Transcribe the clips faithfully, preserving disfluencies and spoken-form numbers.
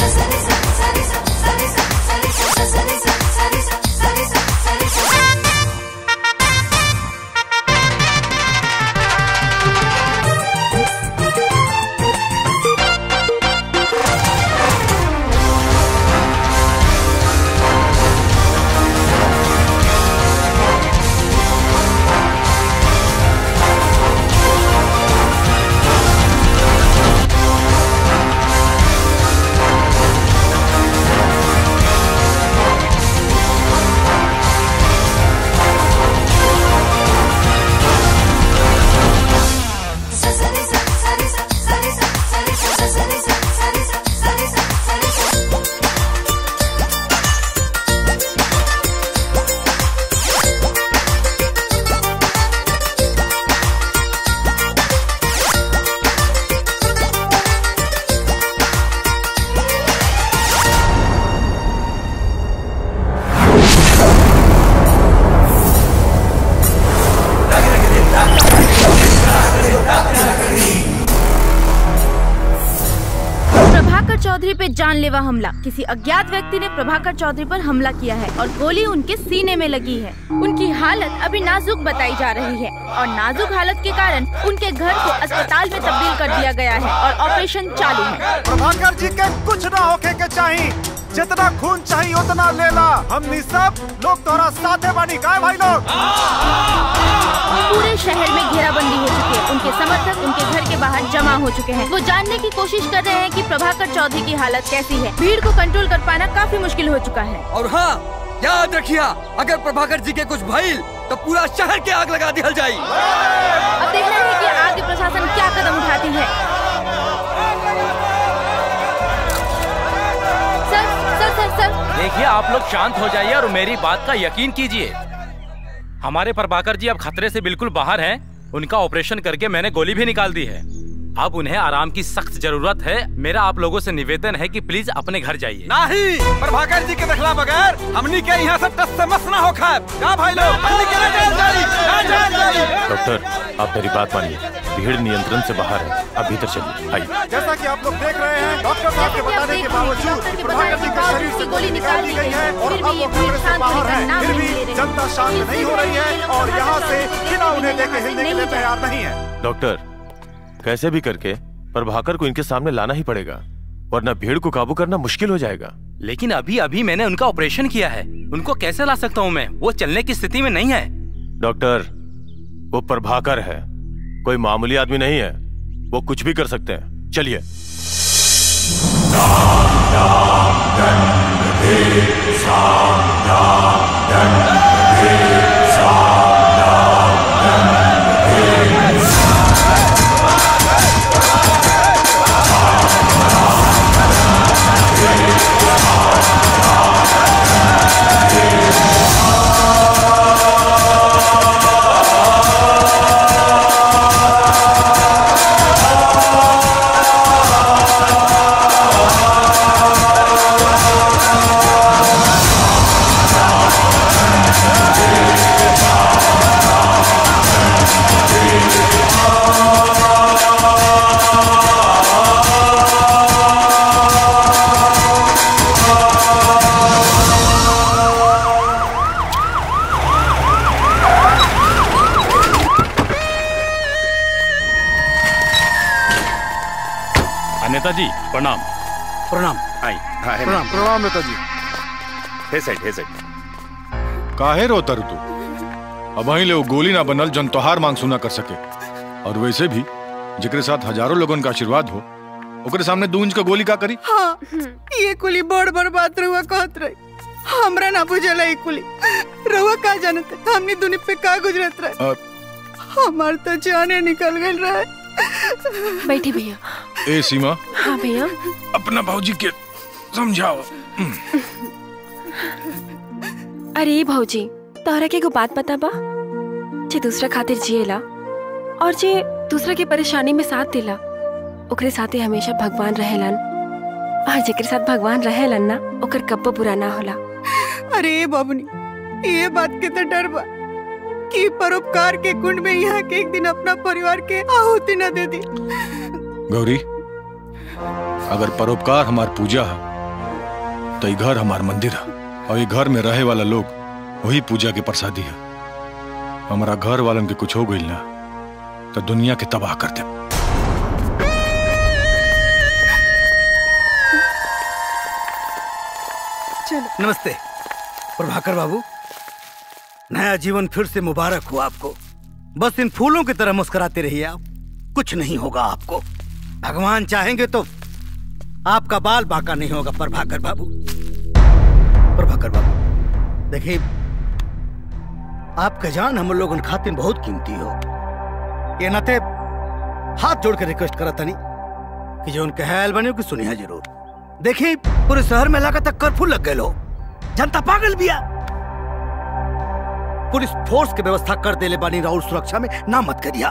चौधरी पे जानलेवा हमला। किसी अज्ञात व्यक्ति ने प्रभाकर चौधरी पर हमला किया है और गोली उनके सीने में लगी है। उनकी हालत अभी नाजुक बताई जा रही है और नाजुक हालत के कारण उनके घर को अस्पताल में तब्दील कर दिया गया है और ऑपरेशन चालू है। प्रभाकर जी के कुछ न होके के चाहिए, जितना खून चाहिए उतना ले ला। हम सब लोग तोरा साथे बानी का भाई लोग। पूरे शहर में घेराबंदी हो चुकी है। उनके समर्थक उनके घर के बाहर जमा हो चुके हैं। वो जानने की कोशिश कर रहे हैं कि प्रभाकर चौधरी की हालत कैसी है। भीड़ को कंट्रोल कर पाना काफी मुश्किल हो चुका है। और हाँ, याद रखिए, अगर प्रभाकर जी के कुछ भइल तो पूरा शहर के आग लगा दी जाए। अब देखना है कि आगे प्रशासन क्या कदम उठाती है। सर सर सर सर देखिए, आप लोग शांत हो जाइए और मेरी बात का यकीन कीजिए। हमारे प्रभाकर जी अब खतरे से बिल्कुल बाहर हैं। उनका ऑपरेशन करके मैंने गोली भी निकाल दी है। अब उन्हें आराम की सख्त जरूरत है। मेरा आप लोगों से निवेदन है कि प्लीज अपने घर जाइए। नहीं, प्रभाकर जी के देखला बगैर हमनी के यहाँ से टस से मस ना हो खाए। क्या भाई लोग, हमनी के ना जाए जाए, ना जाए जाए। डॉक्टर, आप मेरी बात मानिए, भीड़ नियंत्रण से बाहर है। अब भीतर चलिए, आइए। जैसा कि आप लोग देख रहे हैं, डॉक्टर साहब के बताने के बावजूद प्रभाकर जी के शरीर से गोली निकाल दी गई है और अब वो खतरे से बाहर है। फिर भी जनता शांत नहीं हो रही है और यहाँ से बिना उन्हें देखे हिलने के लिए तैयार नहीं है। डॉक्टर, कैसे भी करके प्रभाकर को इनके सामने लाना ही पड़ेगा, वरना भीड़ को काबू करना मुश्किल हो जाएगा। लेकिन अभी अभी मैंने उनका ऑपरेशन किया है। उनको कैसे ला सकता हूँ मैं? वो चलने की स्थिति में नहीं है। डॉक्टर, वो प्रभाकर है, कोई मामूली आदमी नहीं है। वो कुछ भी कर सकते हैं। चलिए। नेताजी प्रणाम। प्रणाम। आई प्रणाम प्रणाम नेताजी। हे साइड हे साइड। काहे रोतर तू? अब वहीं ले वो गोली ना बनल जन तोहार मांग सुना कर सके। और वैसे भी जिकरे साथ हजारों लोगन का आशीर्वाद हो, ओकरे सामने दू इंच का गोली का करी? हाँ, ये कुली बड़ बड़ बात रहुआ कहत रही। हमरा ना बुझला ये कुली। रहुआ का जानते हमनी दुनिया पे का गुजरत रहे। हमार तो जाने निकल गई रहे। बैठी भैया। ए सीमा। हाँ भैया। अपना भाऊजी के समझाओ। अरे भाऊजी, तोहरा के को बात पता बा? जे दूसरा खातिर जिएला और जे दूसरा के परेशानी में साथ देला, ओकरे साथे हमेशा भगवान रहेलन। और जेकरे साथ भगवान रहेलन ना, ओकर कब्बो बुरा ना होला। अरे बबनी, ये बात के तो डर बा कि परोपकार के कुंड में यहाँ के एक दिन अपना परिवार के आहुति न दे दी। गौरी, अगर परोपकार हमार पूजा है तो ये घर हमार मंदिर है और ये घर में रहे वाला लोग वही पूजा के प्रसादी है। हमारा घर वालन के कुछ हो गई ना तो दुनिया के तबाह कर दे। नमस्ते प्रभाकर बाबू, नया जीवन फिर से मुबारक हो आपको। बस इन फूलों की तरह मुस्कुराते रहिए आप, कुछ नहीं होगा आपको। भगवान चाहेंगे तो आपका बाल बांका नहीं होगा प्रभाकर बाबू। प्रभाकर बाबू देखिए, आपका जान हम लोगों खातिर बहुत कीमती हो। ये नाते हाथ जोड़ के रिक्वेस्ट करा था नहीं कि जो उनके हैल बने कि सुनिया जरूर। देखिए पूरे शहर में लगा तक कर्फ्यू लग गए, लो जनता पागल भी है। पुलिस फोर्स की व्यवस्था कर दे ले बानी, राहुल सुरक्षा में ना मत करिया।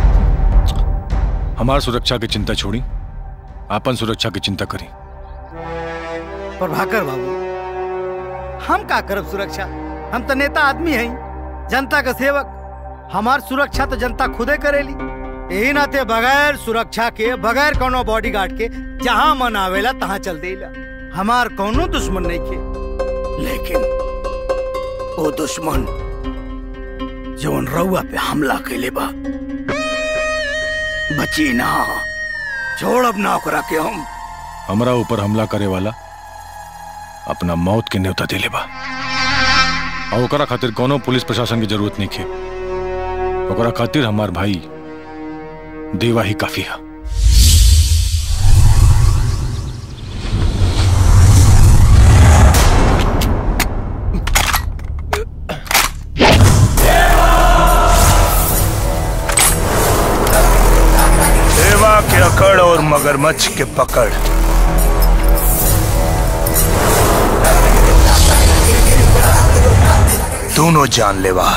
हमार सुरक्षा की चिंता छोड़ी, आपन सुरक्षा की चिंता करी। प्रभाकर बाबू हम का करब सुरक्षा, हम तो नेता आदमी हैं, जनता का सेवक। हमार सुरक्षा तो जनता खुदे करेली। यही नाते बगैर सुरक्षा के, बगैर कोनो बॉडीगार्ड के जहां मन आवेला तहां चल देला। हमार कोनो दुश्मन नहीं के, लेकिन वो दुश्मन जो रउआ पे हमला कैले बा बची ना, छोड़ब ना ओकरा के हम। हमरा ऊपर हमला करे वाला अपना मौत के न्योता दिले बा और ओकरा खातिर कोनो पुलिस प्रशासन की जरूरत नहीं है। ओकरा खातिर हमार भाई देवा ही काफी है। देवा के अकड़ और मगरमच्छ के पकड़, दोनों जानलेवा।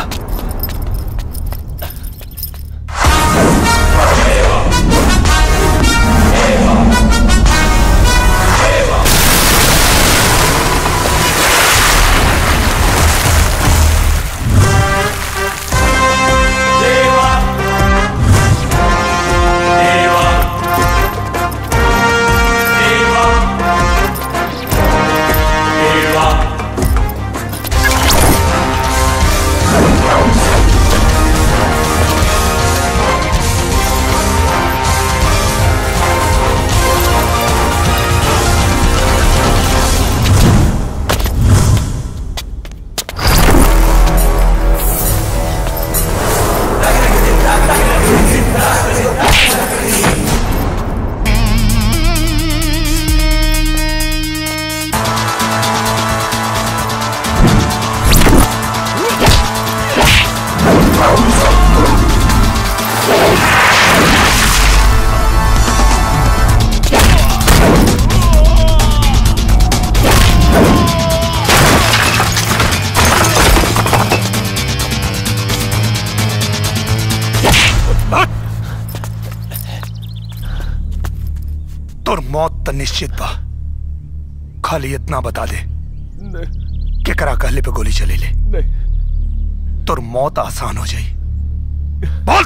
मौत तो निश्चित बा, खाली इतना बता दे कि करा कहले पे गोली चले ले नहीं। तुर मौत आसान हो जाई। बोल।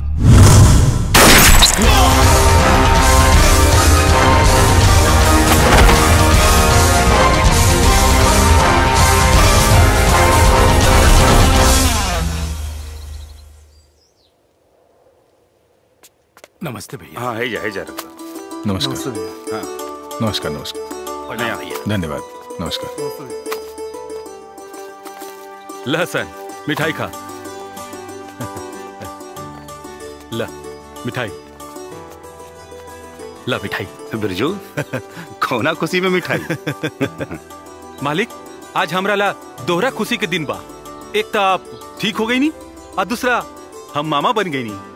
नमस्ते भैया। हाँ है जा है जा रखा। नमस्कार। हाँ नमस्कार नमस्कार। धन्यवाद। नमस्कार। लहसन मिठाई खा। ला मिठाई, ला मिठाई। बिरजू कौना खुशी में मिठाई? मालिक आज हमरा ला दोहरा खुशी के दिन बा। एक तो आप ठीक हो गई नी और दूसरा हम मामा बन गई नी।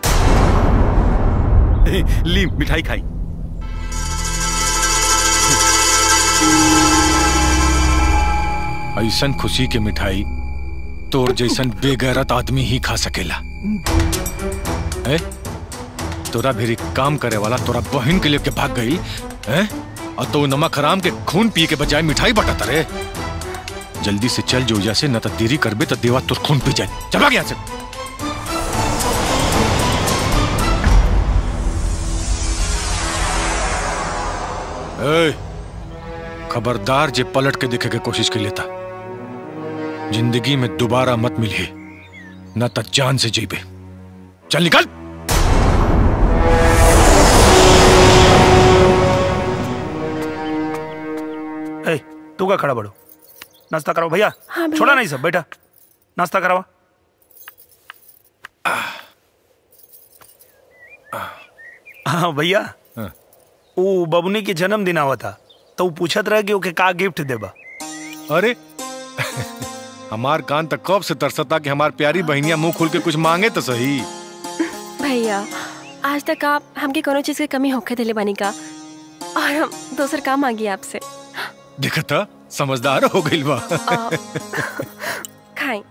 ली मिठाई खाई। ऐसन खुशी के मिठाई तोर जैसन बेगैरत आदमी ही खा सकेला। है? तोरा भी काम करे वाला तोरा बहन के लेके भाग गई है और तो नमक हराम के खून पी के बजाय मिठाई बटाता रे। जल्दी से चल जो जैसे न तो देरी करबे तो देवा तोर खून पी जाए। चला गया से। ए, खबरदार जे पलट के देखे के कोशिश कर लेता जिंदगी में दोबारा मत मिले, न तो जान से जीबे। चल निकल। ए, तू का खड़ा बड़ो, नाश्ता कराओ भैया। हाँ भैया। छोड़ा नहीं सब, बेटा नाश्ता कराओ। हाँ भैया, वो बबुनी के जन्मदिन आवा था तो वो पूछत रहा कि ओके का गिफ्ट देबा। अरे हमार कान तक कब से तरसता कि हमार प्यारी बहनिया मुंह खोल के कुछ मांगे तो सही। भैया आज तक आप हमके कोनो चीज की कमी होके दिले बानी का, और हम दूसर काम मांगी आपसे। देखता समझदार हो गइल बा। खाएं।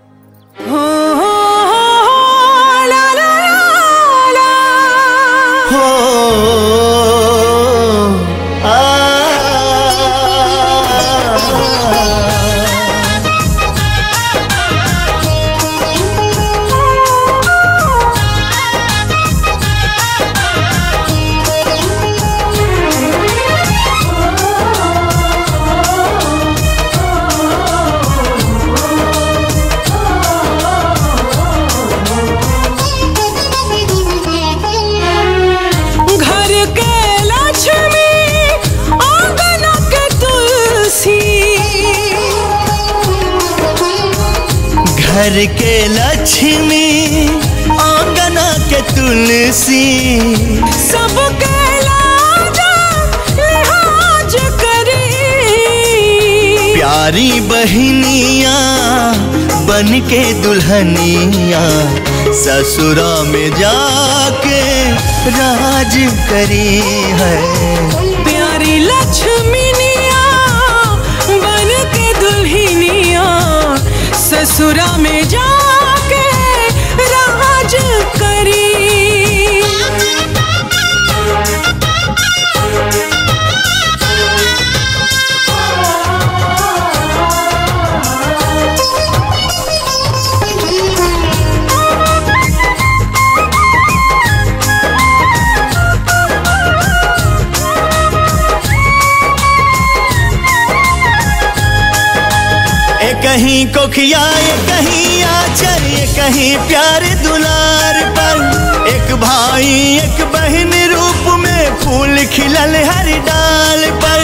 घर के लक्ष्मी आंगना के तुलसी, सबके लाजा लिहाज करी। प्यारी बहनिया बन के दुल्हनिया ससुरा में जाके राज करी है। प्यारी लक्ष्मीनिया बन के दुल्हनिया ससुरा में जाके राज करी। कहीं कोखिया कहीं आचर, कहीं प्यार दुलार पर। एक भाई एक बहन रूप में फूल खिलल हर डाल पर।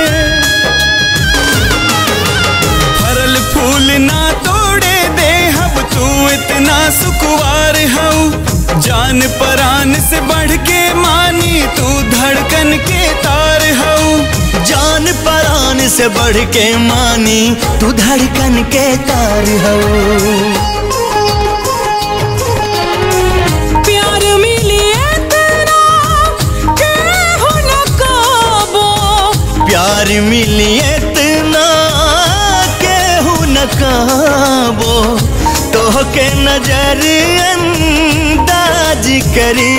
फरल फूल ना तोड़े दे हब, तू इतना सुकुवार हऊ। जान परान से बढ़ के मानी, तू धड़कन के तार हऊ। जान परान से बढ़ के मानी, तू धड़कन के तार हो। प्यार मिली इतना के हो न काबो। प्यार मिली इतना के हो न काबो। तो के नजर अंदाज करी।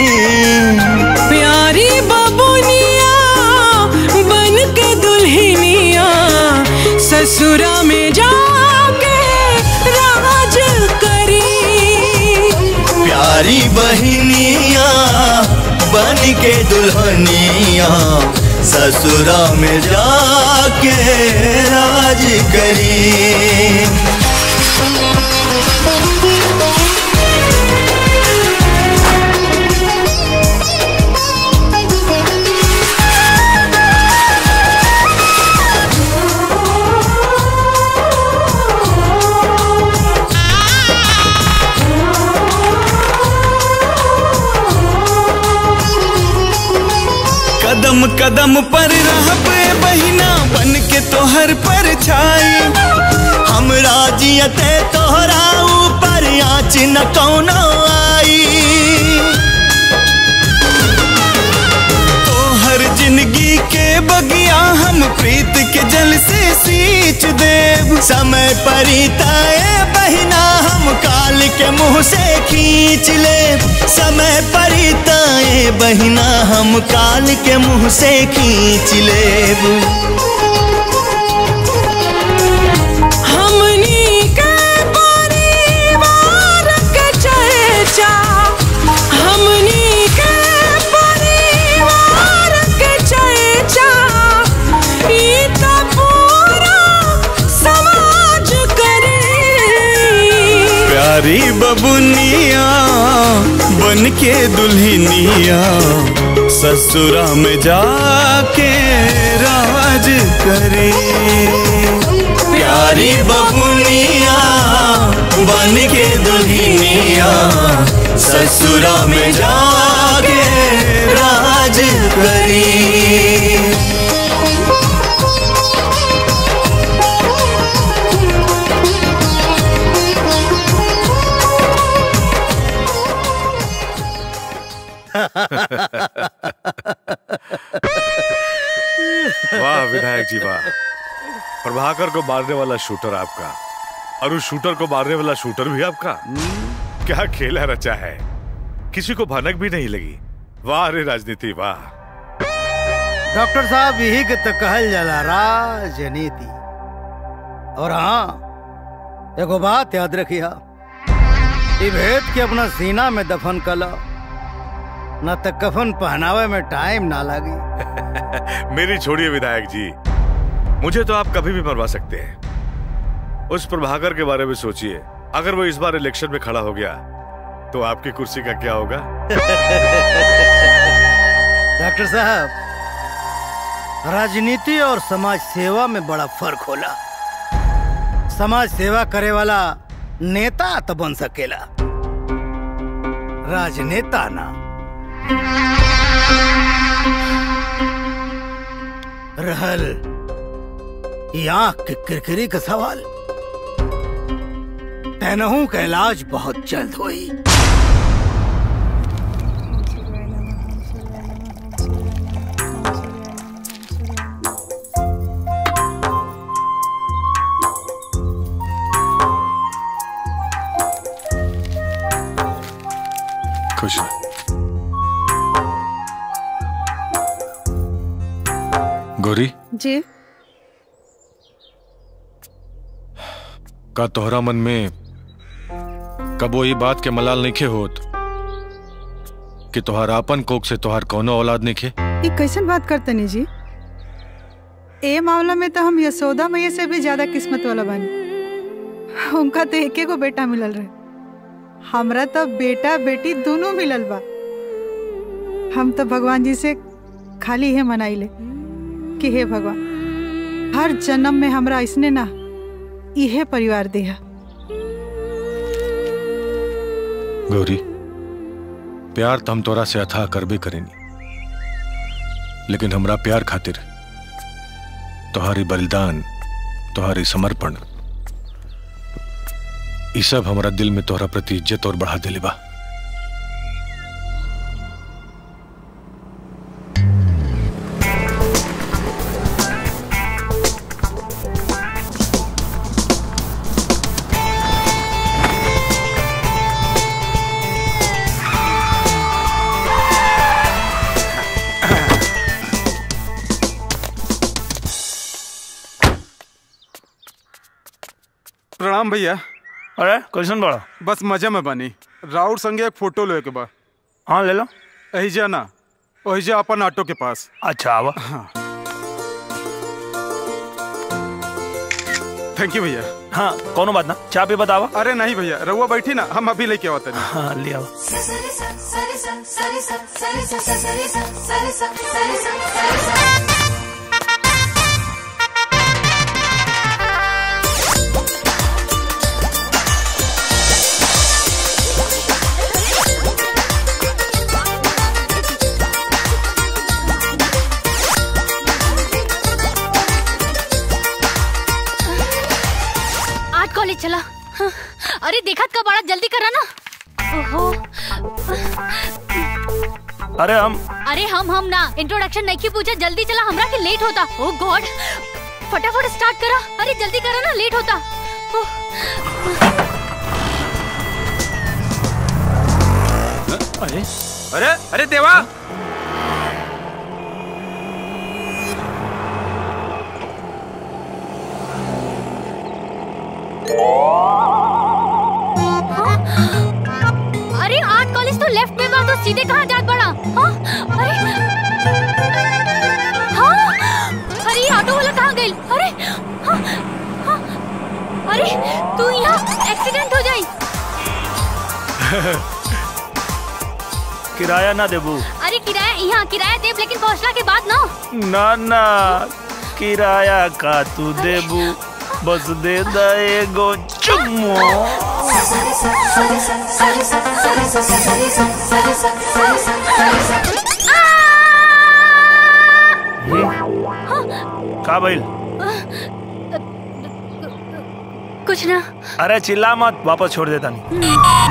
प्यारी बबुनिया बन के दुल्हनिया ससुरा में जाके राज करी। प्यारी बहनिया बन के दुल्हनिया ससुरा में जाके राज करी। कदम कदम पर रहबे बहिना बन के तोहर पर छाई। हमरा जियते तोहरा ऊपर आँच न कौनो आई। तोहर जिंदगी के बगिया हम प्रीत के जल से सींच देव। समय परिताए बहिना हम काल के मुंह से खींच ले। समय परिताए बहिना हम काल के मुंह से खींच ले। हमनी के परिवार के चर्चा, हमनी के परिवार के चर्चा, ई बन के दुल्हनिया ससुरा में जाके राज करे। प्यारी बबुनिया बन के दुल्हनिया ससुरा में जाके राज करी। वाह विधायक जी वाह, प्रभाकर को मारने वाला शूटर आपका और उस शूटर को मारने वाला शूटर भी आपका। क्या खेला रचा है, किसी को भनक भी नहीं लगी। वाह रे राजनीति वाह। डॉक्टर साहब यही के तो कहल जाला राजनीति। और हाँ एगो बात याद रखिया, ई भेद के अपना सीना में दफन कला न तो कफन पहनावे में टाइम ना लगी। मेरी छोड़िए विधायक जी, मुझे तो आप कभी भी मरवा सकते हैं। उस प्रभाकर के बारे में सोचिए, अगर वो इस बार इलेक्शन में खड़ा हो गया तो आपकी कुर्सी का क्या होगा? डॉक्टर साहब, राजनीति और समाज सेवा में बड़ा फर्क होला। समाज सेवा करे वाला नेता तो बन सकेला, राजनेता ना। रहल आंख के किरकिरी का सवाल, तैनहू का इलाज बहुत जल्द हुई। खुश है। गौरी जी, का तोहरा मन में कबो ये बात के मलाल नहीं खे होत कि तोहार आपन कोख से तोहार कोनो औलाद नहीं खे? ये कैसन बात करते नहीं जी? ए मामला में तो हम यशोदा मैया से भी ज्यादा किस्मत वाला बानी। उनका तो एक एगो बेटा मिलल रहे, हमरा तो बेटा बेटी दोनों मिलल बा। हम तो भगवान जी से खाली है मनाई ले कि हे भगवान, हर जन्म में हमरा इसने ना इहे परिवार दिया। गौरी, प्यार तो हम तोरा से अथाह करबे करेनी, लेकिन हमरा प्यार खातिर तोहारी बलिदान, तोहारी समर्पण, ये सब हमारा दिल में तोहरा प्रति इज्जत और बढ़ा दिले बा। प्रणाम भैया। अरे कैसन बड़ा? बस मजा में बनी। राउर संगे एक फोटो ले के बा। हाँ ले लो। अहिजा ना, अहिजा अपन ऑटो के पास। अच्छा आवा। हाँ थैंक यू भैया। हाँ कोनो बात ना, चाय पे बतावा। अरे नहीं भैया, रहुआ बैठी ना, हम अभी लेके आवत हैं। हाँ ले आओ। कॉलेज चला। हाँ। अरे देखा कब बड़ा जल्दी करा ना। ओहो। अरे हम अरे हम हम ना इंट्रोडक्शन नहीं की पूछा, जल्दी चला, हमरा के लेट होता। ओ गॉड, फटाफट स्टार्ट करा। अरे जल्दी करा ना, लेट होता। अरे अरे अरे देवा, अरे आर्ट कॉलेज तो लेफ्ट में बा, तो सीधे कहाँ जात बड़ा? हाँ? अरे हाँ? अरे ऑटो वाला कहाँ गई? अरे हाँ? हाँ? अरे तू यहाँ एक्सीडेंट हो जाई। किराया ना देबू? अरे किराया यहाँ किराया देब लेकिन पहुँचला के बाद ना। ना ना किराया का तू देबू, बस दे दा एगो चुम्मो। का भइल? कुछ ना। अरे चिल्ला मत, वापस छोड़ देता नहीं।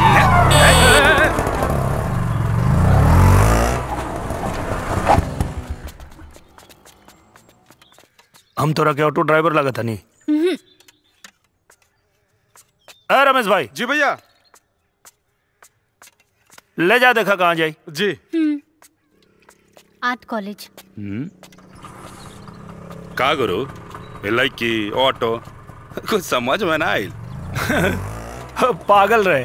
हम तोरा के ऑटो ड्राइवर लगा था नहीं? अरे रमेश भाई। जी भैया। ले जा, देखा कहाँ जाई। जी। Art college. का गुरु लड़की ऑटो कुछ समझ में ना आई। पागल रहे,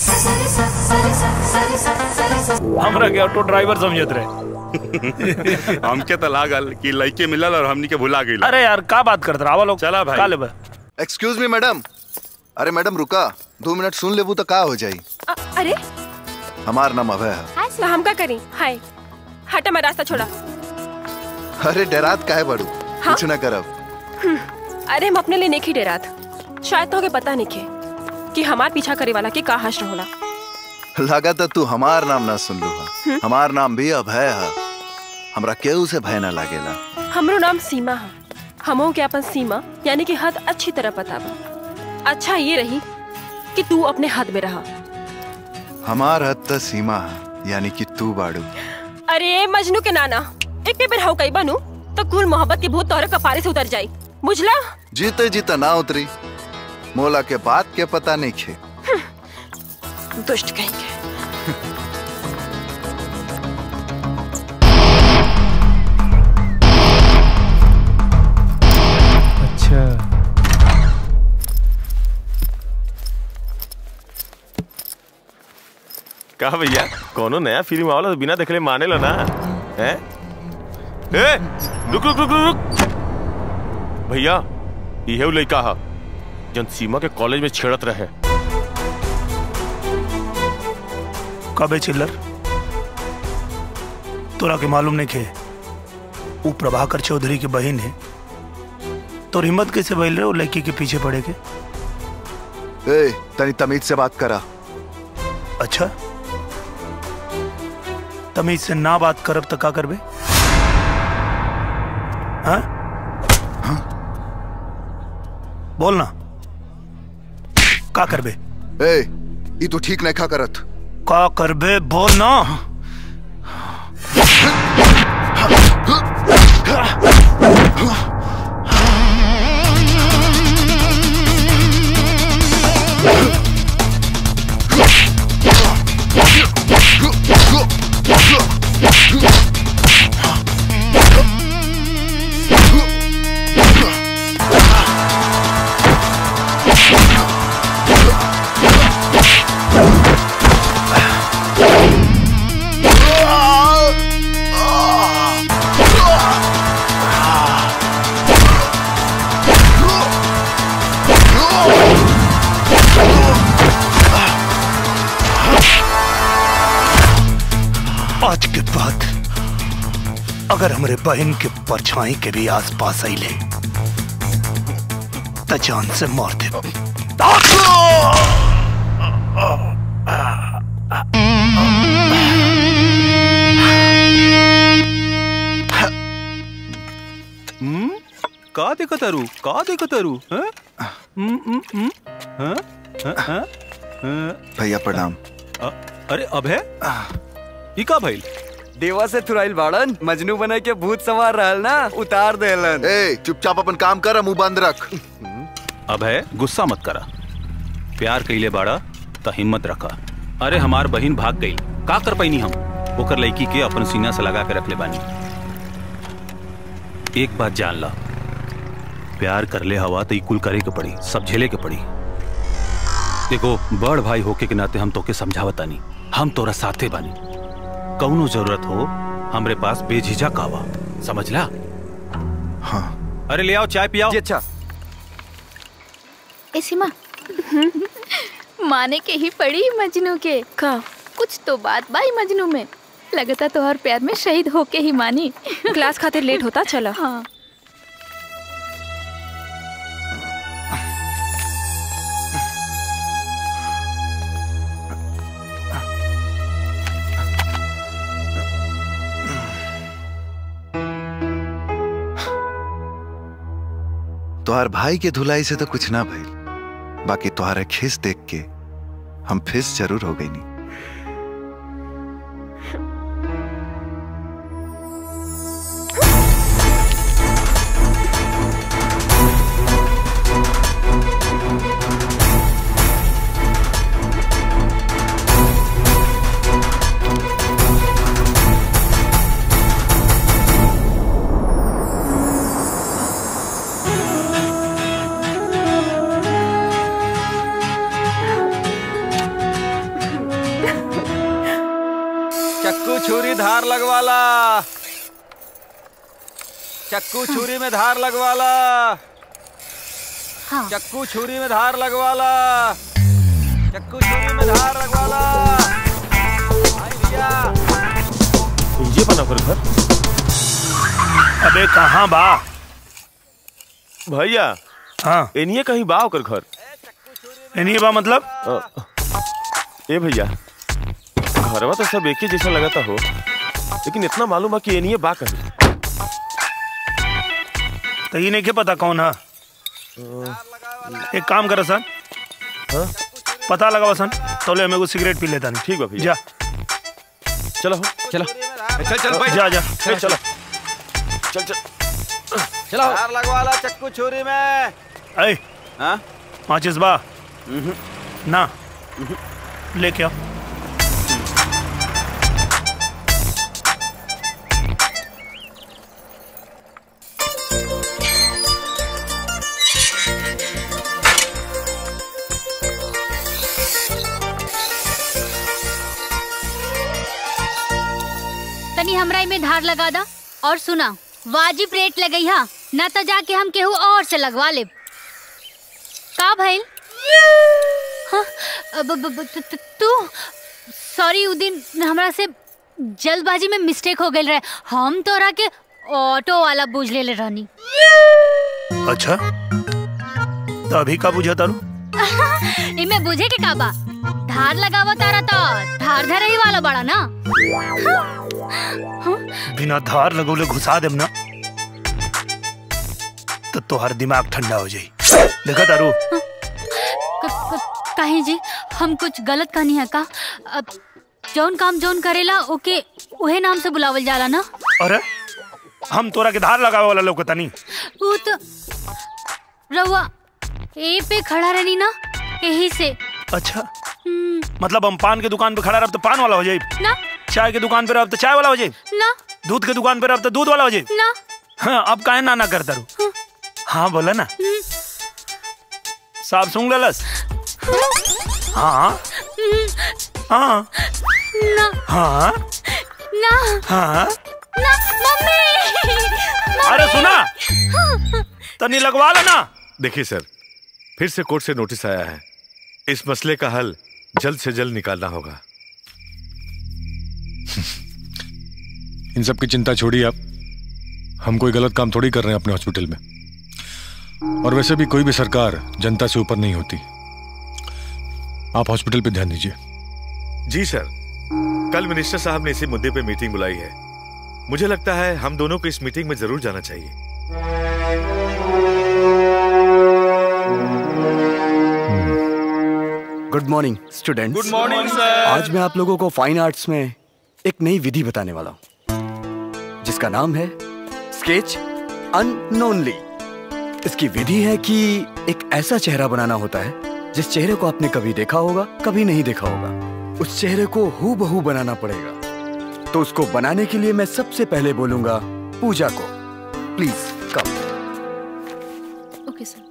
हमरा के ऑटो ड्राइवर समझत रहे। हमके तो लागल कि लड़के मिलल और हमनी के भुला गई। अरे यार का बात करत रहा लोग। चला भाई। का लेबे? Excuse me madam. अरे मैडम रुका, दो मिनट सुन लेबू तो का हो जाई। अ, अरे हमार नाम अभय है। तो हम का करी? हाय हटा, मैं रास्ता छोड़ा। अरे डरात काहे बड़ू? हाँ? कुछ ना करब। अरे हम अपने लिए नहीं डरात, शायद तो पता नहीं खे कि हमार पीछा करे वाला के का हश्र होला। लगा तो तू हमार नाम ना सुन लू। हमार नाम भी अभय है, हमरा केहू से भय ना लागेला। हमरो नाम सीमा है, हमो के अपन सीमा यानी कि हद अच्छी तरह पता बा। अच्छा ये रही कि तू अपने हद में रहा। हमार हद तो सीमा है यानी कि तू बाड़ू। अरे मजनू के नाना, एक पे बेर हाउ कई बनू तो कुल मोहब्बत के भूत तोहरे कपारे से उतर जाई, बुझला? जीते जीते ना उतरी, मोला के बात के पता नहीं खे। दुष्ट कहेंगे। अच्छा कहा भैया, कोनो नया फिल्म आवला तो बिना देखले माने लो ना है? ए, रुक रुक रुक रुक भैया, ये लड़का हा जन सीमा के कॉलेज में छेड़त रहे। कबे चिल्लर? तोरा के मालूम नहीं खे वो प्रभाकर चौधरी की बहन है? तो हिम्मत कैसे भइल रहे वो लड़की के पीछे पड़े के? ए, तनी तमीज से बात करा। अच्छा तमीज से ना बात करब तो का करबे? हाँ? हाँ? बोल ना का करबे? ए, ये तो ठीक नहीं खा करत। का करबे बोल ना। आज के बाद अगर हमारे बहन के परछाई के भी आसपास आई ले तो जान से मार दे। हम्म का देखा तारू का देखा तारू? भैया प्रणाम। अरे अभय ई का भइल? देवा से थुराइल बाड़न, मजनू बना के भूत सवार रहल ना, उतार देलन। ए, चुपचाप अपन काम कर, मुंह बंद रख। अभय गुस्सा मत करा, प्यार कइले बाड़ा त हिम्मत रखा। अरे हमार बहिन भाग गई, का कर पैनी हम? ओकर लड़की के अपन सीना से लगा के रख ले बानी। एक बात जान ला, प्यार कर ले हवा तो कुल करे के पड़ी, सब झेले के पड़ी। देखो बड़ भाई होके के नाते हम तोके समझावता नहीं, हम तोरा साथे बानी। कौनो जरूरत हो हमरे पास बेझिझक आवा, समझला? हाँ। अरे ले आओ चाय पियाओ। अच्छा। ए सीमा, माने के ही पड़ी मजनू के। का? कुछ तो बात बाई मजनू में। लगता तोहर प्यार में शहीद होके ही मानी। क्लास खातिर लेट होता, चला। हाँ। तुहार भाई के धुलाई से तो कुछ ना भइल, बाकी तुहारे खिस देख के हम फिस जरूर हो गई नी। छुरी धार लगवाला, चक्कू छुरी में धार लगवाला। हाँ। चक्कू छुरी में धार लगवाला, चक्कू छुरी में धार लगवाला। भाई भैया ये बना कर घर। अबे कहाँ बा भैया? हाँ इन्हीं कहीं बा ओकर घर। इन्हीं बा मतलब? आ, ए भैया घरवा तो सब एक ही जैसा लगाता हो, लेकिन इतना मालूम है कि ये नहीं है बा कहीं। तो ये नहीं के पता कौन है? एक काम करो सन। हाँ? पता लगाओ सन, तो ले मेरे को सिगरेट पी लेता नहीं। ठीक है भैया। जा चलो हो चलो चल चल भाई जा जा चल चलो चल चल चलो धार लगवाला चक्कू छुरी में। ऐ हाँ माचिस बा ना लेके आओ। तनी हमरा में धार लगा दा और सुना वाजिब रेट लगई हा, ना तो जाके हम केहू और से लगवा ले। का भइल? हाँ, अब- अब- अब- तू- तू सॉरी, उ दिन हमरा से जल्दबाजी में मिस्टेक हो गई रहे। हम तोरा के ऑटो वाला बुझ ले रहनी। अच्छा तो अभी का बुझा तारू? इमे बुझे के का बा? धार लगावा तारा तो धार धरही वाला बड़ा ना। बिना धार लगौले घुसा देम ना तो तोहर दिमाग ठंडा हो जाई। देखा तारू? काहे जी हम कुछ गलत कहनी है का? अब जौन काम जौन करेला ओके उहे नाम से बुलावल जाला ना। अरे हम तोरा के धार लगावे वाला लोग तनी। वो तो रउआ ए पे खड़ा रहनी ना, यही से। अच्छा मतलब हम पान के दुकान पे खड़ा रह तो पान वाला हो जाए ना, चाय के दुकान पे रह तो चाय वाला हो जाए ना, दूध के दुकान पे रह तो दूध वाला हो जाए ना। हाँ अब काहे ना ना करता रू? हाँ बोला ना, साफ सुन ललस। हाँ हाँ ना हाँ ना हाँ ना मम्मी, अरे सुना तनी लगवा लेना। देखिए सर, फिर से कोर्ट से नोटिस आया है, इस मसले का हल जल्द से जल्द निकालना होगा। इन सब की चिंता छोड़िए आप, हम कोई गलत काम थोड़ी कर रहे हैं अपने हॉस्पिटल में, और वैसे भी कोई भी सरकार जनता से ऊपर नहीं होती। आप हॉस्पिटल पे ध्यान दीजिए। जी सर, कल मिनिस्टर साहब ने इसी मुद्दे पे मीटिंग बुलाई है। मुझे लगता है हम दोनों को इस मीटिंग में जरूर जाना चाहिए। Good morning students. Good morning sir. आज मैं आप लोगों को फाइन आर्ट्स में एक नई विधि बताने वाला हूँ, जिसका नाम है स्केच अननोनली। इसकी विधि है कि एक ऐसा चेहरा बनाना होता है जिस चेहरे को आपने कभी देखा होगा, कभी नहीं देखा होगा। उस चेहरे को हूबहू बनाना पड़ेगा। तो उसको बनाने के लिए मैं सबसे पहले बोलूंगा पूजा को। Please come. Okay sir.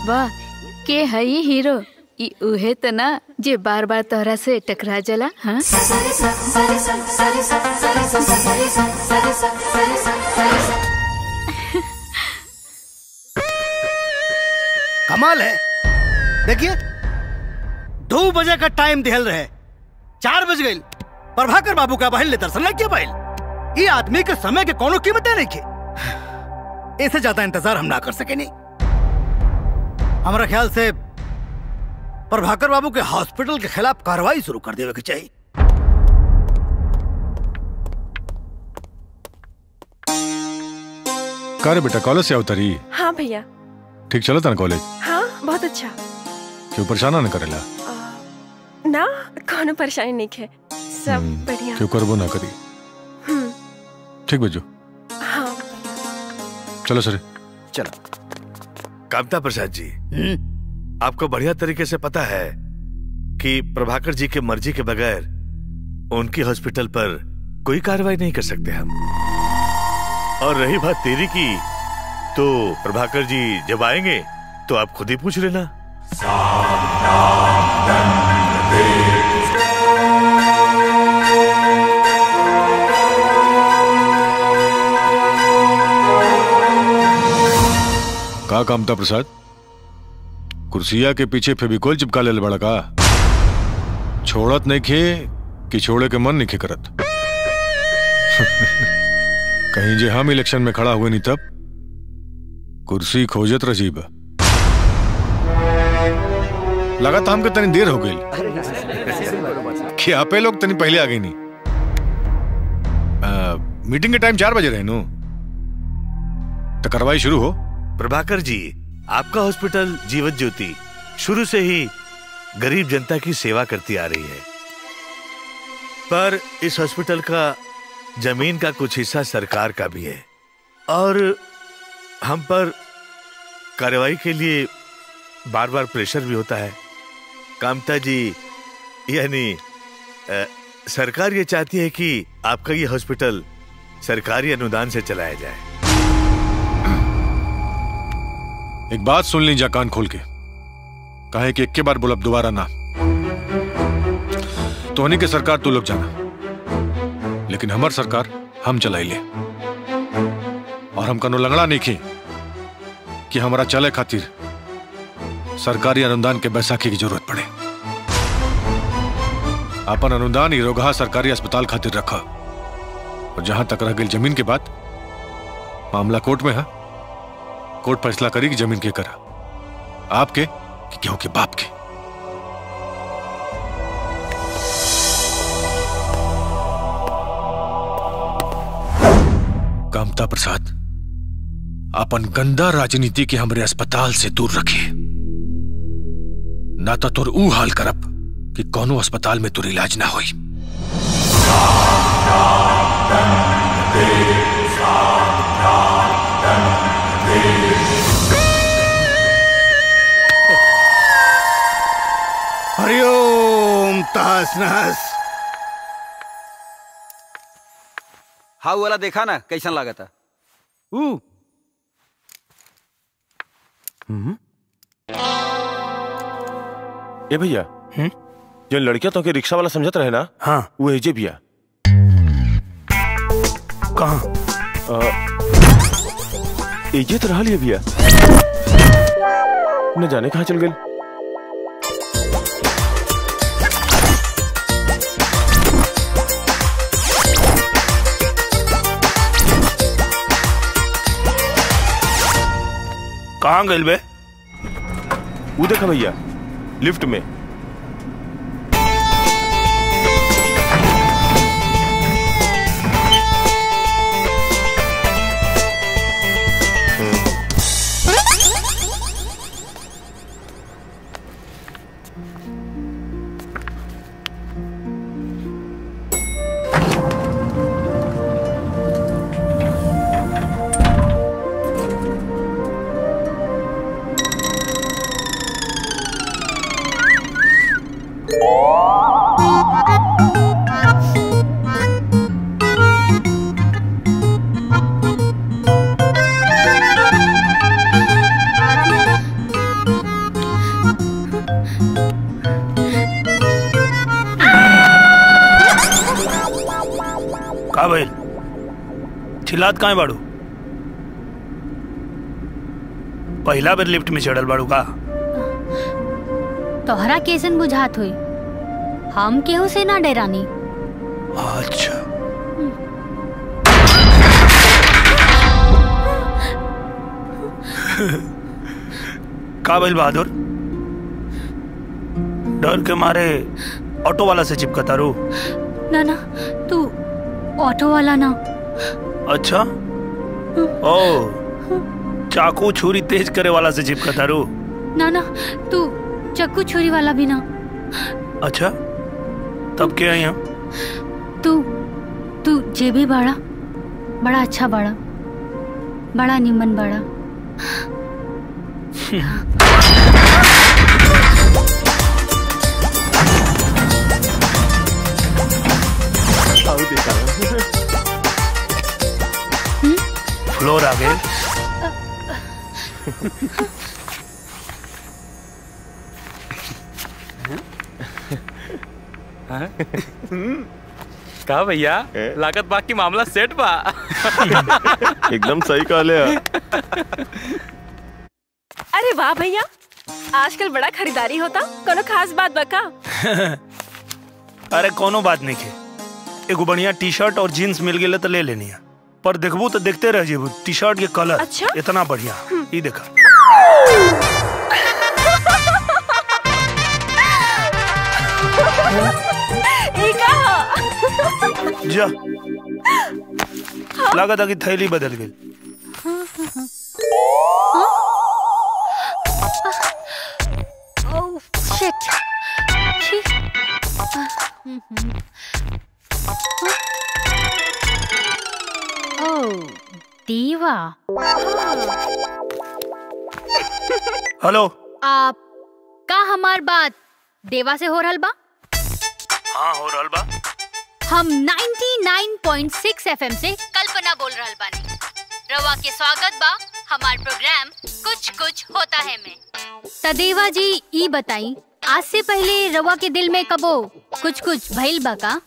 वाह, के हई हीरो? ई उहे त ना जे बार बार तोहरा से टकरा जला। हाँ कमाल है। देखिए दो बजे का टाइम दिहल रहे, चार बज गई। प्रभाकर बाबू का बहन ले दर्शन लग गया बहन। ये आदमी के समय के कोनो कीमत नहीं के। इससे ज्यादा इंतजार हम ना कर सके नहीं। हमारा ख्याल से प्रभाकर बाबू के हॉस्पिटल के खिलाफ कार्रवाई शुरू कर देवे के चाहिए। का रे बेटा, कॉलेज से उतरी? हाँ भैया। ठीक चलो था ना कॉलेज? हाँ बहुत अच्छा। क्यों परेशान ना करेला? ना कोनो परेशानी नहीं है, सब बढ़िया। क्यों करबो ना करी? हम्म ठीक बजो। हाँ चलो सर। चलो। कामता प्रसाद जी, आपको बढ़िया तरीके से पता है कि प्रभाकर जी के मर्जी के बगैर उनकी हॉस्पिटल पर कोई कार्रवाई नहीं कर सकते हम। और रही बात तेरी की, तो प्रभाकर जी जब आएंगे तो आप खुद ही पूछ लेना। का कामता प्रसाद, कुर्सिया के पीछे फेविकोल चिपका ले बड़ा का? छोड़त नहीं खे कि छोड़े के मन नहीं खे करत? कहीं जे हम इलेक्शन में खड़ा हुए नहीं तब कुर्सी खोजत रजीब लगा था हमके तनी देर हो गई कि आपे लोग तनी पहले आ गई नहीं। आ, मीटिंग के टाइम चार बजे रहे नो, तो कार्रवाई शुरू हो। प्रभाकर जी, आपका हॉस्पिटल जीवन ज्योति शुरू से ही गरीब जनता की सेवा करती आ रही है, पर इस हॉस्पिटल का जमीन का कुछ हिस्सा सरकार का भी है और हम पर कार्रवाई के लिए बार बार प्रेशर भी होता है। कामता जी, यानी आ, सरकार ये चाहती है कि आपका ये हॉस्पिटल सरकारी अनुदान से चलाया जाए। एक बात सुन लीजिए कान खोल के, कहे कि एक के बार बोलब दोबारा ना। तो होने के सरकार तू लोग जाना, लेकिन हमार सरकार हम चलाई ले। और हम कनो लंगड़ा नहीं खे कि हमारा चले खातिर सरकारी अनुदान के बैसाखी की जरूरत पड़े। अपन अनुदान ही रोगहा सरकारी अस्पताल खातिर रखा। और जहां तक रह गई जमीन के बात, मामला कोर्ट में है। कोर्ट फैसला करेगी जमीन के करा, आपके कि गेहूं के बाप के। कामता प्रसाद, अपन गंदा राजनीति के हमरे अस्पताल से दूर रखिए, ना तो तुर ऊ हाल करब कि कोनो अस्पताल में तुर इलाज ना होई। हरिओम तहस नहस। हाँ वाला देखा ना कैसन लगा था? ऊ ए भैया, जो लड़कियां तो के रिक्शा वाला समझत रहे ना, हाँ वो एजे भैया। कहाँ? एजे तो रहा लिया भैया, न जाने कहाँ चल गए। कहाँ गए बे? वो देखा भैया, लिफ्ट में। का भइल? चिल्लात काहे बाड़ू? पहला बेर लिफ्ट में चढ़ल बाड़ू का? तोहरा कैसन बुझात हुई? हम केहू से ना डरानी। अच्छा। का भइल बहादुर? डर के मारे ऑटो वाला से चिपकता रू? ना ना, तू ऑटो वाला ना। अच्छा। ओ, चाकू छुरी तेज करे वाला से चिपकता रू? ना ना, तू चाकू छुरी वाला भी ना। अच्छा, तब क्या है? तू तू जे भी बाड़ा, बड़ा अच्छा बाड़ा, बड़ा निमन बाड़ा। फ्लोर आ गए। का भैया, लागत बाकी मामला सेट बा। एकदम सही कहले। अरे वाह भैया, आजकल बड़ा खरीदारी होता। कोनो खास बात बका? अरे कोनो बात नहीं के, एगो बढ़िया टी शर्ट और जीन्स मिल गए तो ले लेनी है, पर देखबू तो देखते रह जेबू। टी शर्ट के कलर अच्छा? इतना बढ़िया, ये देखा। जा लगा था कि थैली बदल गई। Oh shit. ओह दीवा। हेलो, आप का हमार बात देवा से हो रहल बा? हाँ हो रहल बा। हम निन्यानवे पॉइंट छह एफएम से कल्पना बोल रहल बानी। रवा के स्वागत बा हमार प्रोग्राम कुछ कुछ होता है में। तदेवा जी ई बताई, आज से पहले रवा के दिल में कबो कुछ कुछ भइल बा का?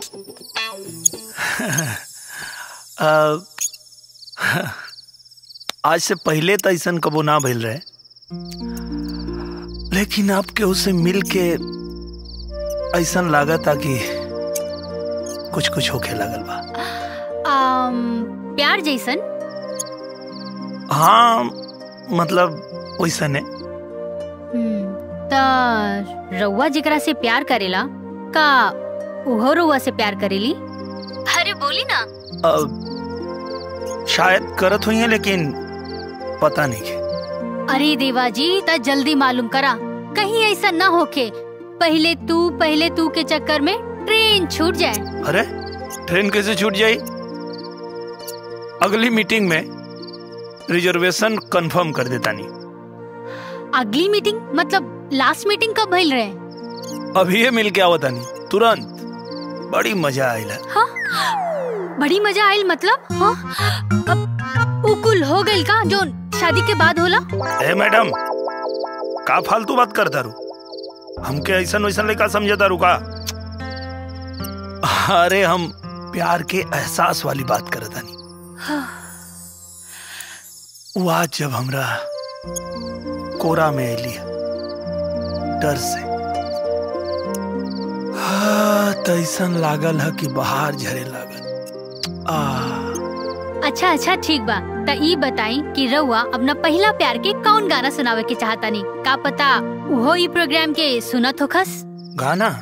आज से पहले तो ऐसा कबो ना भइल रहे, लेकिन आपके उससे मिल के ऐसा लगा था कि कुछ कुछ होके लगल बा। आम, प्यार जैसन? हाँ मतलब वैसा ने। त रउआ जिकरा से प्यार करेला का उहो रउआ से प्यार करेली? अरे बोली ना। आ, शायद करत हुई है, लेकिन पता नहीं के। अरे देवा जी, त जल्दी मालूम करा, कहीं ऐसा ना होके पहले तू पहले तू के चक्कर में ट्रेन छूट जाए। अरे ट्रेन कैसे छूट जाए? अगली मीटिंग में रिजर्वेशन कंफर्म कर देता नहीं। अगली मीटिंग मतलब लास्ट मीटिंग कब भइल रहे? अभी ये मिल के आवता नहीं, तुरंत। बड़ी मजा आइला। हाँ? बड़ी मजा आइल मतलब? हाँ? अब उकुल हो गइल का जो शादी के बाद होला? ए मैडम, का फालतू बात करता रू? हमके ऐसा वैसा लड़का समझता रू का? अरे हम प्यार के एहसास वाली बात करता नहीं। वो आज जब हमरा कोरा में एली डर से, तैसन लागल है कि बाहर झरे लागल। आ अच्छा अच्छा ठीक बा। त ई बताई कि रउआ अपना पहला प्यार के कौन गाना सुनावे के चाहता नहीं? का पता उहो ई प्रोग्राम के सुनत होखस। गाना?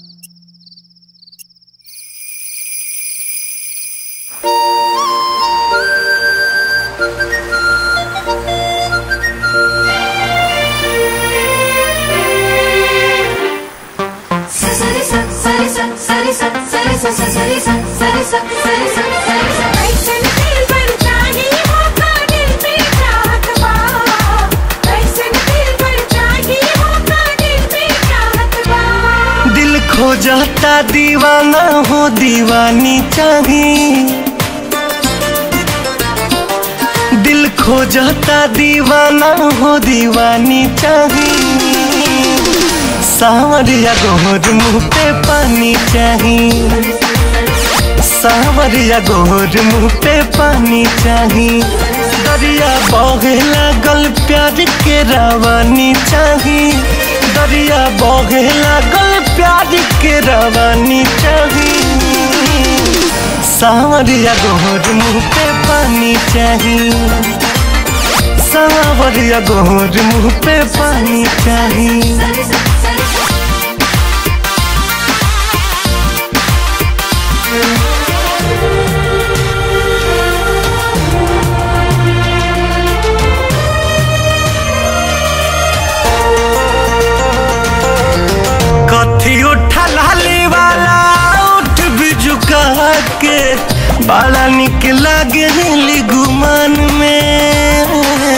दिल खो जाता दीवाना हो दीवानी चाहिए, दिल खो जाता दीवाना हो दीवानी चाहिए, सावरिया गोर मुँह पे पानी चाहिए, सावरिया गोर मुँह पे पानी चाही, दरिया बहे लागल प्यार के रवानी चाही, दरिया बहे लागल प्यार के रवानी चाही, सावरिया गोर मुँह पे पानी चाही, सावरिया गोर मुँह पे पानी चाही। कथी उठा लाली वाला उठ भी झुका के, बाला निकला गेली गुमान में,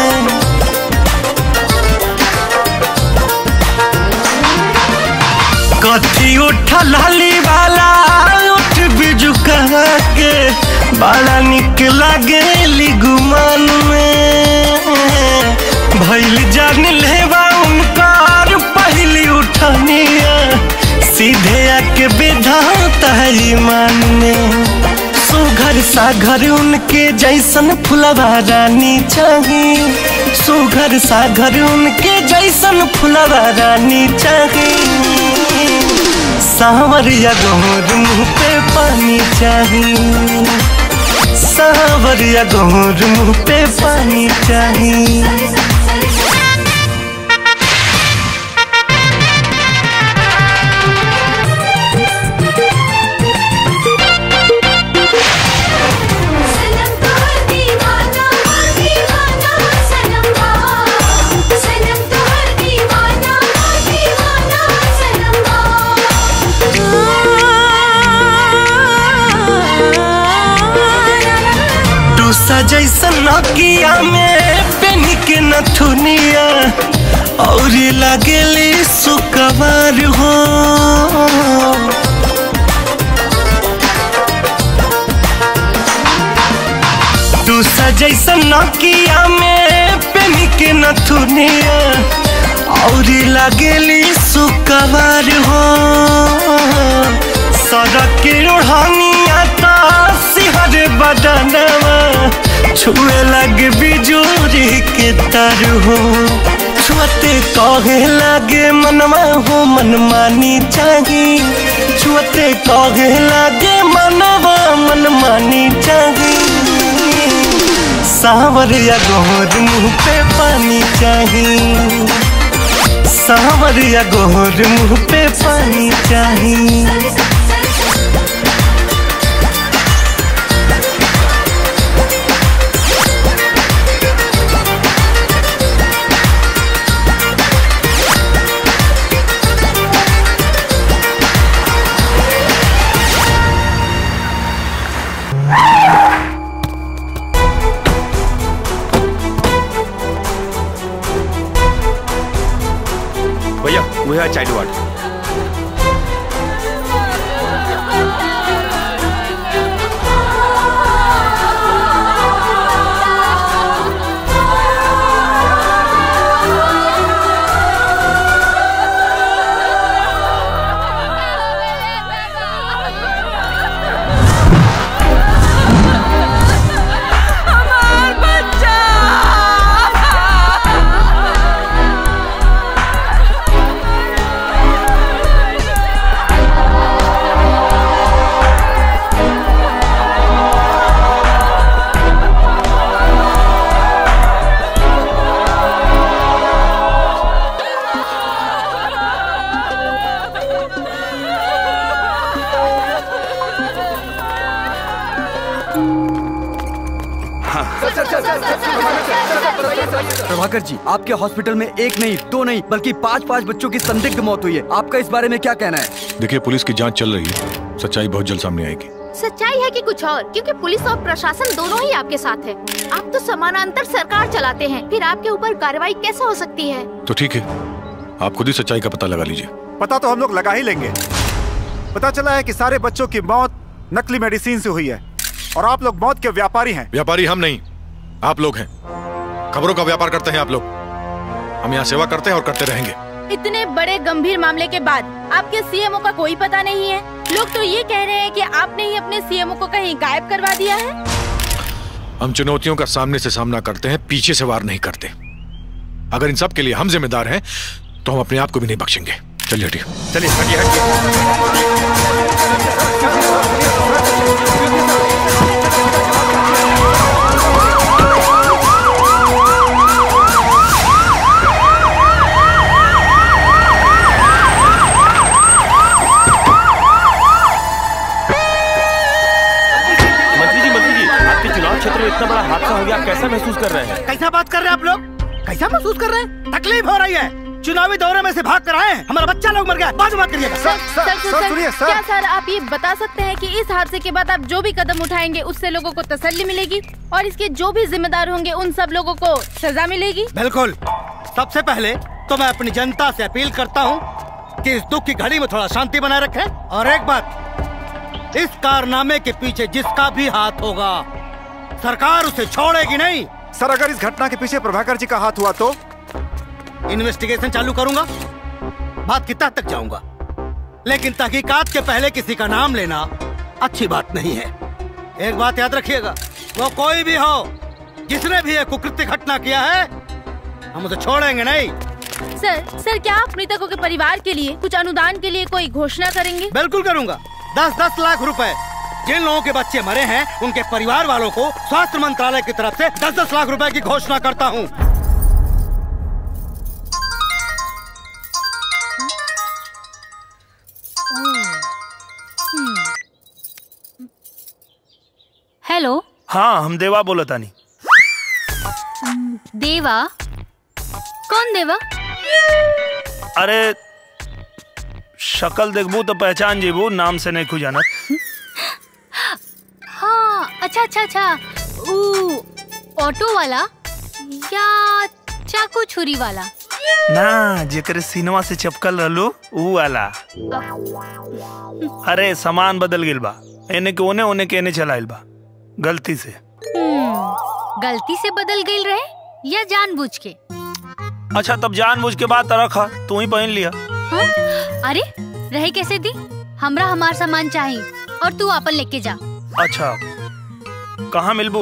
कथी उठा लाली वाला उठ भी झुका के, बाला निकला गेली गुमान में, भइल जान लेवा उनकार पहली उठनिया, सीधे आके विधाता है ईमान में, सुघर सागर उनके जैसन फुलवा रानी चाही, सुघर सागर उनके जैसन फुलवा रानी चाही, सावरिया गोर मुँह पे पानी चाही, सावरिया गोर मुँह पे पानी चाही। जैसन नकिया में पेनी के नथुनिया, और लगेली सुकवार हो, दूसरा जैसन नकिया में पेनी के नथुनिया, और लगेली सुकवार हो, सड़क के ओढ़निया ता सिहर बदनवा, छुए लग बिजूरी के तर हो, छुअते कहे लगे मनवा हो मनमानी चाही, छुअते कहे लगे मनवा मनमानी चाही, सावरिया गोर मुँह पे पानी चाही, सावरिया गोर मुँह पे पानी चाही। भैया वो है चाइल्ड वार्ड। प्रभाकर जी, आपके हॉस्पिटल में एक नहीं, दो नहीं, बल्कि पाँच पाँच बच्चों की संदिग्ध मौत हुई है। आपका इस बारे में क्या कहना है? देखिए, पुलिस की जांच चल रही है, सच्चाई बहुत जल्द सामने आएगी। सच्चाई है कि कुछ और? क्योंकि पुलिस और प्रशासन दोनों ही आपके साथ है। आप तो समानांतर सरकार चलाते हैं, फिर आपके ऊपर कार्रवाई कैसे हो सकती है? तो ठीक है, आप खुद ही सच्चाई का पता लगा लीजिए। पता तो हम लोग लगा ही लेंगे। पता चला है कि सारे बच्चों की मौत नकली मेडिसिन से हुई है और आप लोग मौत के व्यापारी हैं। व्यापारी हम नहीं, आप लोग हैं। खबरों का व्यापार करते हैं आप लोग। हम यहाँ सेवा करते हैं और करते रहेंगे। इतने बड़े गंभीर मामले के बाद आपके सीएमओ का कोई पता नहीं है? लोग तो ये कह रहे हैं कि आपने ही अपने सीएमओ को कहीं गायब करवा दिया है। हम चुनौतियों का सामने से सामना करते हैं, पीछे से वार नहीं करते। अगर इन सब के लिए हम जिम्मेदार हैं तो हम अपने आप को भी नहीं बख्शेंगे। चलिए हटिए। चलिए हटिए हटिए। क्षेत्र में इतना बड़ा हादसा हो गया, कैसा महसूस कर रहे हैं? कैसा बात कर रहे हैं आप लोग? कैसा महसूस कर रहे हैं? तकलीफ हो रही है। चुनावी दौरे में से भाग कर आए हैं, हमारा बच्चा लोग मर गया। बाद में बात करिएगा। सर, सर, सर, सर, सर, क्या सर आप ये बता सकते हैं कि इस हादसे के बाद आप जो भी कदम उठाएंगे उससे लोगों को तसल्ली मिलेगी और इसके जो भी जिम्मेदार होंगे उन सब लोगों को सजा मिलेगी? बिल्कुल। सबसे पहले तो मैं अपनी जनता से अपील करता हूँ कि इस दुख की घड़ी में थोड़ा शांति बनाए रखें। और एक बात, इस कारनामे के पीछे जिसका भी हाथ होगा सरकार उसे छोड़ेगी नहीं। सर अगर इस घटना के पीछे प्रभाकर जी का हाथ हुआ तो इन्वेस्टिगेशन चालू करूंगा, बात की तह तक जाऊंगा, लेकिन तहकीकात के पहले किसी का नाम लेना अच्छी बात नहीं है। एक बात याद रखिएगा, वो कोई भी हो जिसने भी एक कुकृत्य घटना किया है हम उसे छोड़ेंगे नहीं। सर सर क्या आप मृतकों के परिवार के लिए कुछ अनुदान के लिए कोई घोषणा करेंगे? बिल्कुल करूंगा। दस दस लाख रुपए जिन लोगों के बच्चे मरे हैं उनके परिवार वालों को स्वास्थ्य मंत्रालय की तरफ से दस दस लाख रुपए की घोषणा करता हूँ। हेलो। हाँ हम देवा बोला तानी। देवा? कौन देवा? अरे शक्ल देखबू तो पहचान जेबू, नाम से नहीं खुजाना। हाँ अच्छा अच्छा अच्छा, ऊ ऑटो वाला या चाकू छुरी वाला? ना जेकर सीनवा से चपकल रहलो ऊ वाला। अरे सामान बदल गिल बा, एने के ओने ओने के एने चलाइल बा गलती से। गलती से बदल गई रहे या जानबूझ के? अच्छा तब जानबूझ के बात रखा, तू ही पहन लिया। हाँ? अरे रहे कैसे दी? हमरा हमार सामान चाहिए और तू अपन लेके जा। अच्छा कहाँ मिलबू?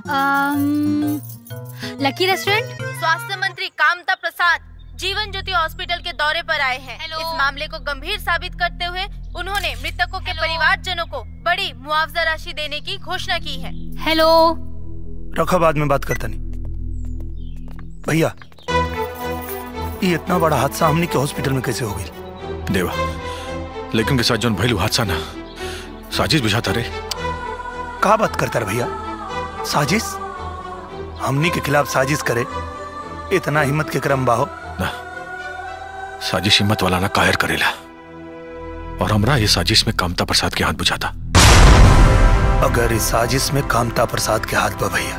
Lucky restaurant. स्वास्थ्य मंत्री कामता प्रसाद जीवन ज्योति हॉस्पिटल के दौरे पर आए हैं। इस मामले को गंभीर साबित करते हुए उन्होंने मृतकों के परिवारजनों को बड़ी मुआवजा राशि देने की घोषणा की है। हेलो। रखा, बाद में बात करता नहीं। भैया ये इतना बड़ा हादसा हमनी के हॉस्पिटल में कैसे हो गई? देवा लेकिन के साथ जो भइलू हादसा ना साजिश बुझाता रे। कहा बात करता रे भैया? साजिश? हमनी के खिलाफ साजिश करे इतना हिम्मत के क्रम बाहो ना। साजिश हिम्मत वाला ना कायर करेला, और हमरा ये साजिश में कामता प्रसाद के हाथ बुझाता। अगर इस साजिश में कामता प्रसाद के हाथ बा भैया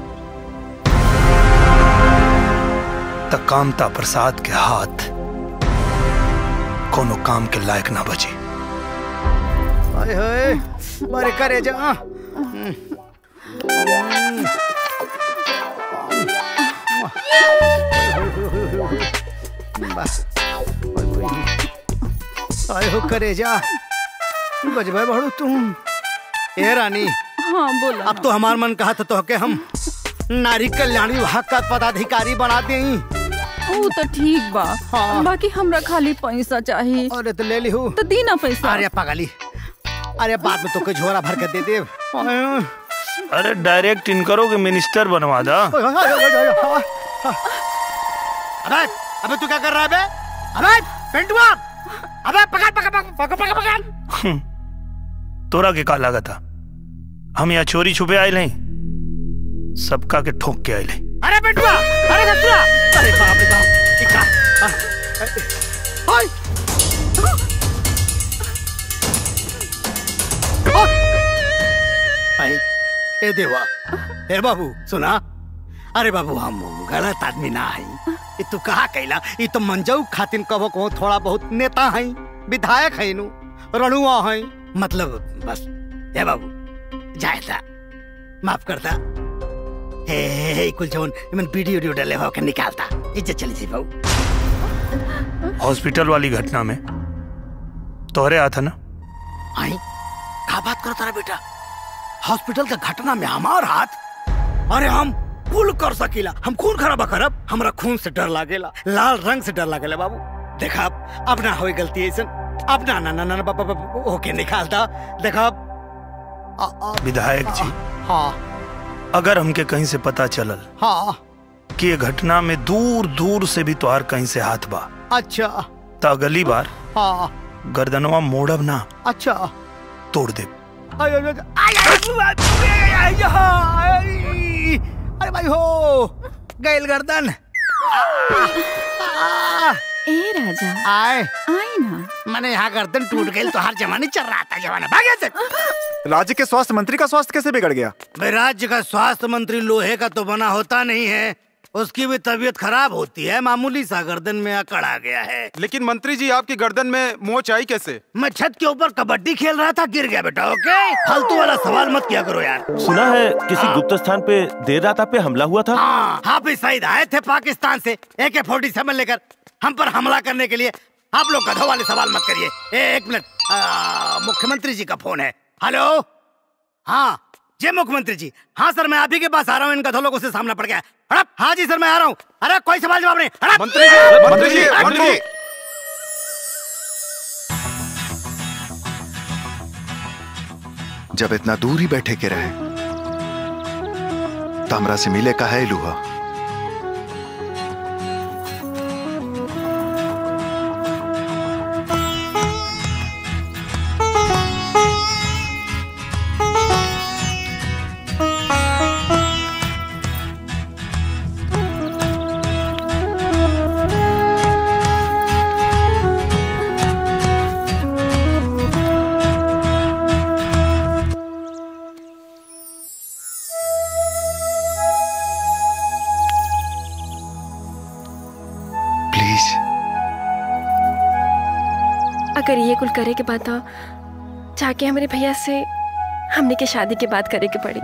तो कामता प्रसाद के हाथ कोनो काम के लायक ना बचे। हाय हाय मारे करे जा। आए हो करे जा बजबे बड़ू तुम। ए रानी। हाँ बोला। अब तो हमार मन कहा था तो के हम नारी कल्याण विभाग का पदाधिकारी बना दें। वो तो ठीक बा। हाँ। बाकी हमरा खाली पैसा चाहिए। अरे तो ले ली हूँ तो दी ना पैसा। अरे पागली, अरे बाद में तो के झोरा भर के दे दे। अरे डायरेक्ट इनकरो के मिनिस्टर बनवा दा। अबे अबे तू क्या कर रहा है बे? अबे पेंटुआ, अबे पकड़ पकड़ पकड़ पकड़ पकड़। तोरा के का लगा था? हम यहाँ चोरी छुपे आए नहीं, सबका के ठोक के आए। अरे पेंटुआ, अरे ससुरा, अरे बाप रे बाप, इका, हाय, भाई, ए देवा, ए बाबू, सुना? अरे बाबू हम गलत आदमी ना है। ये तू कहा कहला? ये तो मंजऊ खातिन कहो कहो थोड़ा बहुत नेता है, विधायक है नु, रणुआ है, मतलब बस। ए बाबू जायदा माफ करता। हे हे कुल जोन मन वीडियो वीडियो डाले हो के निकालता, इज्जत चली जी बाबू। हॉस्पिटल वाली घटना में तोहरे आता ना, आई का बात करता रहा बेटा? हॉस्पिटल का घटना में हमार हाथ? अरे हम कुल कर सकीला, हम खून खराबा करब? हमरा खून से डर लागेला, लाल रंग से डर लागेला बाबू। देखा अब ना होई गलती ऐसा, अब ना ना ना ना बाबा ओके निकालता। देखा विधायक जी, हाँ अगर हमके कहीं से पता चलल हाँ कि ये घटना में दूर दूर से भी तोहार कहीं से हाथ बा, अच्छा तो अगली बार हाँ गर्दनवा मोड़ब ना, अच्छा तोड़ दे। अरे भाई हो गैल गर्दन। ए राजा आए आए ना, मैंने यहाँ गर्दन टूट गई तो हर जमाने चल रहा था जमाना भागे से। राज्य के स्वास्थ्य मंत्री का स्वास्थ्य कैसे बिगड़ गया? भाई राज्य का स्वास्थ्य मंत्री लोहे का तो बना होता नहीं है, उसकी भी तबीयत खराब होती है, मामूली सा गर्दन में अकड़ आ गया है। लेकिन मंत्री जी आपकी गर्दन में मोच आई कैसे? मैं छत के ऊपर कबड्डी खेल रहा था, गिर गया बेटा। ओके फालतू वाला सवाल मत किया करो यार। सुना है किसी गुप्त स्थान पे देर रात आप पे हमला हुआ था? हाँ हाफिज सईद आए थे पाकिस्तान से ए के फोर्टी सेवन लेकर हम पर हमला करने के लिए। आप लोग गधों वाले सवाल मत करिए। ए, एक मिनट, मुख्यमंत्री जी का फोन है। हेलो हाँ जय मुख्यमंत्री जी। हाँ सर मैं आप ही के पास आ रहा हूँ, इन गधों लोगों से सामना पड़ गया। हड़प। हाँ जी सर मैं आ रहा हूँ। अरे कोई सवाल जवाब नहीं। हड़प। मंत्री जी, मंत्री जी, मंत्री जी। जब इतना दूर ही बैठे के रहे तो हमरा से मिले का है लुहा? अगर ये कुल करे के बाद तो जाके हमारे भैया से हमने के शादी की बात करे के पड़ी।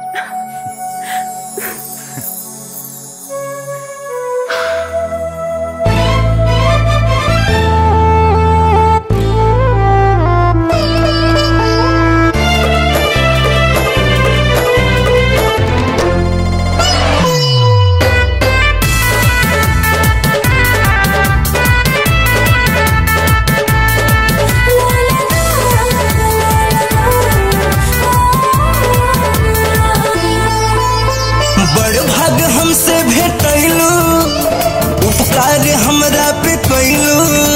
हमरा पे कैलू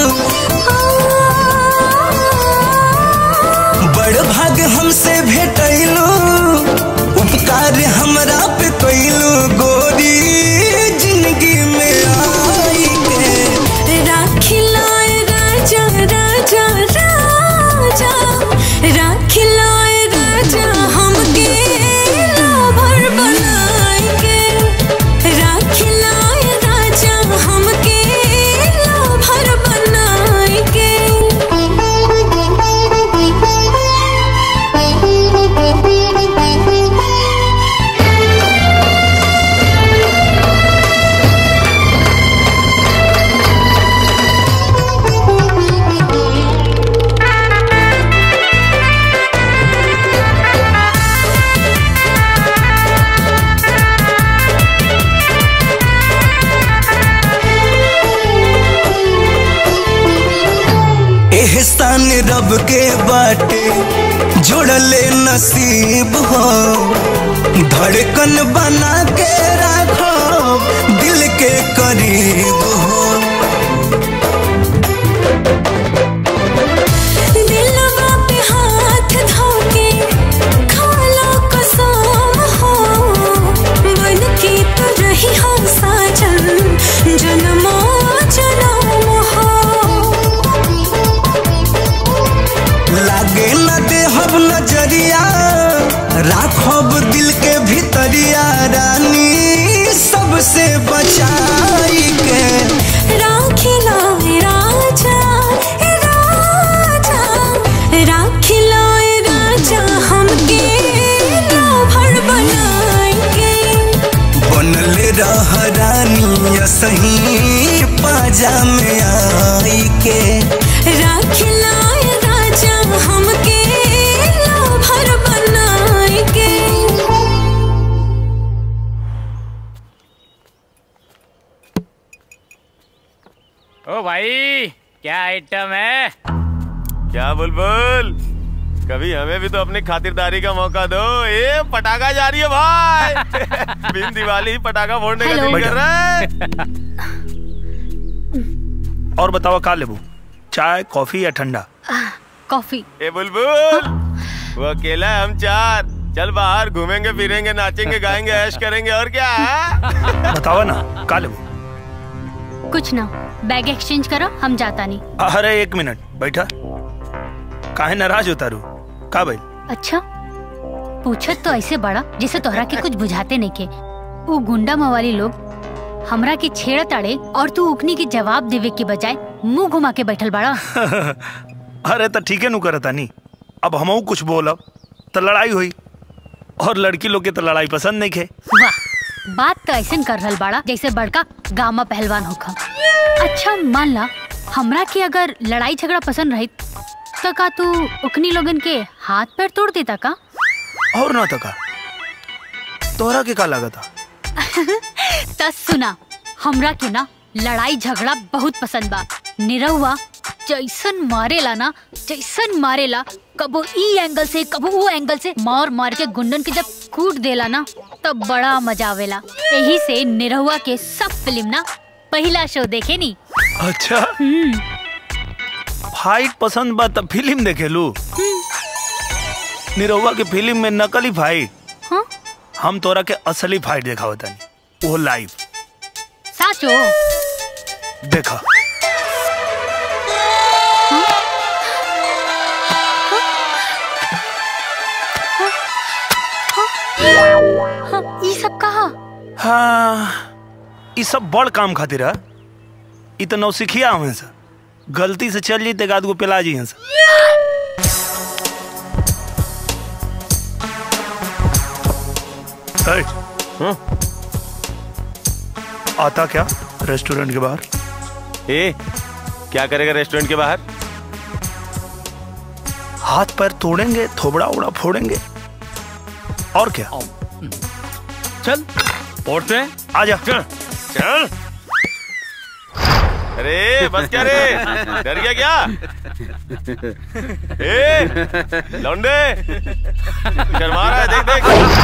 बड़ भाग हमसे भेटैलू, उपकार हमरा पे कैलू गोरी जिंदगी में आई के राखिलाए राजा राजा राजा राखिलाए राजा हमके लाभर बनाए के राखिलाए राजा हमके लाभर बनाए के। एहसान रब के बाटे जोड़ले नसीब हो, धड़कन बना के रखो दिल के करीब हो। दिलवा पे हाथ धोके खाला कसम हो, बन के तो रही हो साजन जन्मों जन्म हो। लागे न देहब नजरिया राखब दिल के भीतरिया रानी सबसे बचाई के राखिला राजा राजा राखिला राजा हमके लाभर बनाएंगे। बनले रह रानी सही पाजा में आई के राखिला राजा हमके क्या आइटम है? क्या बुलबुल, कभी हमें भी तो अपनी खातिरदारी का मौका दो। ये पटाखा जा रही है भाई। बिन दिवाली पटाखा फोड़ने का दिल कर रहा है। और बताओ का लेबू, चाय कॉफी या ठंडा? कॉफी। ए बुलबुल, वो अकेला है, हम चार। चल बाहर घूमेंगे फिरेंगे, नाचेंगे गाएंगे, ऐश करेंगे, और क्या है? बताओ ना का लेबू। कुछ ना, बैग एक्सचेंज करो, हम जाता नहीं। अरे एक मिनट बैठा, काहे नाराज होता रू का भाई? अच्छा, पूछत तो ऐसे बड़ा जैसे तोहरा के कुछ बुझाते नहीं के। वो गुंडा मवाली लोग हमरा के छेड़ ताड़े और तू उकनी के जवाब देवे के बजाय मुंह घुमा के बैठल बड़ा। अरे तो ठीक है नु करता नहीं, अब हमहू कुछ बोलब तो लड़ाई हुई, और लड़की लोग के तो लड़ाई पसंद नहीं खे। वाह, बात तो ऐसे कर रहल बड़ा जैसे बड़का गामा पहलवान होखा। अच्छा मान ला हमरा के अगर लड़ाई झगड़ा पसंद रही तो का तू उकनी लोगन के हाथ पैर तोड़ देता का? और ना तो का, तोहरा के का लगा था? तस सुना, हमरा के ना लड़ाई झगड़ा बहुत पसंद बा। निरहुआ जैसन मारेला ना, जैसन मारेला, कबो ई एंगल से कबो वो एंगल से मार मार के गुंडन के जब कूट देला ना तब बड़ा मजा आवेला। यही से निरहुआ के सब फिल्म ना पहला शो देखे नी। अच्छा, फाइट पसंद बा तब फिल्म देखे लू? निरहुआ के फिल्म में नकली फाइट, हाँ? हम तोरा के असली फाइट देखा होता नहीं, वो लाइव। साचो देखा। हाँ, ये सब कहा? हाँ, ये सब बड़ काम खातिर है। ये तो नौसिखिया हमें से गलती से चल जीते गाद को पिला जी हैं से। हाँ? आता क्या रेस्टोरेंट के बाहर? ए, क्या करेगा रेस्टोरेंट के बाहर? हाथ पैर तोड़ेंगे, थोबड़ा उड़ा फोड़ेंगे, और क्या? चल फोड़ते हैं, आजा। चल चल। अरे बस क्या रे, डर गया क्या? ए लौंडे, शर्मा रहा है, देख देख।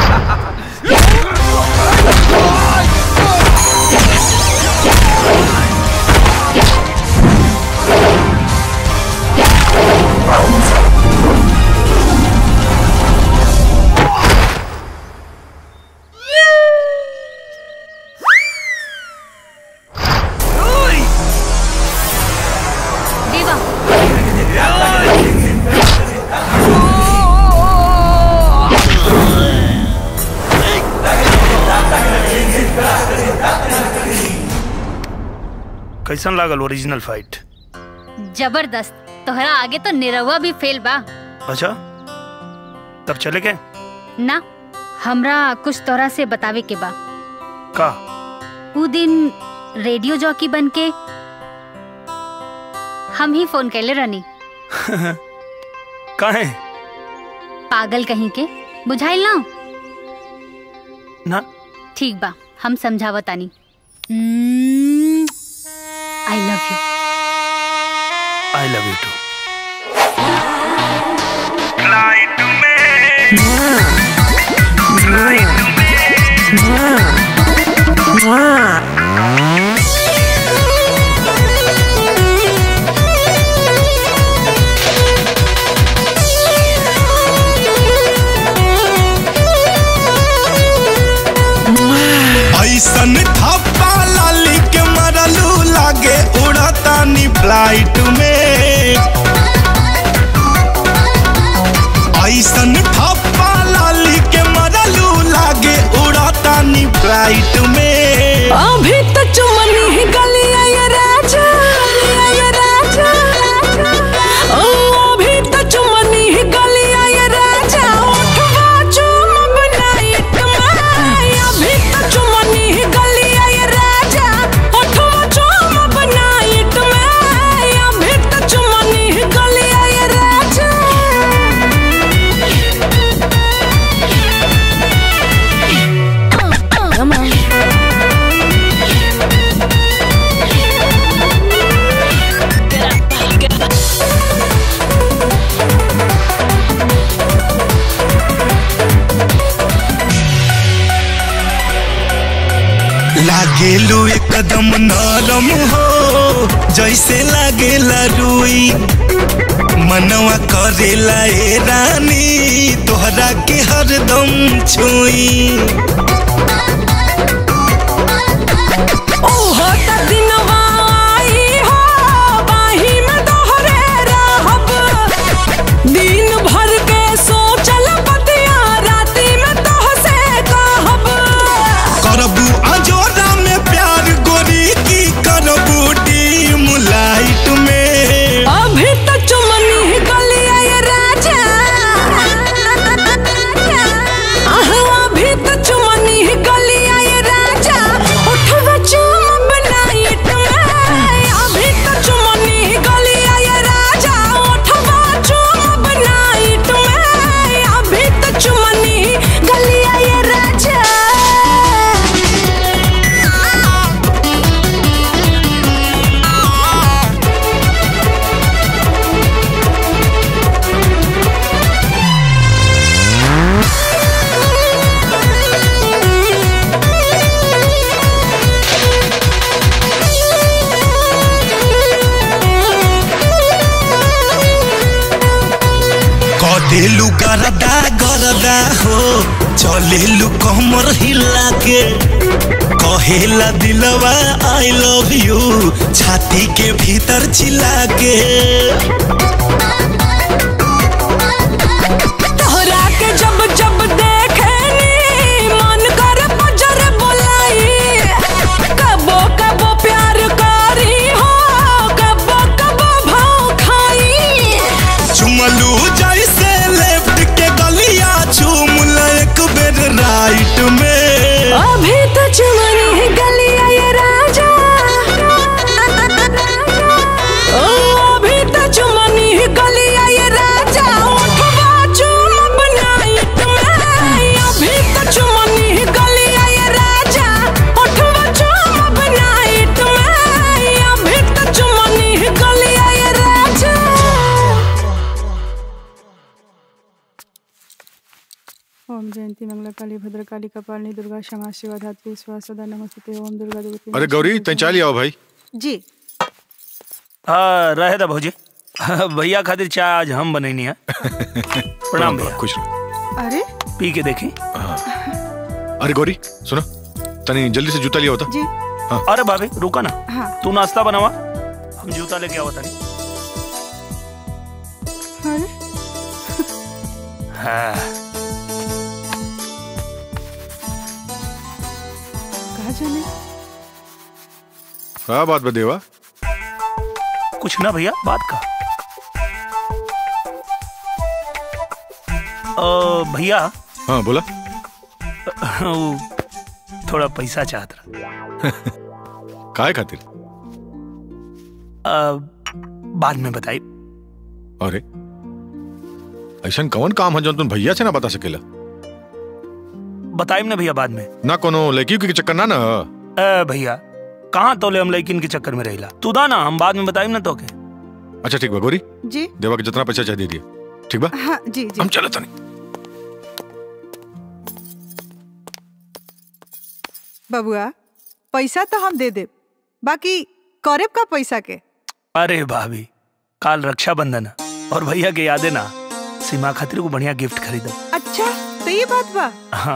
कैसन लागल ओरिजिनल फाइट? जबरदस्त। तोहरा आगे तो निरहुआ भी फेल बा। अच्छा, तब चले गए ना? हमरा कुछ तोहरा से बतावे के बा। का? उ दिन रेडियो जॉकी बन के हम ही फोन कैले रहनी। काहे? पागल कहीं के, बुझाइल ना? ना। ठीक बा, हम समझावतानी। I love you. I love you too. ऐसन थप्पा लाली के मरलू लागे उड़ता नी फ्लाइट में। ऐसन थप्पा लाली के मरलू लागे उड़ता नी फ्लाइट एकदम नरम हो जैसे लागेला रुई। मनवा करेला ए रानी तोहरा के हरदम छुई। ओहो त दिनवा आई हो बाही में तोहरे रहब। दिन भर के सोचल बतिया राती में तोहसे कहब। करबू अजोरा में प्यार गोरी की करबू डीम लाइट में। अभी तो चुमनी गलिया ये राजा। अभी तो चुमनी गलिया ये राजा। उठवा चुम बनाइट में। अभी तो चुमनी गलिया ये राजा। उठवा चुम बनाइट में। अभी तो चुमनी गलिया ये राजा। कदेलू गरदा गरदा हो चलेलू कमर हिला के। कहेला दिलवा आई लव यू छाती के भीतर चिल्ला के। तोहरा के जब जब देखेनी मन कर बजर बोलाई। कबो कबो प्यार करी हो कबो कबो भाव खाई। चुमलू जैसे लेफ्ट के गलिया चूम ले एक बेर राइट में। अभी तो चुमनी गलिया ये राजा। ओ अभी तो चुमनी गलिया ये राजा। उठवा चुम बनाइट में। अभी तो चुमनी गलिया ये राजा। उठवा चुम बनाइट में। अभी तो चुमनी गलिया ये राजा। ओम जयंती मंगला काली भद्र काली कपालिनी दुर्गा क्षमा शिवा धात्री स्वा सदा नमस्ते। ओम दुर्गा देवती। अरे गौरी तैं चाय लिया भाई। जी हाँ रहे था भौजी। भैया खातिर चाय आज हम बनैनी है। प्रणाम भैया। खुश रहो। अरे पी के देखी। अरे गौरी सुनो तनी जल्दी से जूता लिया होता। जी हाँ। अरे भाभी रुका ना। हाँ। तू नाश्ता बनावा हम जूता लेके आओ तनी। अरे हाँ। कहा जाने क्या बात बदेवा। कुछ ना भैया बात का। ओ भैया। हाँ बोला। वो थोड़ा पैसा चाहत रहा। काय खातिर? बाद में बताई। अरे ऐसा कौन काम है जो तुम भैया से ना बता सकेला? बताइम ना भैया बाद में। ना कोनो लड़की के चक्कर ना ना। ए भैया कहाँ तोले हम लड़किन के चक्कर में रहिला। तू दा ना हम बाद में बताइम ना तो के। अच्छा ठीक बा गौरी। जी देवा के जितना पैसा चाहिए दे दिया। ठीक बा। हाँ जी जी हम चलो तनी। बबुआ पैसा तो हम दे दे बाकी करेब का पैसा के। अरे भाभी काल रक्षाबंधन और भैया के याद है ना सीमा खातिर को बढ़िया गिफ्ट खरीदो। अच्छा तो ये बात बा। हाँ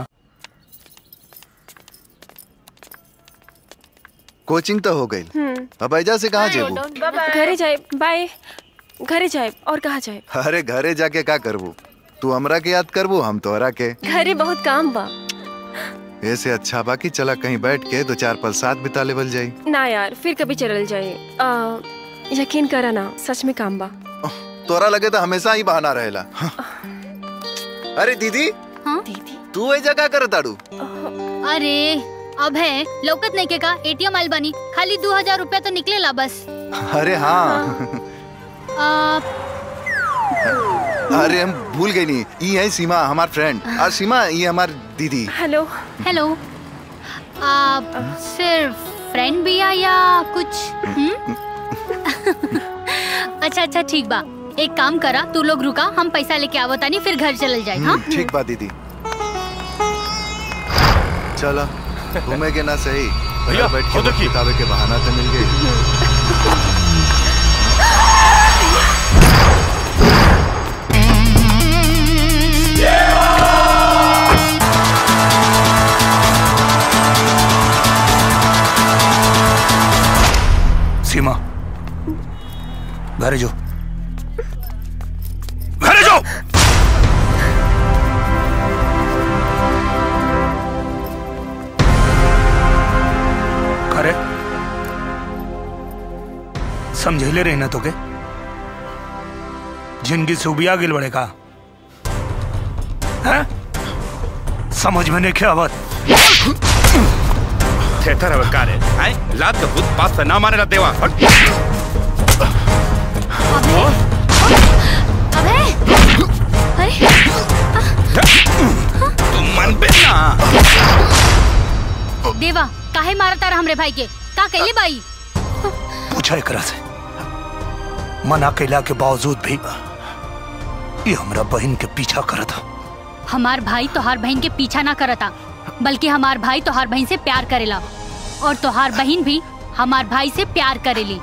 कोचिंग तो हो गई। अब ऐजा से कहाँ जेबू? घरे जाए। बाय। घरे जाए और कहाँ जाए? अरे घरे जाके का करबू? तू हमरा के याद करबू हम तोहरा के। घरे बहुत काम बा। ऐसे अच्छा बा कि चला कहीं बैठ के दो चार पल साथ बिता लेवल जाई। ना यार फिर कभी चलल जाए। आ, यकीन करा ना सच में काम बा। तोरा लगे तो हमेशा ही बहाना रहेला। अरे दीदी। हाँ? दीदी तू ऐजा का करत ताड़ू? अरे अब है लौकत नहीं के का एटीएम आइल बनी खाली दो हजार रुपया तो निकले ला बस। अरे हाँ। आ, अरे हम भूल गए नहीं ये है सीमा हमार फ्रेंड। और सीमा ये हमार दीदी। Hello hello. आप सिर्फ फ्रेंड भी है या कुछ? अच्छा अच्छा ठीक बा एक काम करा तू लोग रुका हम पैसा लेके आवो तानी फिर घर चल जाए। हाँ ठीक बा दीदी। चलो घूमे के ना सही भैया बैठ के किताबे के बहाना तो मिल गए। सीमा घरे जो घरे जो घरे समझेले रही ना तो के जिंदगी से उबिया गिल बड़े का है समझ में नहीं क्या बात थेथर है कार है हैं लात का भूत पास से ना माने ला देवा हट। अबे अबे अरे तुम मन पे ना देवा काहे मारता रहा हमरे भाई के का कहले भाई पूछा एकरा से मना कैला के बावजूद भी ये हमरा बहन के पीछा करता। हमार भाई तोहार बहन के पीछा ना करता बल्कि हमार भाई तोहार बहन से प्यार करेला और तोहार बहन भी हमार भाई से प्यार करेली।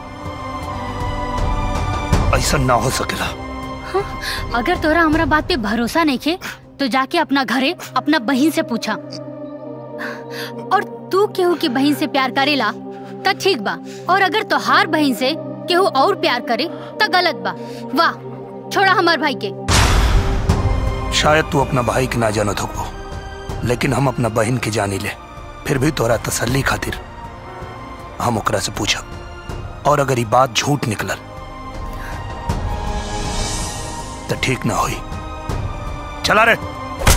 ऐसा ना हो सकेला। हाँ, अगर तोरा हमरा बात पे भरोसा नहीं खे तो जाके अपना घरे अपना बहन से पूछा। और तू केहू की बहन से प्यार करेला त ठीक बा और अगर तोहार बहन से केहू और प्यार करे त गलत बा। वाह छोड़ा हमार भाई के। शायद तू अपना भाई के ना जानत हो लेकिन हम अपना बहन के जानी ले। फिर भी तोरा तसल्ली खातिर हम ओकरा से पूछा और अगर ये बात झूठ निकलल तो ठीक ना होई। चला रे।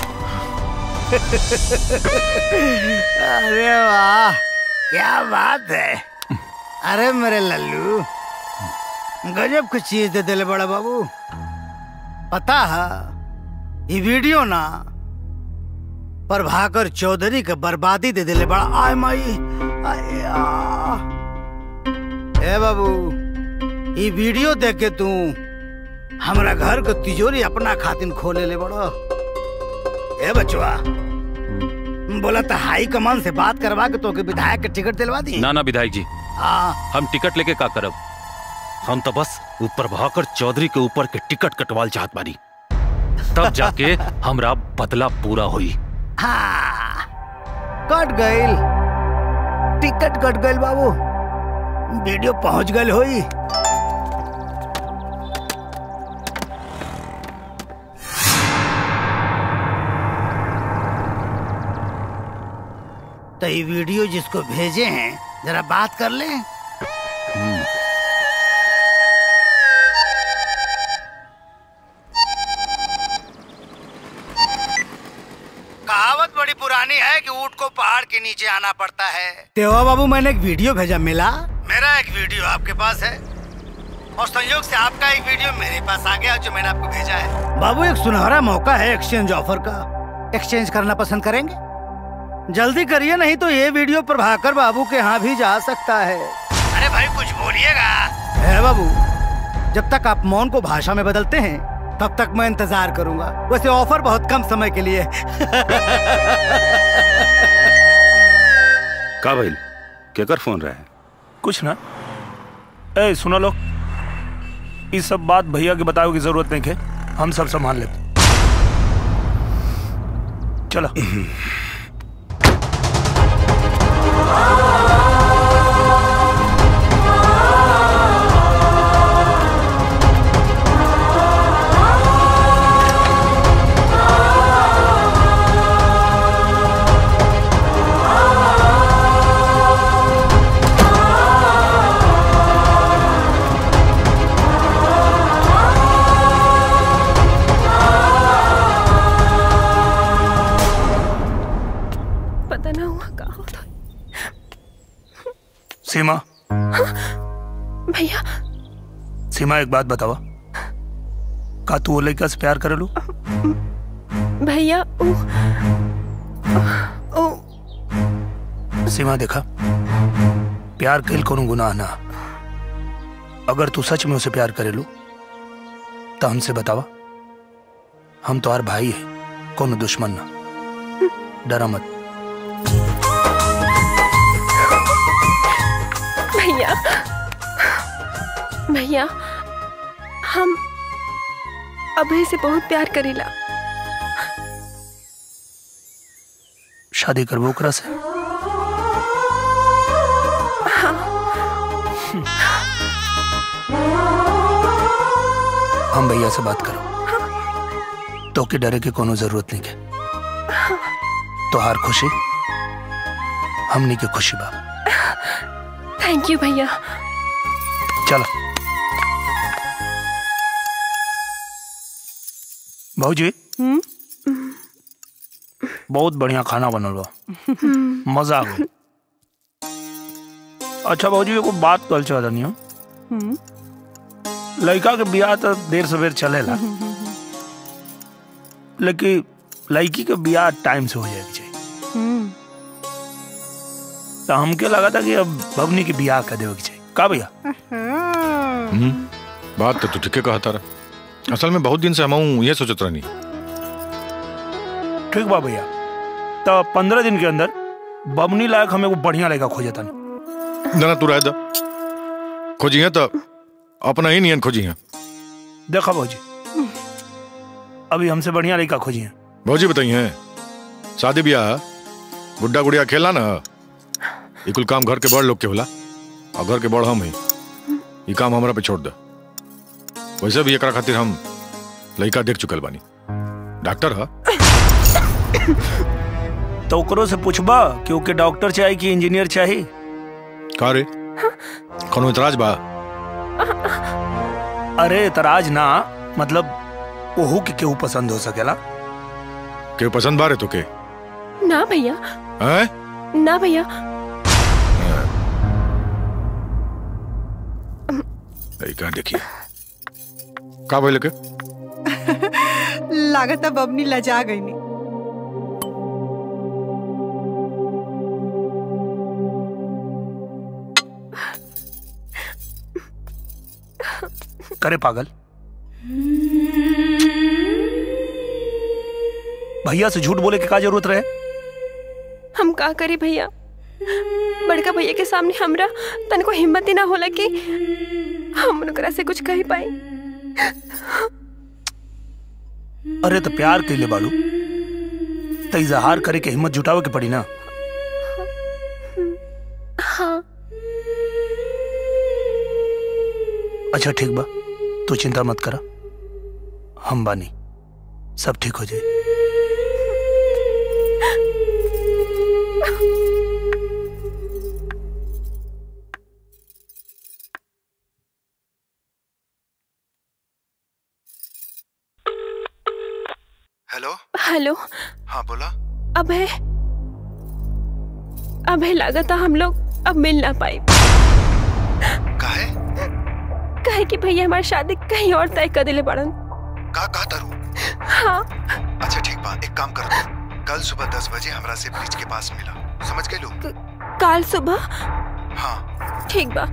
अरे वाह क्या बात है। अरे मेरे लल्लू गजब कुछ चीज दे दिले बड़ा बाबू। पता है ये वीडियो ना प्रभाकर चौधरी के बर्बादी दे दिले बड़ा। आय माई आय आ। ए बाबू ये वीडियो देख के तू हमरा घर को तिजोरी अपना खातिन खोले ले बड़ो। ए बचवा बोला था हाई कमान से बात करवा के तो के विधायक के टिकट दिलवा दी। ना ना विधायक जी हाँ हम टिकट लेके का करब। हम तो बस ऊपर भाकर चौधरी के ऊपर के टिकट कटवाल चाहत बानी तब जाके हमरा बदला पूरा हुई। हाँ कट गईल टिकट कट गईल बाबू। वीडियो पहुंच गईल होई। तो ये वीडियो जिसको भेजे हैं जरा बात कर ले। कहावत बड़ी पुरानी है कि ऊंट को पहाड़ के नीचे आना पड़ता है। तेवा बाबू मैंने एक वीडियो भेजा मिला। मेरा एक वीडियो आपके पास है और संयोग से आपका एक वीडियो मेरे पास आ गया जो मैंने आपको भेजा है। बाबू एक सुनहरा मौका है एक्सचेंज ऑफर का। एक्सचेंज करना पसंद करेंगे? जल्दी करिए नहीं तो ये वीडियो प्रभाकर बाबू के यहाँ भी जा सकता है। अरे भाई कुछ बोलिएगा। है बाबू जब तक आप मौन को भाषा में बदलते हैं तब तक मैं इंतजार करूंगा। वैसे ऑफर बहुत कम समय के लिए। का भाई केकर फोन रहा है? कुछ ना। ए सुनो लो इस सब बात भैया के बताओ की जरूरत नहीं है। हम सब संभाल लेते। चलो सीमा। भैया सीमा एक बात बतावा का तू वो लड़का से प्यार करे लू? भैया ओ, ओ, सीमा देखा प्यार कैल कोनो गुनाह ना। अगर तू सच में उसे प्यार करे लू तो हमसे बतावा। हम तो आर भाई है कोनो दुश्मन ना। डरा मत। भैया भैया हम अभय से बहुत प्यार करेला। शादी करबो ओकरा से? हाँ। हम भैया से बात करो। तो के डरे की कोनो जरूरत नहीं के। तोहार खुशी हमनी के खुशी बा। थैंक यू भैया। चलो भाऊजी बहुत बढ़िया खाना बनल बा, मजा आ गया। अच्छा भाऊजी एगो बात कल चाह रही हूँ। लड़का के ब्याह तो देर सवेर चलेला, लेकिन लड़की के ब्याह टाइम से हो जाएगी चाहिए। तो हमके लगा था कि अब बबनी की ब्याह कर देवे के चाहिए। का भैया? हम्म, बात तो तू ठीक कहा तारा। असल में बहुत दिन से हम ये सोचत रहनी। ठीक बा भैया, तो पंद्रह दिन के अंदर बबनी लायक हमें वो बढ़िया लड़का खोजता नहीं। ना तू रह दा, खोजी है तो अपना ही नियन खोजी है। देखा भाजी, अभी हमसे बढ़िया लड़का खोजी है। भाजी बताइए, शादी ब्याह गुड्डा गुड़िया खेला ना, ये कुल काम घर के बड़ लोग के होला और घर के बड़ हम ही। ये काम हमरा पे छोड़ दे। वैसे भी एकरा खातिर हम लड़का देख चुकल बानी, डॉक्टर है। तो ओकरो से पूछबा कि ओके डॉक्टर चाहिए कि इंजीनियर चाहिए? का रे, कोनो इतराज बा? अरे इतराज ना, मतलब ओहू के केहू पसंद हो सकेला। केहू पसंद बारे तो के? ना भैया। हैं? ना भैया। लड़का देखिए का बोले के? लागत अब अपनी लजा गई नहीं। करे पागल, भैया से झूठ बोले के का जरूरत रहे? हम का करी भैया, बड़का भैया के सामने हमरा तनको हिम्मत ही ना होला कि हम उनकरा से कुछ कह पाए। अरे तो प्यार के लिए बालू तो इजहार करे के हिम्मत जुटावे के पड़ी ना। हाँ। अच्छा ठीक बा, तू चिंता मत करा, हम बानी, सब ठीक हो जाए। Hello hello. हाँ बोला। अभय, अभय लागता हम लोग अब मिल ना पाए। काहे? काहे कि भैया हमारी शादी कहीं और तय कर दिले बड़न। का का तरू? हाँ। अच्छा ठीक बा, एक काम करो, कल सुबह दस बजे हमरा से ब्रिज के पास मिला, समझ गए लो? कल सुबह? हाँ ठीक बा।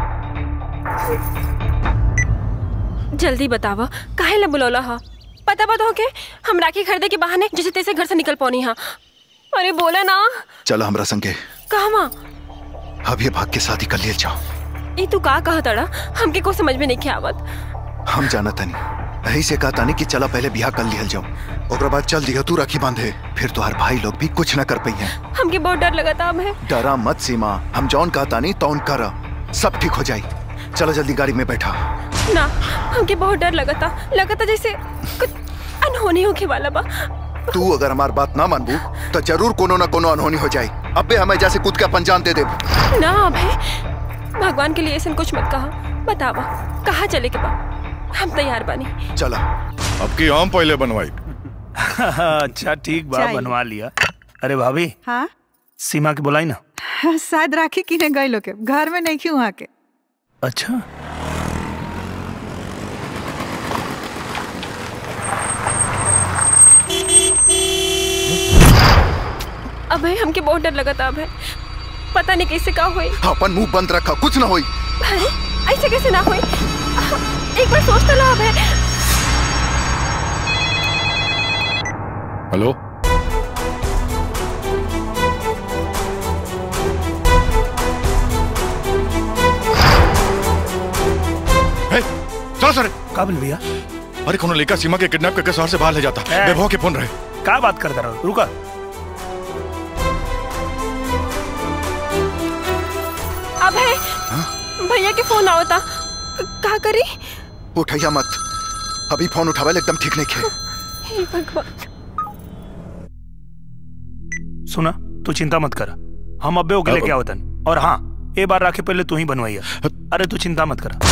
जल्दी बतावा काहे ला बुलौला हा? पता पता हो के हम राखी खरीदे के बहाने जैसे तैसे घर से निकल पौनी हा। अरे बोला ना। चलो हमरा संगे। कहवा? अब ये भाग के शादी कर लिए जाओ। ये तू का कहा तड़ा? हमके को समझ में नहीं आवत। हम जाना तनी, यही से कहा तानी कि चला पहले ब्याह कर लिया जाओ, ओकरा बाद चल दिया तू राखी बांधे, फिर तुम्हारे भाई लोग भी कुछ न कर पाई हैं। हमके बहुत डर लगा था। है डरा मत सीमा, हम जौन कहा तानी तौन कर, सब ठीक हो जाये। चलो जल्दी गाड़ी में बैठा। ना, हमके बहुत डर लगा था, लगा था जैसे कुछ अनहोनी होके वाला बा। तू अगर हमारी बात ना मानबू तो जरूर कोनो न कोनो अनहोनी हो जाए। अबे हमें जैसे कूद के अपन जान दे दे। ना अबे, भगवान के लिए ऐसा कुछ मत कहा। बतावा कहाँ चले के बा, हम तैयार बानी। चला। अब की आम पहले बनवाई। अच्छा ठीक बा, बनवा लिया। अरे भाभी। हाँ? सीमा के बुलाई ना। शायद राखी किने गए लोग के, घर में नहीं क्यों आके। अच्छा अबे हमके बहुत डर लगा था। अबे पता नहीं कैसे का हुई। अपन मुंह बंद रखा, कुछ ना हुई। अरे ऐसे कैसे ना हुई, एक बार सोच तो लो। अबे हेलो, काबिल भैया। अरे कोनो लेका सीमा के किडनैप करके शहर से बाहर ले जाता। वैभव के फोन रहे। क्या बात करता रहो, रुका। अभय, भैया के फोन आओ था, क्या करी? उठैया मत, अभी फोन उठावे एकदम ठीक नहीं खे। हे भगवान। सुना, तू चिंता मत कर, हम अब्बे ओके लेके आवतन। और हाँ, ए बार राखे पहले तू ही बनवाइया। अरे तू चिंता मत कर।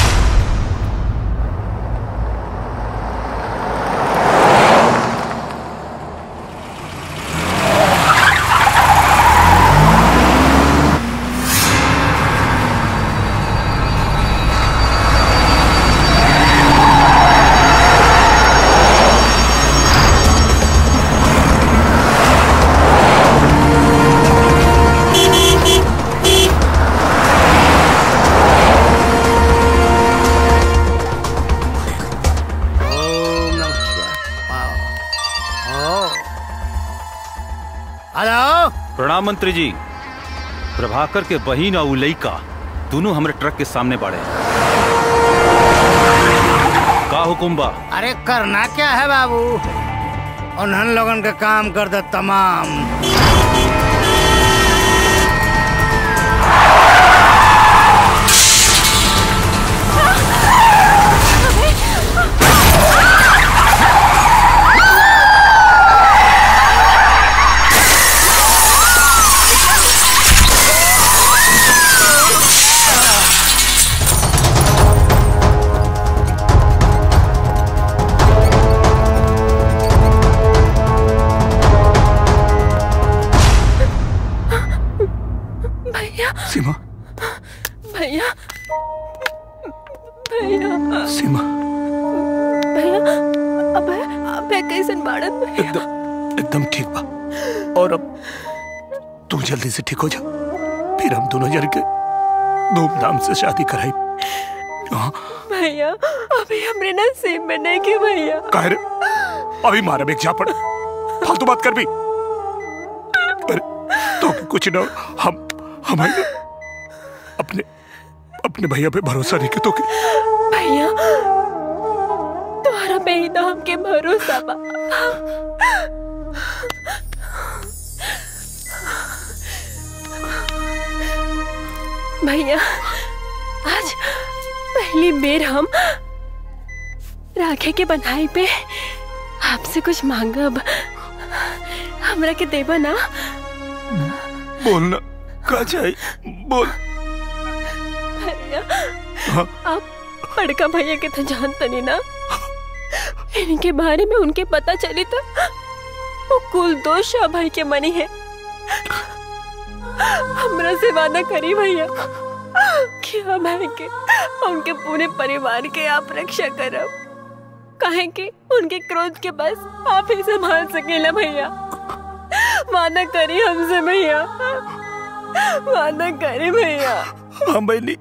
प्रणाम मंत्री जी। प्रभाकर के बहिन और लइका दोनों हमारे ट्रक के सामने बाड़े। का हुकुम बा? अरे करना क्या है बाबू, उन्हन लोगन का काम कर दे तमाम। सीमा, भैया, भैया, सीमा, भैया, अबे, अबे कैसन बाड़न भैया? एकदम, एकदम ठीक बा। और अब तू जल्दी से ठीक हो जा, फिर हम दोनों जन के धूमधाम से शादी कराई। हाँ भैया, अभी हमरे नसीब में नहीं के भैया। काहे रे? अभी मारा बेग जा पड़, फालतू बात कर भी। अरे तो कुछ ना, हम हमारे अपने अपने भैया पे भरोसा नहीं के तो के। भैया, तुम्हारा पे ही तो हमके भरोसा बा। भैया, आज पहली बेर हम राखे के बंधाई पे आपसे कुछ मांगब, हमरा के देबा ना? बोलना का चाहिए, बोल। भैया, हाँ? आप बड़का भैया के तो जानते नहीं ना, इनके बारे में उनके पता चली तो वो कुल दोष भाई के मनी है। हमरा से वादा करी भैया कि भाई के उनके पूरे परिवार के आप रक्षा करब, काहे कि उनके क्रोध के बस आप ही संभाल सकेला। भैया वादा करी हमसे, भैया वादा करे भैया। हाँ बहनी,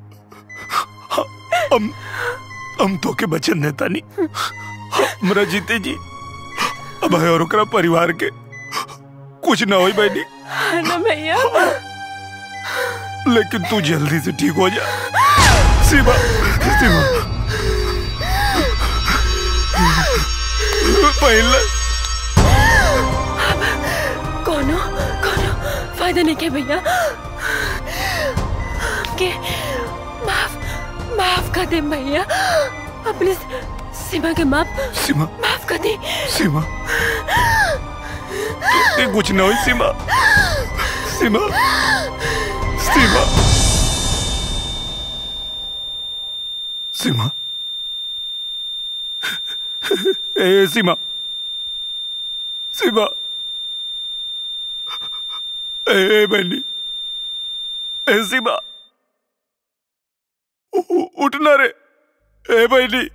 हम हम तो के बचन नेता नहीं, हमरा जीते जी अब है और ओकरा परिवार के कुछ ना होई बहनी। हाँ ना भैया, लेकिन तू जल्दी से ठीक हो जा। सीमा, सीमा, पहले कोनो कोनो फायदा नहीं के भैया, के माफ माफ कर दे भैया, अपने सीमा के माफ सीमा माफ कर दे। सीमा, तो कुछ ना हो सीमा, सीमा, सीमा, सीमा, ए सीमा, सीमा, ए बहनी, ए सीमा, उठना रे, ए बहनी,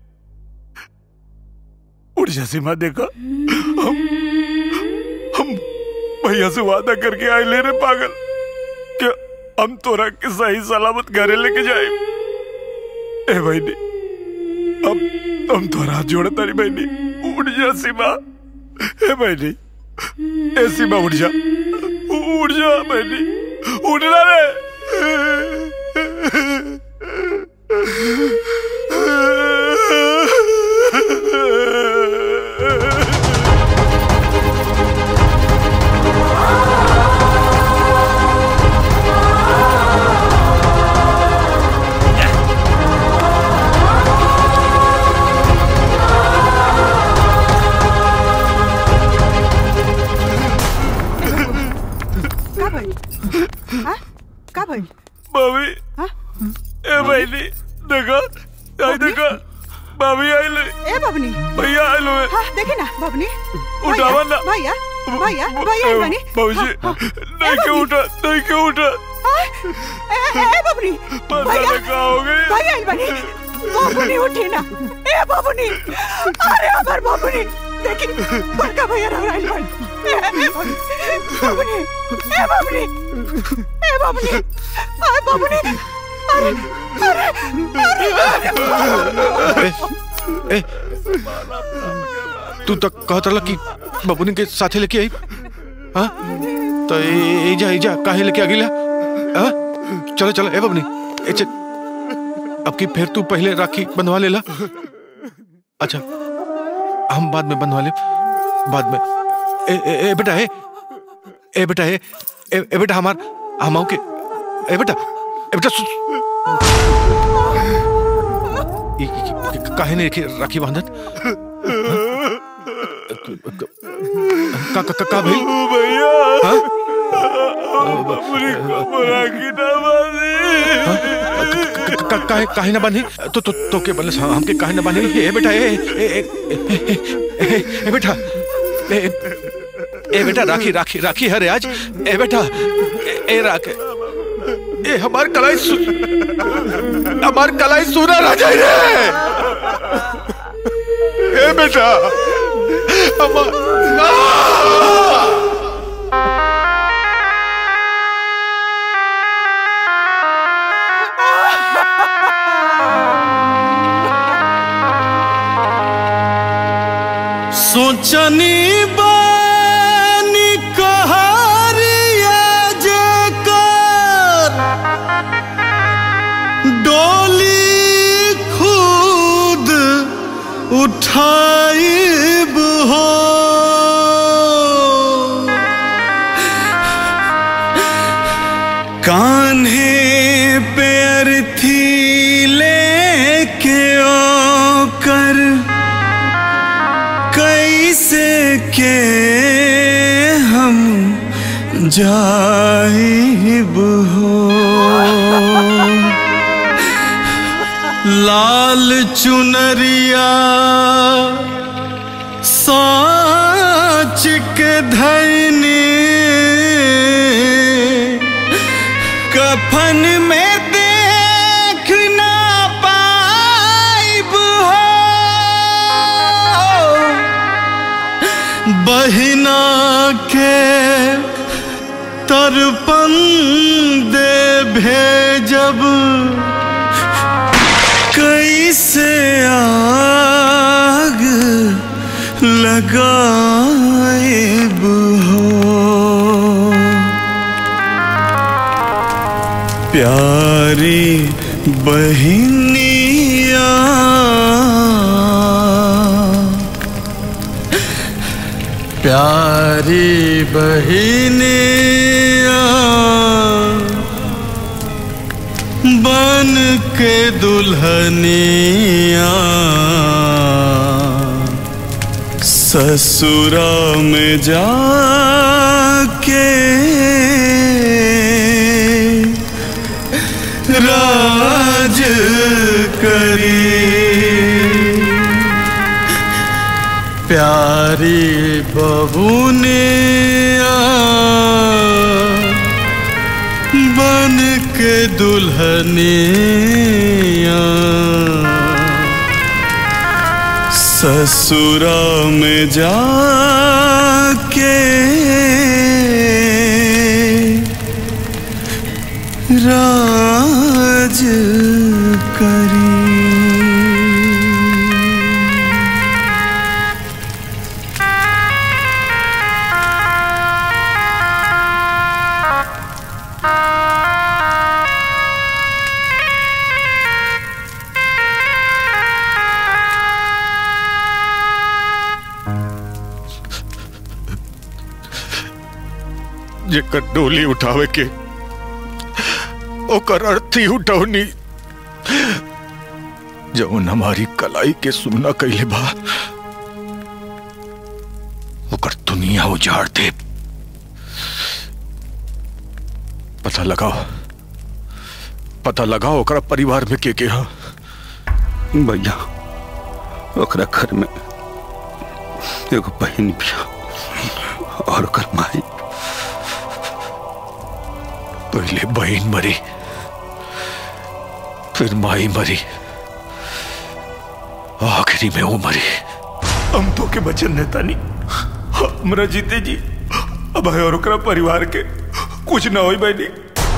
उठ जा सीमा। देखा, हम हम भैया से वादा करके आए ले रे पागल, क्या हम तोरा के सही सलामत घरे लेके जाए। ए बहनी, अब हम तोरा हाथ जोड़े तारी बहनी, उठ जा सीमा। ए बहनी, ए सीमा उठ जा, उठ जा बहनी, उठना रे। भाभी आई ले। ए बबनी भैया आई लो। हाँ देखी ना बबनी। उठावा ना। भैया भैया भैया आई बनी। बाबूजी नहीं क्यों उठा नहीं क्यों उठा। ए ए बबनी भैया क्या हो गई। भैया आई बनी। बबनी उठी ना। ए बबनी अरे अमर बबनी देखी बड़का भैया रह रहा है। ए बबनी ए बबनी ए बबनी ए बबनी अरे अरे अरे ए, तू तक कहत रहा कि बबुनी के साथे लेके आई। हाँ तो ए, ए जा ए जा काहे लेके आ गिला। हाँ चलो चलो ए बबनी ए चल। अब की फिर तू पहले राखी बंधवा लेला। अच्छा हम बाद में बंधवा ले बाद में। ए, ए, ए बेटा ए ए बेटा ए ए, ए बेटा हमार हम के ए बेटा ए बेटा काहे ने राखी बांधत। का का का भाई भैया हाँ राखी ना बांधी। काहे काहे ना बांधी तो तो तो के बल्ले हमके काहे ना बांधी। ए बेटा ए ए ए बेटा ए ए बेटा राखी राखी राखी है रे आज। ए बेटा ए राख ए हमार कलाई सु हमार कलाई सुना रह जाए रे। ए बेटा हमार सोचनी बानी कहारिया जे कर डोली खुद उठाइब हो। कान्हे पे अर्थी लेके ओकर कैसे के हम जाइब हो। लाल चुनरिया साच के धैने कफन में देख ना पाइब हो। बहिना के तरपन दे भेजब कैसे आग लगाइब हो। प्यारी बहिनिया प्यारी बहिनिया बन के दुल्हनिया ससुरा में जाके राज करी। प्यारी बबुनिया बन के दुल्हनिया ससुरा में जाके राज करी। जेकर डोली उठावे के ओकर अर्थी उठौनी जौन हमारी कलाई के सुना कइले बा ओकर दुनिया उजाड़ दे। पता लगाओ पता लगाओ ओकरा परिवार में के के हा। भैया ओकरा घर में एगो बहन भी और ओकर माई। पहले बहन मरी, फिर माई मरी, आखिरी में वो मरी। हम तो के बचन नेता नहीं, हमरा जीते जी अब है और ओकरा परिवार के कुछ ना होई बहनी।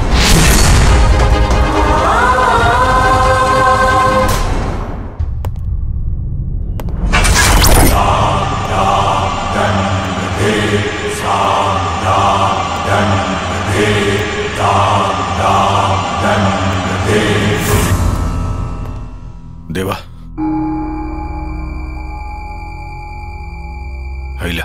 देवा, हैला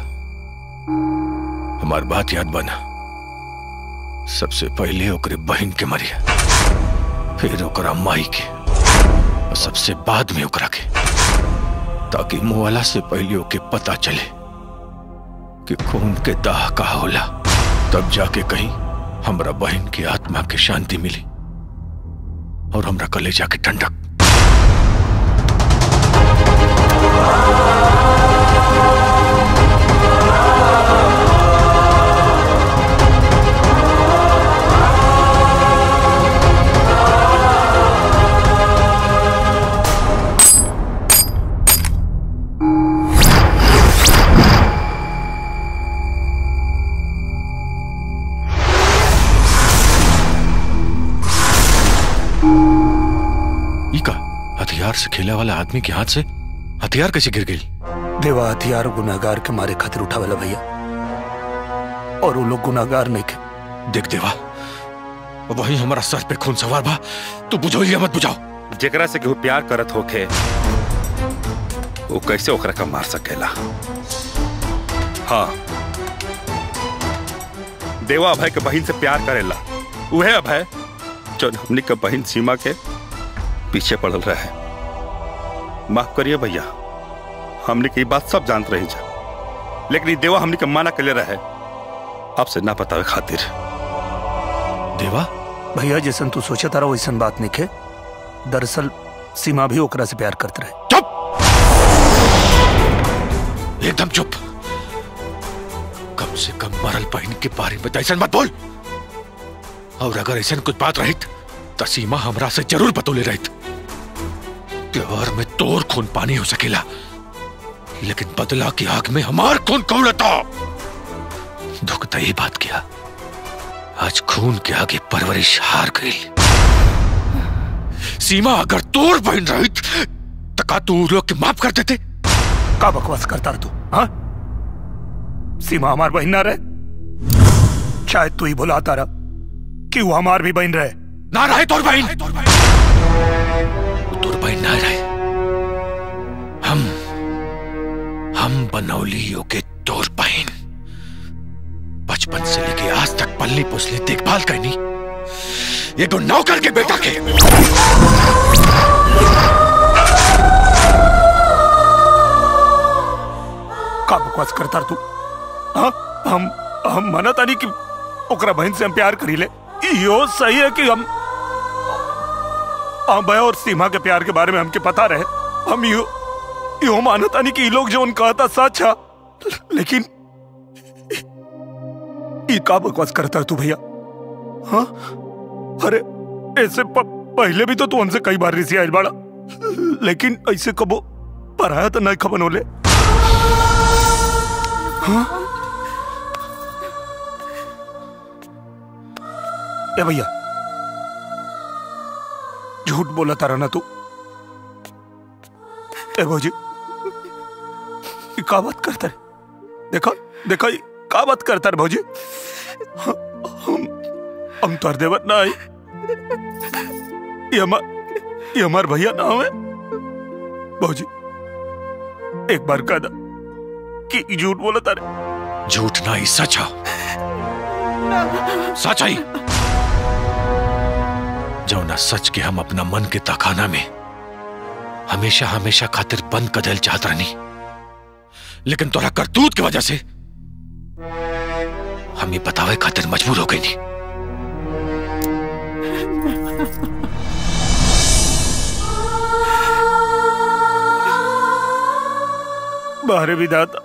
हमार बात याद बना। सबसे पहले ओकरे बहन के मरिया, फिर ओकरा माई के, और सबसे बाद में ओकरा के, ताकि मुआला से पहले ओके पता चले कि खून के दाह का होला। तब जाके कहीं हमरा बहन की आत्मा की शांति मिली और हमरा कलेजा की ठंडक। हथियार से खेला वाला आदमी के हाथ से हथियार कैसे गिर गई? देवा हथियार गुनाहगार के मारे खातिर उठावेला भैया, और वो लोग गुनाहगार नहीं के। देख देवा, वही हमारा सर पे खून सवार बा, तू बुझो या मत बुझाओ। जेकरा से केहू प्यार करत होखे वो कैसे ओकरा का मार सकेला? हाँ, देवा अभय के बहन से प्यार करेला। वह अभय जो हमनी के बहन सीमा के पीछे पड़ल रहे। माफ करिए भैया, हमने की बात सब जानते रही जा, लेकिन ये देवा हमने के माना के ले रहे आपसे ना बतावे खातिर। देवा भैया, जैसन तू सोचा तारा वैसन बात नहीं खे। दरअसल सीमा भी ओकरा से प्यार करते रहे। चुप, एकदम चुप। कम से कम मरल बहन के बारे में ऐसा मत बोल। और अगर ऐसा कुछ बात रही तो सीमा हमरा से जरूर बतौले रही। प्यार में तोर खून पानी हो सकेला, लेकिन बदला की आग में हमार खून कौड़ता। दुख तो ये बात किया, आज खून के आगे परवरिश हार गई। सीमा अगर तोर बहन रही तो का तू लोग के माफ कर देते? का बकवास करता तू? हाँ, सीमा हमार बहन ना रहे? शायद तू ही भुलाता रहा कि वो हमार भी बहन रहे। ना रहे तोर बहन, तोर बहन ना रहे। हम हम बनौलियों के तोर बहन। बचपन से लेके आज तक पल्ली पुसली देखभाल करनी ये तो नौकर के बेटा के। का बकवास करता तू? हाँ, हम हम मना तानी कि ओकरा बहन से हम प्यार करी ले। यो सही है कि हम अभय और सीमा के प्यार के बारे में हमके पता रहे। हम यो यो मानता नहीं कि लोग जो उनका था सच है, लेकिन ये का बकवास करता है तू भैया? हाँ, अरे ऐसे प, पहले भी तो तू हमसे कई बार रिसी आइल बाड़ा, लेकिन ऐसे कबो पराया तो नहीं खबन होले। हाँ? ए भैया, झूठ बोला तारा ना तू? ए भौजी, का बात करता है? देखा देखा का बात करता है भौजी? हम हम तोर देवर ना आई, ये हमार ये हमार भैया ना हमें। भौजी एक बार कह दा कि झूठ बोला तारे। झूठ नहीं, सच है, सच है। जौना सच के हम अपना मन के तखाना में हमेशा हमेशा खातिर बंद कदल चाहत रहनी, लेकिन तोरा करतूत की वजह से हम ये बतावे खातिर मजबूर हो गई नहीं। बाहर विधाता।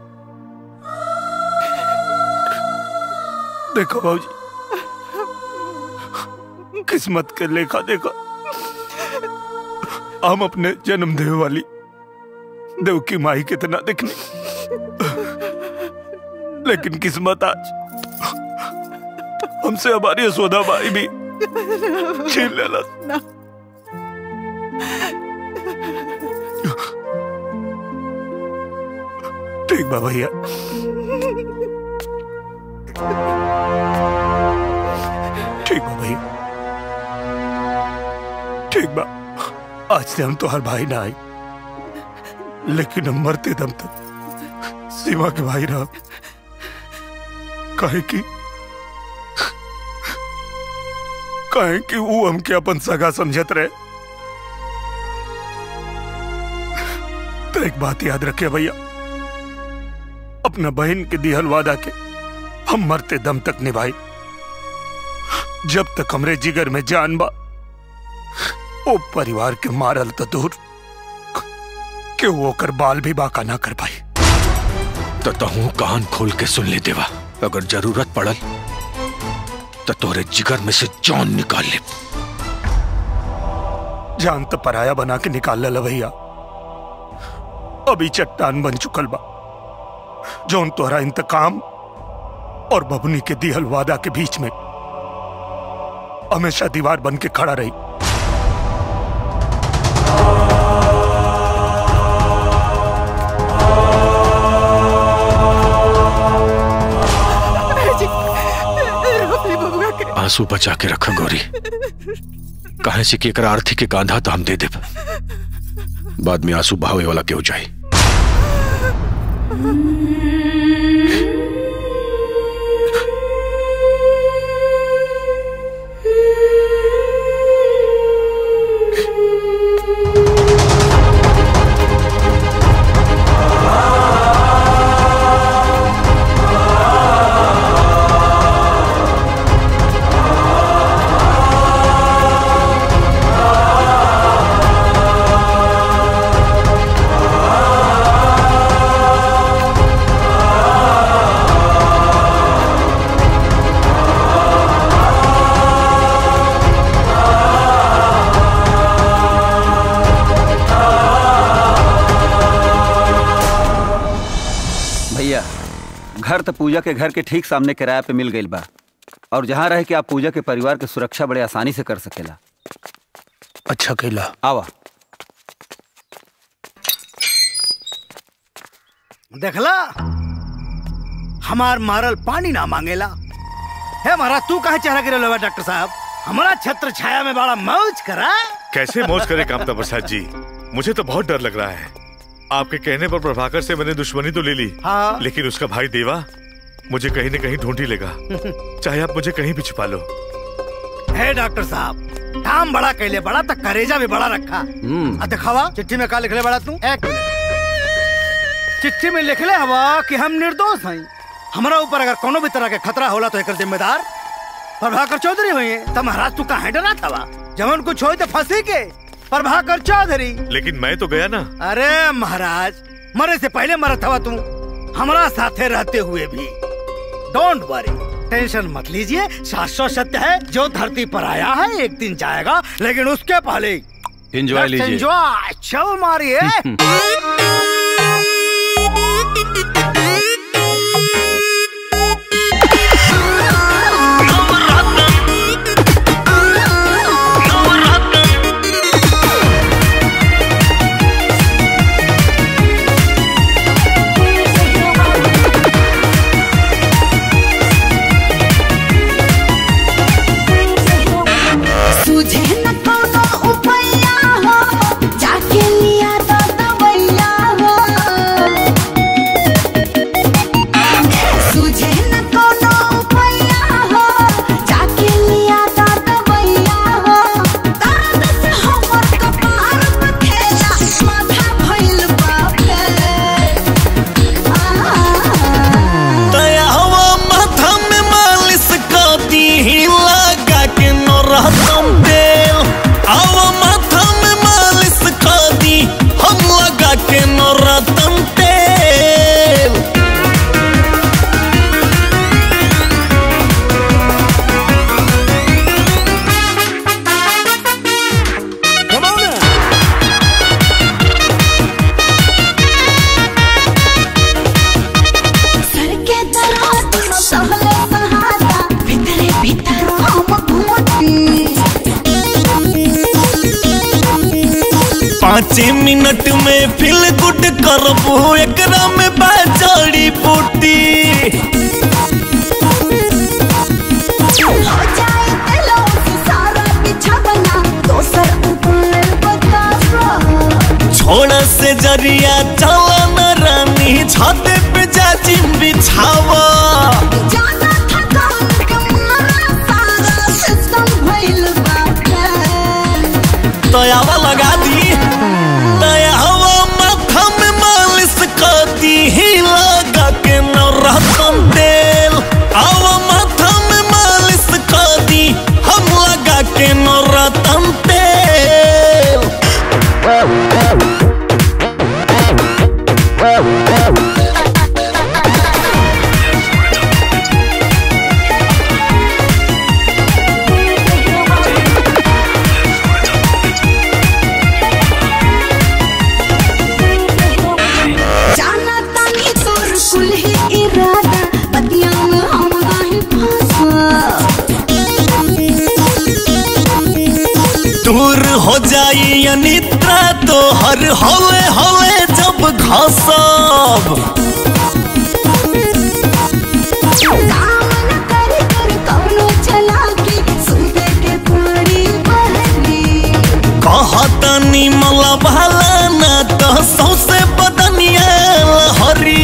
देखो बाबूजी, किस्मत के लेखा देखो, हम अपने जन्म देने वाली देव की माई कितना देखने, लेकिन किस्मत आज हमसे हमारी यशोदा माई भी छीन लेना। ठीक बा भैया, ठीक बा भैया, ठीक बा। आज से हम तो हर भाई ना आई, लेकिन हम मरते दम तक सीमा के भाई रहा। काहे की काहे कि वो हमके अपन सगा समझत रहे। तो एक बात याद रखे भैया, अपना बहन के दिहल वादा के हम मरते दम तक निभाई। जब तक हमरे जिगर में जान बा, वो परिवार के मारल तो दूर कि वो कर बाल भी बाका ना कर पाई। तो तहू कान खोल के सुन ले देवा, अगर जरूरत पड़ल तो तोरे जिगर में से जान निकाल ले। जान तो पराया बना के निकाल ले भैया, अभी चट्टान बन चुकल बा, जोन तोहरा इंतकाम और बबनी के दिहल वादा के बीच में हमेशा दीवार बन के खड़ा रही। आंसू बचा के रखो गौरी, कहे से कि एकरा आर्थी के कांधा तो हम दे दे, बाद में आंसू बहावे वाला क्यों जाए। घर तो पूजा के घर के ठीक सामने किराया पे मिल गई बा, और जहाँ रहे कि आप पूजा के परिवार के सुरक्षा बड़े आसानी से कर सकेला। अच्छा कैला, आवा। देखला, हमार मारल पानी ना मांगेला। है मारा तू कहे चेहरा गिरे लोगा डॉक्टर साहब, हमारा छत्र छाया में बड़ा मौज करा। कैसे मौज करे कामता प्रसाद जी, मुझे तो बहुत डर लग रहा है। आपके कहने पर प्रभाकर से मैंने दुश्मनी तो ले ली, हाँ। लेकिन उसका भाई देवा मुझे कहीं न कहीं ढूंढ ही लेगा, चाहे आप मुझे कहीं भी छुपा लो। हे डॉक्टर साहब, काम बड़ा कैले बड़ा तो करेजा भी बड़ा रखा। दिखावा चिट्ठी में का लिखले बड़ा तू? एक मिनट, चिट्ठी में लिखले हवा कि हम निर्दोष हैं, हमारा ऊपर अगर कोनो भी तरह के खतरा होला तो एक जिम्मेदार प्रभाकर चौधरी हुए। तब महाराज तू कहाँ डरा था? जवन कुछ हो तो फंसी के प्रभाकर चौधरी। लेकिन मैं तो गया ना। अरे महाराज, मरे से पहले मरा था तू, हमारा साथे रहते हुए भी। डोंट वरी, टेंशन मत लीजिए, शाश्वत सत्य है, जो धरती पर आया है एक दिन जाएगा, लेकिन उसके पहले एंजॉय लीजिए। एंजॉय, चल मारिए। तुझे न कोनो उपाया हो, जाके लिया तो दवैया पाँच मिनट में फील गुड करबू एकरा में बाजड़ी बूटी छोड़ा से जरिया चला न रानी छाते पे जाजिम बिछावा तयावा लगा दी तयावा माथा में मालिश कर दी ही लगा के नौरतन तेल आवा माथा में मालिश कर दी हम लगा के नौरतन तेल दूर हो जाई अनिद्रा तो हर हवे हवे जब घासब कहतनी मला भाला ना तो सौसे बदनिया लहरी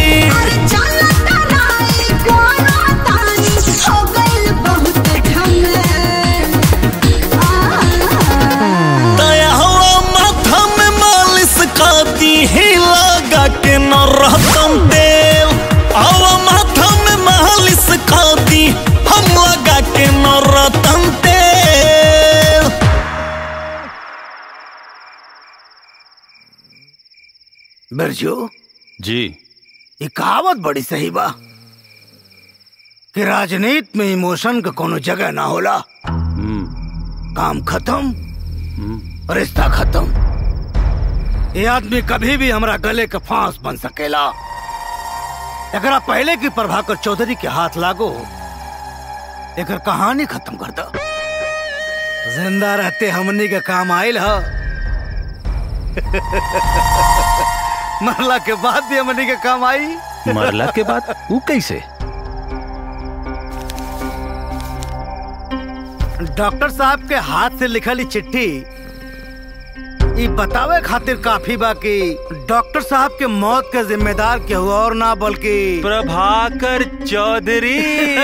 ही लगा के नौरतन तेल आवा माथा में मालिश कर दी हम लगा के नौरतन तेल। बिरजू जी ये कहावत बड़ी सही बा कि राजनीति में इमोशन का कोनो जगह ना होला। काम खत्म रिश्ता खत्म। ये आदमी कभी भी हमरा गले के फांस बन सकेला। एकरा पहले की प्रभाकर चौधरी के हाथ लागो एकर कहानी खत्म कर दो। जिंदा रहते हमनी के काम आयल ह मरला के बाद भी हमनी के काम आई। मरला के बाद वो कैसे? डॉक्टर साहब के हाथ से लिखली चिट्ठी ये बतावे खातिर काफी बा कि डॉक्टर साहब के मौत के जिम्मेदार केहू और ना बल्कि प्रभाकर चौधरी।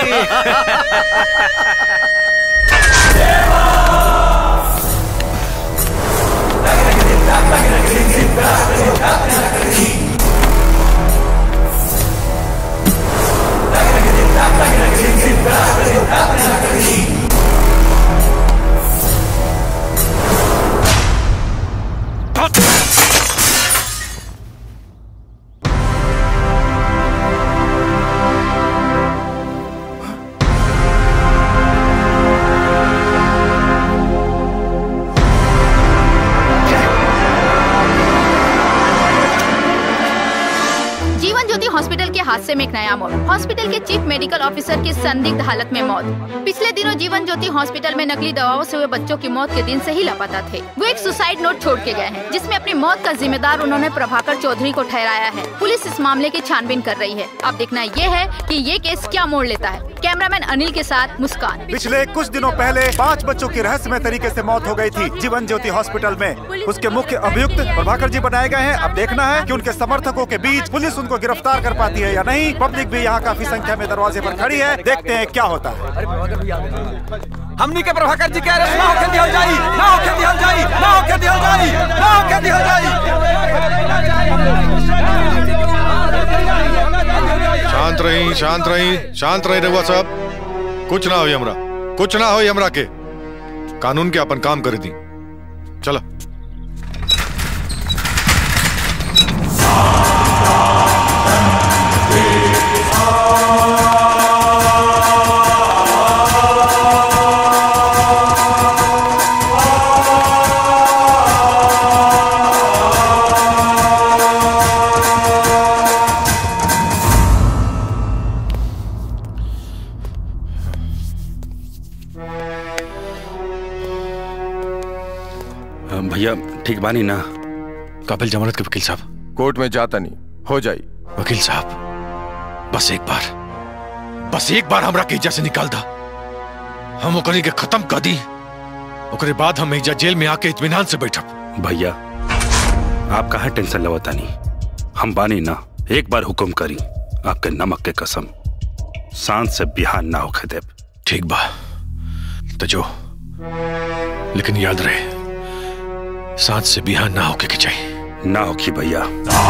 हॉस्पिटल के हादसे में एक नया मोड़। हॉस्पिटल के चीफ मेडिकल ऑफिसर की संदिग्ध हालत में मौत। पिछले दिनों जीवन ज्योति हॉस्पिटल में नकली दवाओं से हुए बच्चों की मौत के दिन से ही लापता थे। वो एक सुसाइड नोट छोड़ के गए हैं जिसमें अपनी मौत का जिम्मेदार उन्होंने प्रभाकर चौधरी को ठहराया है। पुलिस इस मामले की छानबीन कर रही है। अब देखना ये है कि ये केस क्या मोड़ लेता है। कैमरामैन अनिल के साथ मुस्कान। पिछले कुछ दिनों पहले पाँच बच्चों की रहस्यमय तरीके से मौत हो गई थी जीवन ज्योति हॉस्पिटल में। उसके मुख्य अभियुक्त प्रभाकर जी बनाए गए हैं। अब देखना है कि उनके समर्थकों के बीच पुलिस उनको गिरफ्तार कर पाती है या नहीं। पब्लिक भी यहाँ काफी संख्या में दरवाजे पर खड़ी है। देखते हैं क्या होता है। हमनी के प्रभाकर जी कह रहे ना होके दिया जाई, ना होके दिया जाई, ना होके दिया जाई, ना होके दिया जाई। शांत रही, शांत रही, शांत रही रघुआ साहब। कुछ ना हो हमरा, कुछ ना हो हमरा के। कानून के अपन काम कर दी। चलो। भैया ठीक बानी ना? काबिल जमानत के वकील साहब। कोर्ट में जाता नहीं हो जाई। वकील साहब बस एक बार बस एक बार हमरा के एजा से निकाल दा। हम ओकरी के खत्म कर दी, ओकरे बाद हम एजा जेल में आके इत्मीनान से बैठब। भैया आप कहाँ टेंशन लेवता नहीं, हम बानी ना। एक बार हुक्म करी, आपके नमक के कसम सांझ से बिहान ना होके देब। ठीक बा तो जो, लेकिन याद रहे सांझ से बिहान ना होके के चाहिए। ना होगी भैया।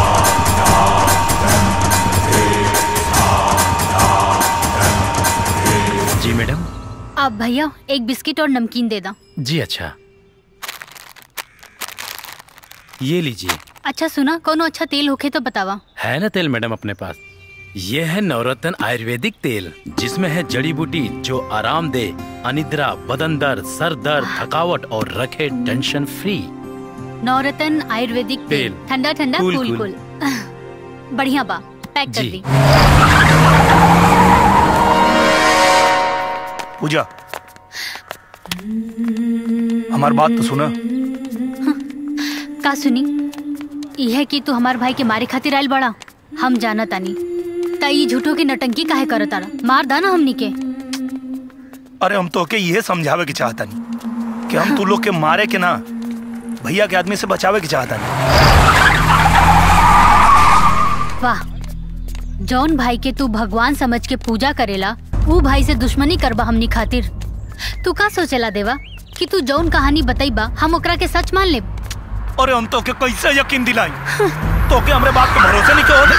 जी मैडम। आप भैया एक बिस्किट और नमकीन दे दा। जी अच्छा, ये लीजिए। अच्छा सुना, कोनो अच्छा तेल होखे तो बतावा। है ना तेल मैडम अपने पास। ये है नवरत्न आयुर्वेदिक तेल, जिसमें है जड़ी बूटी जो आराम दे, अनिद्रा, बदन दर्द, सर दर्द, थकावट और रखे टेंशन फ्री। नवरत्न आयुर्वेदिक तेल, ठंडा ठंडा कूल कूल कूल। कूल। बढ़िया बा, पैक कर दी। पूजा, हमारी बात तो सुना। का सुनी? यह कि तू हमार भाई के मारे खातिर आयल बड़ा। हम जाना तानी तई झूठो की नटंकी काहे करत तारा। मार दा ना हमनी के। अरे हम तो के ये समझावे के चाहता नहीं कि हम तू लोग के मारे के ना, भैया के आदमी से बचावे के चाहता नहीं। वाह, जौन भाई के तू भगवान समझ के पूजा करेला, वो भाई से दुश्मनी करबा हमनी खातिर। तू का सोचेला देवा कि तू जौन कहानी बताईबा हम ओकरा के सच मान ले? अरे हम तो के कैसे यकीन दिलाई? तो के हमरे बात पे भरोसा नहीं क्यों?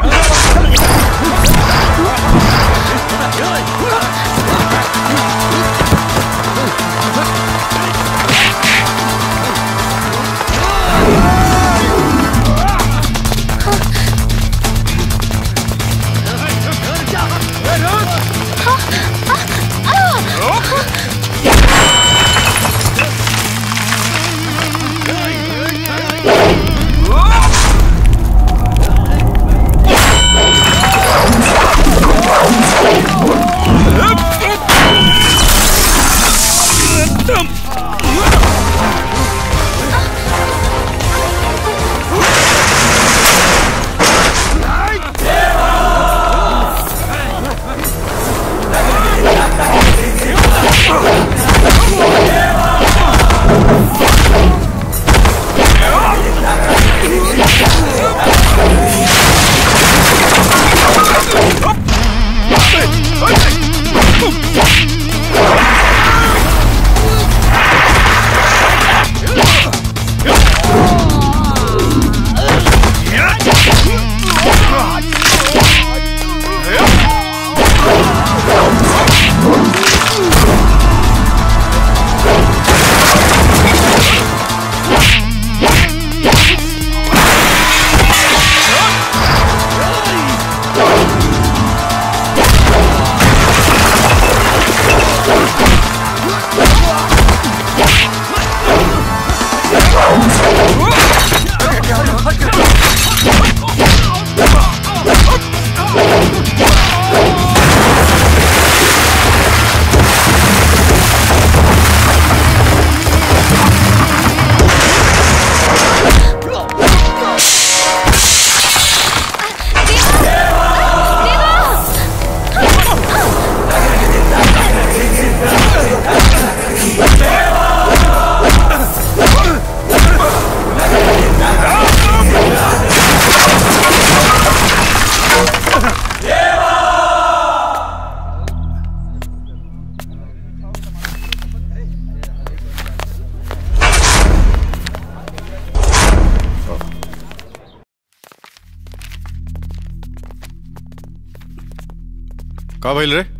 का भइल रे?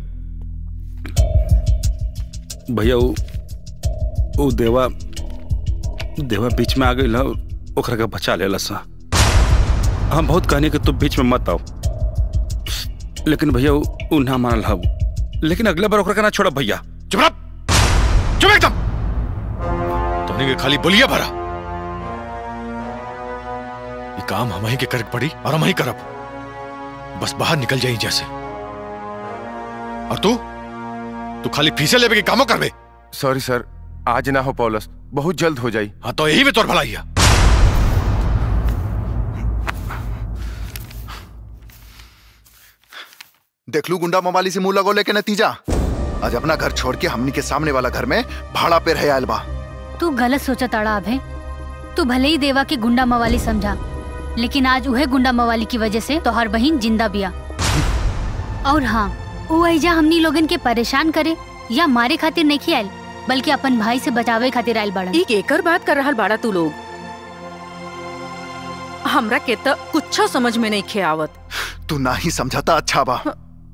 भैया वो वो देवा देवा बीच में आ गई ना, ओकरा के बचा लेला सा। हम बहुत कहने कि तू बीच में मत आओ, लेकिन भैया वो, वो ना मानल हा। लेकिन अगले बार ओकरा के ना छोड़ा भैया। चुप रह, चुप एकदम। तुमने के खाली बोलिया भरा। ये काम हम ही के कर पड़ी और हम ही करब। बस बाहर निकल जाए जैसे। और तू तू खाली फीसे लेवे के कामों करबे। सॉरी सर, आज ना हो पौलस, बहुत जल्द हो जाई। हाँ तो यही में तोर भलाई है। देख लू गुंडा मवाली से मुंह लगोले के नतीजा। आज अपना घर छोड़ के हमनी के सामने वाला घर में भाड़ा पे रहे आयल बा। तू गलत सोचा ताड़ा अभय। तू भले ही देवा के गुंडा मवाली समझा, लेकिन आज उहे गुंडा मवाली की वजह से तोहार बहिन जिंदा बिया। और हाँ, वो ऐजा हमनी लोगन के परेशान करे या मारे खातिर नहीं आयल, बल्कि अपन भाई से बचावे खातिर आयल बाड़ा। एक एकर बात कर रहा बाड़ा तू लोग। हमरा के तो कुछ समझ में नहीं खे आवत। तू ना ही समझाता अच्छा बा।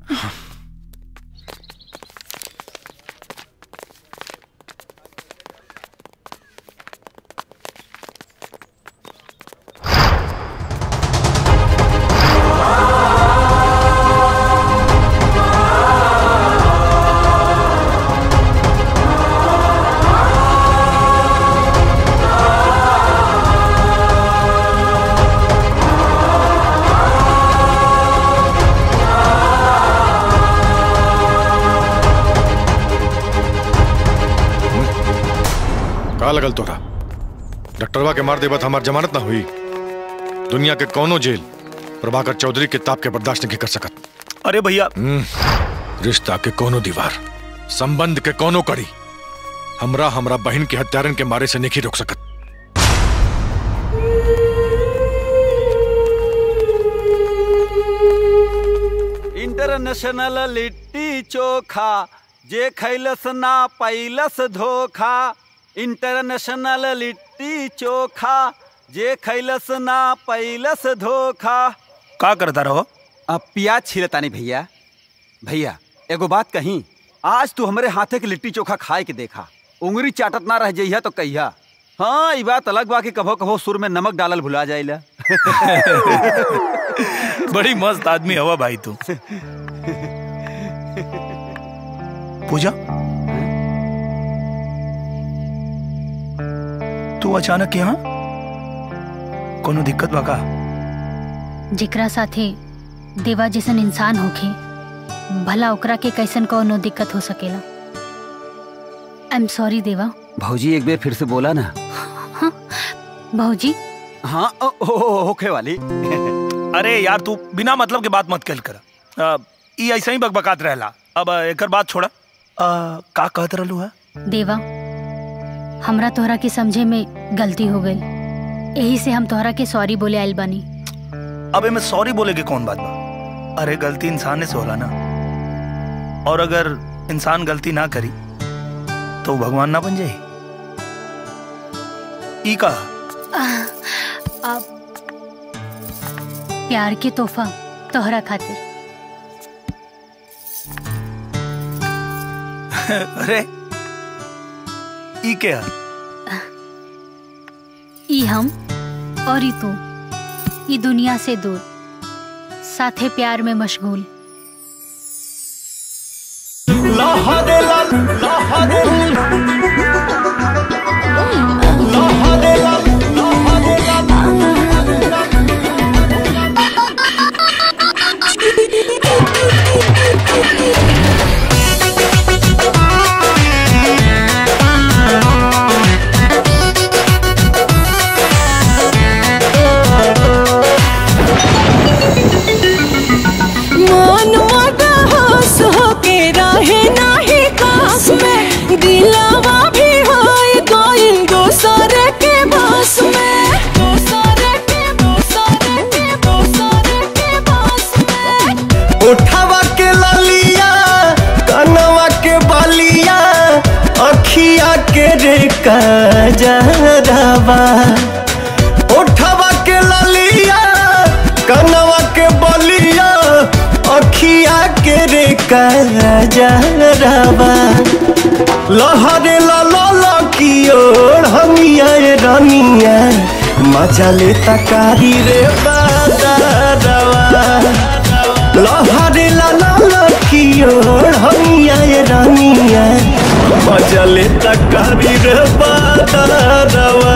लगल तोरा डॉक्टरवा के मार दे बात हमार जमानत ना हुई। दुनिया के कोनो जेल प्रभाकर चौधरी के ताप के बर्दाश्त नहीं कर सकत। अरे भैया, रिश्ता के कोनो दीवार, संबंध के कोनो कड़ी हमरा हमरा बहन के हत्यारन के मारे से नहीं रोक सकत। इंटरनेशनल लिट्टी चोखा जे खैलस ना पैलस धोखा। इंटरनेशनल लिट्टी चोखा जे खैलस ना पैलस धोखा। का करता रहो? अब प्याज छिलतानी भैया। भैया एगो बात कही, आज तू हमरे हाथे के लिट्टी चोखा खाए के देखा, उंगली चाटत ना रह जइहा तो कहिया। हाँ, ये बात अलग बा कि कभो कभो सुर में नमक डालल भुला जाइला। बड़ी मस्त आदमी हवा भाई तू। पूजा, तू अचानक यहाँ? कोनो दिक्कत बा का? जिकरा साथे देवा जैसन इंसान होखे, भला ओकरा के कैसन कोनो दिक्कत हो सकेला। आई एम सॉरी देवा। भौजी एक बार फिर से बोला ना। हाँ, भौजी। हाँ, ओ, ओ, ओ, होखे वाली। अरे यार, तू बिना मतलब के बात मत कल कर। ये ऐसा ही बकबकात रहला। अब एक बात छोड़ा, आ, का कहत रहलू है? देवा, हमरा तोहरा के समझे में गलती हो गई, यही से हम तोहरा के सॉरी बोले आयल बानी। अबे मैं सॉरी बोले के कौन बात बा? अरे गलती इंसान ने से होला ना, और अगर इंसान गलती ना करी तो भगवान ना बन जाए। ई का अब प्यार के तोहफा तोहरा खातिर। अरे ई क्या? ई हम और ई तू, ई दुनिया से दूर, साथे प्यार में मशगूल। उठावा के ललिया, कनवा के बलिया, अखिया के रे कजरवा। उठावा के ललिया, कनवा के बलिया, अखिया के रे कजरवा। लहरे ललो की ओर हमिया रमिया, मजा लेता कारी रे बादरवा। लहरे लाला की ओर हमिया रानिया, मजा लेता कारी रे बादरवा।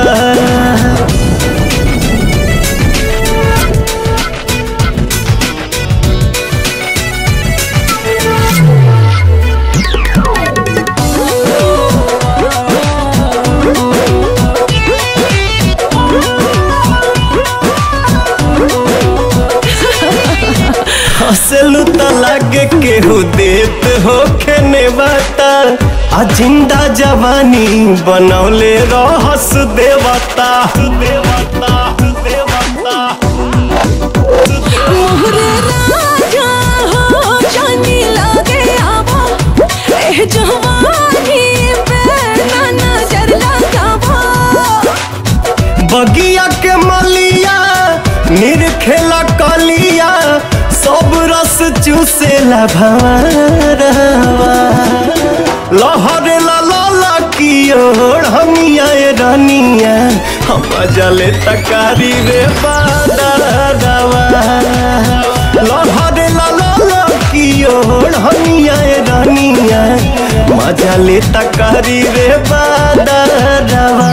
हंसलू तो लागे केहू देत हो खेने बाता आ जिंदा जवानी बनौले रहस देवता देवता देवता मोहरे राजा हो जानी लागे आवा ए जवानी पे ना नजर लगावा बगिया के मलिया निरखेला कलिया सब रस चूसेला भवरवा लहरे ला ला की ओढ़ हमिया रानिया हम जले तकारी रे बादरवा लहरे ला ला की ओढ़ हमिया रानिया मजा ले तकारी रे बादरवा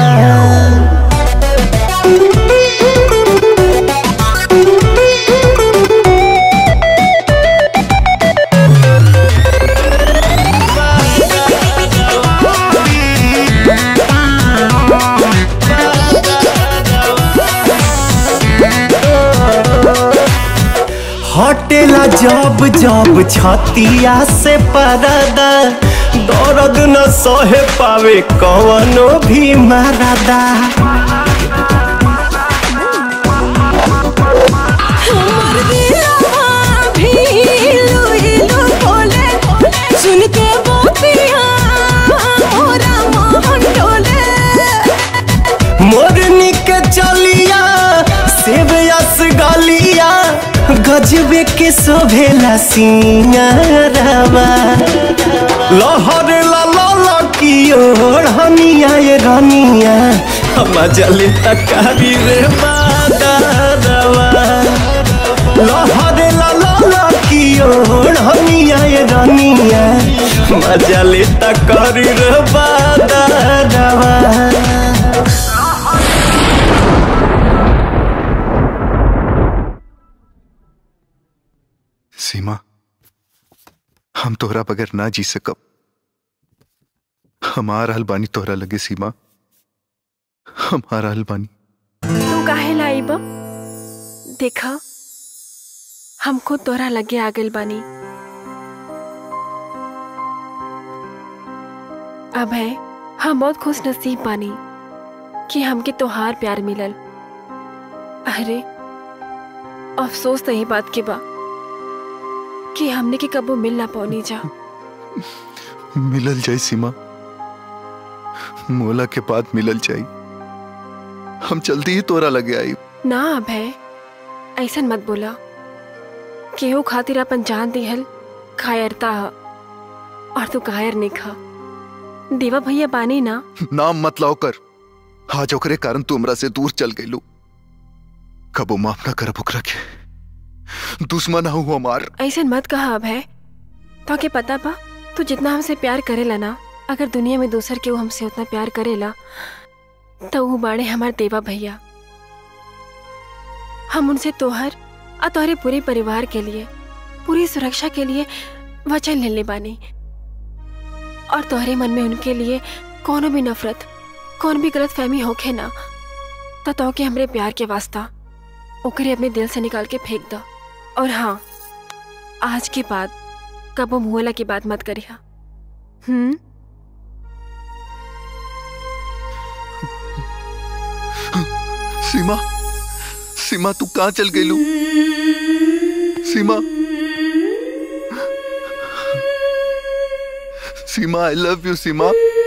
हटेला जब जब छतिया से परदा दर्द न सहे पावे कवनो भी मरदा हमर दिलवा भी इलू इलू बोले सुन के बोतिया मोरा मोहन डोले मोरनी के चलिया सेब यस गलिया गजबे के शोभेला सिंगारवा लहर ला ला की ओढ़ हमिया रानिया हम जले तकारी रे बादरवा लहर ला ला की ओढ़ हमिया रानिया हम जले तकारी रे बादरवा सीमा, हम तोहरा बगैर ना जी सकब। हमार हल बानी तोहरा लगे सीमा, हमार हल बानी। तू काहे लाई बा? देखा हमको तोहरा लगे आ गइल बानी। अब है हम बहुत खुश नसीब बानी कि हमके तोहार प्यार मिलल। अरे अफसोस तो यही बात के बा कि हमने के कबो मिल ना पौनी जा। मिलल जाए सीमा, मोला के बाद मिलल जाए। हम जल्दी ही तोरा लगे आई। ना अभय, ऐसा मत बोला। केहू खातिर अपन जान दिहल कायरता है और तू कायर नहीं खा। देवा भैया बानी ना। नाम मत लाओ कर। आज ओकरे कारण तू हमरा से दूर चल गई लू। कबो माफ ना कर ओकरा के। दुश्मन हूँ हमार। ऐसा मत कहा अभय। तो के पता बा तू जितना हमसे प्यार करेला ना, अगर दुनिया में दूसर के वो हमसे उतना प्यार करेला तो वो बाड़े हमार देवा भैया। हम उनसे तोहर और तोहरे पूरे परिवार के लिए, पूरी सुरक्षा के लिए वचन ले ले बानी। और तोहरे मन में उनके लिए कोनो भी नफरत, कौन भी गलत फहमी होखे ना, तो तो के हमरे प्यार के वास्ता ओकरे अपने दिल से निकाल के फेंक दो। और हाँ, आज के बाद कबो मुहला की बात मत करिया। हम्म सीमा, सीमा तू कहाँ चल गई लू? Seema, Seema I love you Seema,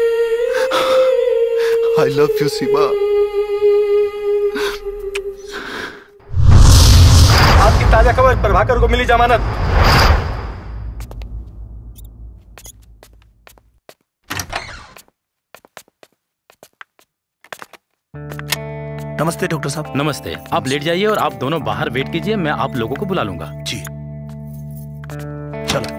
I love you Seema. आपकी ताजा खबर, प्रभाकर को मिली जमानत। नमस्ते डॉक्टर साहब। नमस्ते। आप लेट जाइए और आप दोनों बाहर वेट कीजिए, मैं आप लोगों को बुला लूंगा। जी चलो।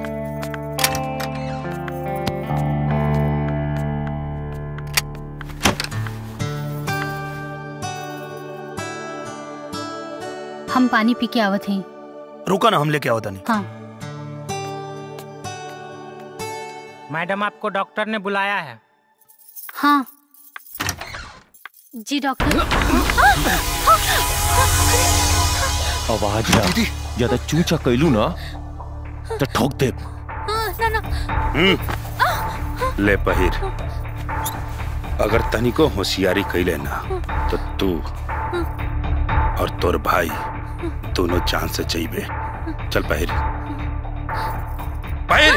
हम पानी पी के आवत हैं। रुका ना, हम लेके आवत नहीं। हाँ। मैडम आपको डॉक्टर ने बुलाया है। हाँ जी डॉक्टर। आवाज दीदी ज्यादा चूचा कैलू ना तो ठोक दे। ना ना हम्म ले पहिर। अगर तनिको होशियारी कैले ना तो तू और तोर भाई दोनों जान से चाहिए। चल पहिर पहिर।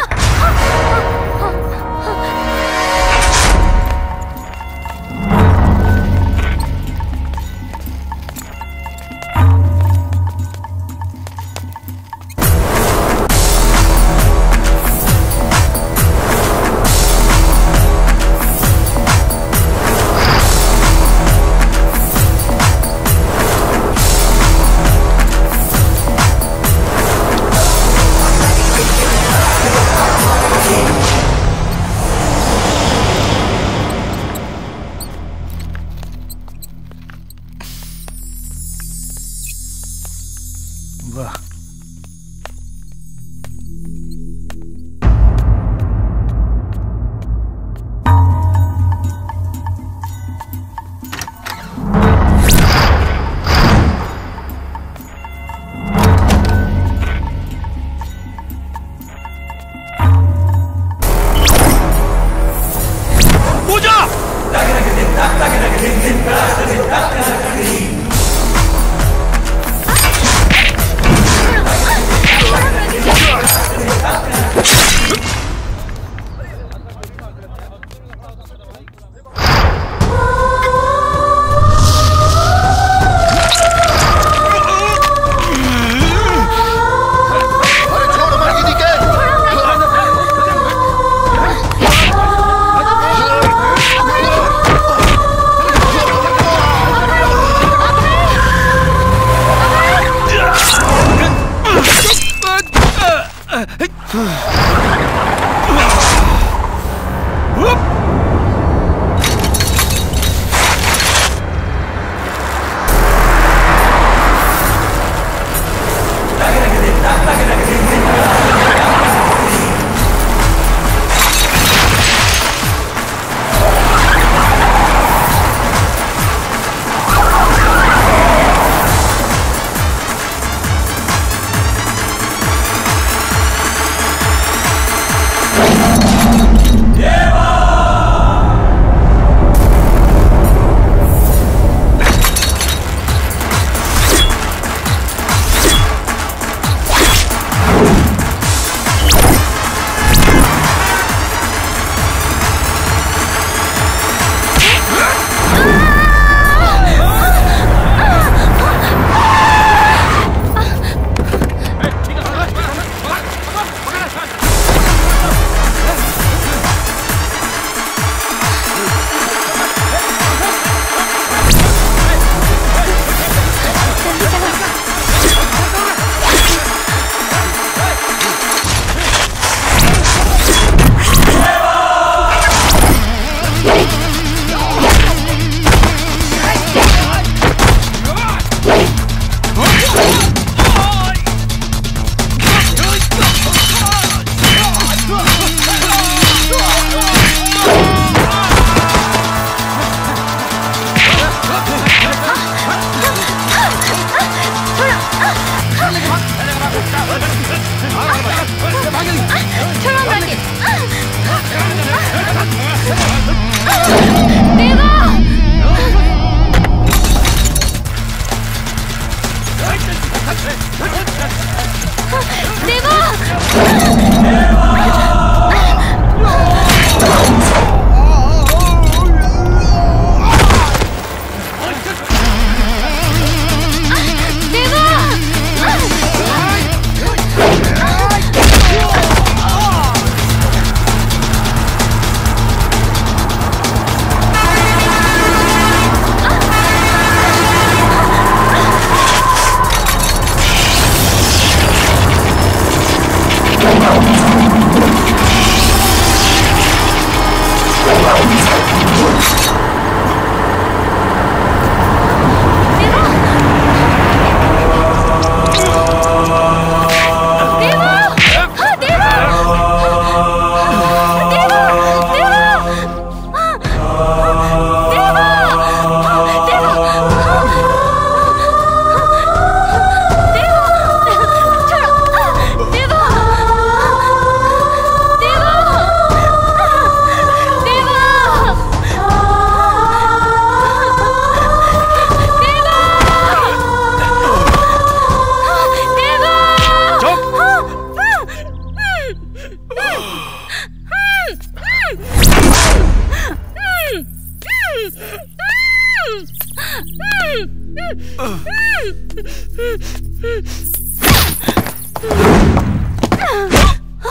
देवा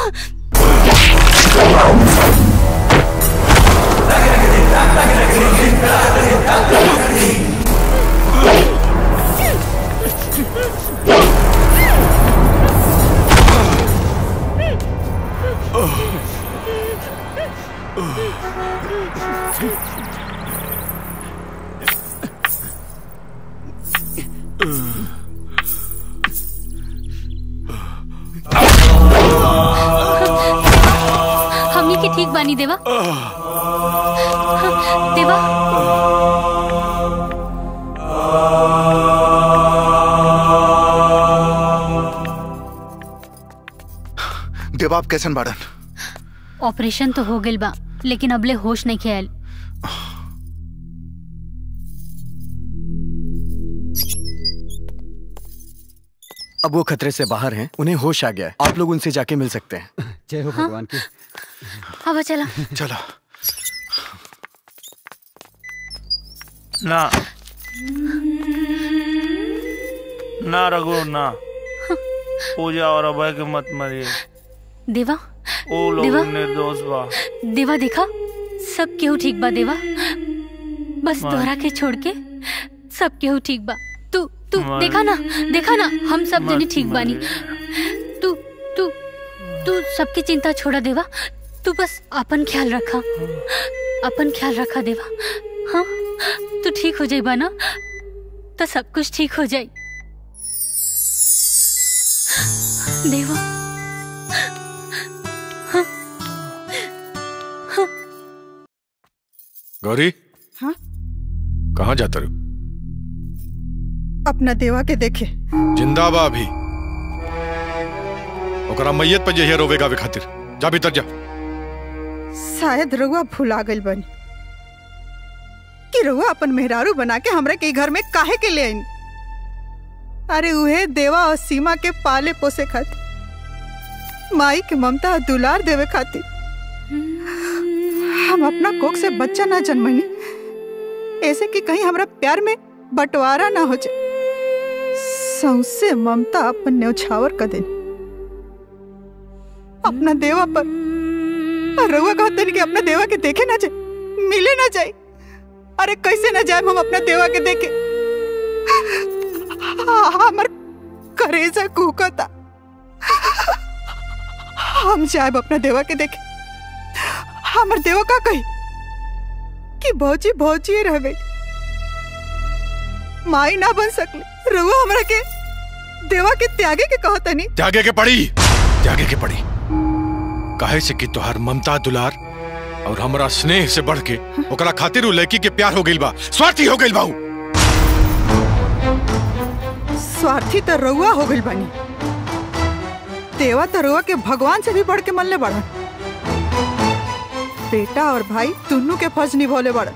हमनी के ठीक बानी देवा। देवा देवा आप कैसन बाड़न? ऑपरेशन तो हो गइल बा लेकिन अबले होश नहीं ख्याल। अब वो खतरे से बाहर हैं, उन्हें होश आ गया है। आप लोग उनसे जाके मिल सकते हैं। जय हो भगवान की। अब चला चला। ना ना रघु ना, पूजा और अभय के मत मरिए। देवा वो लोग देवा निर्दोष बा। देवा देखा सब केहू ठीक बा देवा, बस हाँ। तोहरा के छोड़ के सब केहू ठीक बा। तू तू हाँ। देखा ना देखा ना हम सब जने मत ठीक बानी। तू तू तू सबकी चिंता छोड़ा देवा, तू बस अपन ख्याल रखा, अपन ख्याल रखा देवा। हाँ तू ठीक हो जाइबा ना तो सब कुछ ठीक हो जाए देवा। गौरी हाँ? कहाँ जाता रू? अपना देवा के देखे। जिंदाबा अभी ओकरा मैयत पे जहिया रोवेगा वे खातिर। जा भीतर जा। शायद रउआ भुला गइल बनी कि रउआ अपन मेहरारू बना के हमरे के घर में काहे के ले आइन। अरे उहे देवा और सीमा के पाले पोसे खातिर, माई के ममता और दुलार देवे खातिर। हम अपना कोख से बच्चा ना जन्मनी ऐसे कि कहीं हमरा प्यार में बंटवारा ना हो जाए। सौंसे ममता अपन न्यौछावर कर देनी अपना देवा पर। और रउआ कहते नहीं कि अपना देवा के देखे ना जाए, मिले ना जाए। अरे कैसे ना जाए हम अपना देवा के देखे? हमर करेजा कुहकता। हम जाए अपना देवा के देखे। हमर देवा का कही कि भौजी भौजी रह गई, माई ना बन सकले। रउआ हमरा के देवा के त्यागे के कहता नहीं। त्यागे के पड़ी, त्यागे के पड़ी। काहे से कि तोहार ममता दुलार और हमरा स्नेह से बढ़ के ओकरा खातिर उ लड़की के प्यार हो गइल बा, स्वार्थी हो गइल बा। स्वार्थी तो रउआ हो गइल बानी। देवा तो रउआ के भगवान से भी बढ़ के मनले बड़ा। बेटा और भाई दोनों के फर्ज निभौले बड़ा।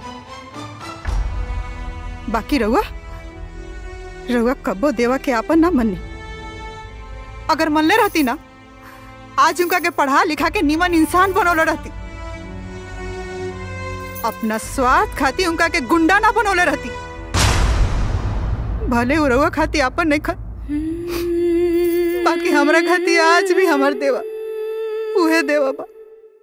बाकी रउआ रउआ कब्बो देवा के आपन ना मननी। अगर मनले रहती ना आज उनका के पढ़ा लिखा के नीमन इंसान बनौले रहती। अपना स्वार्थ खाती उनका के गुंडा ना बनौले रहती। भले वो रउआ खाती आपन नहीं खा, बाकी हमरा खाती आज भी हमार देवा उहे देवा बा।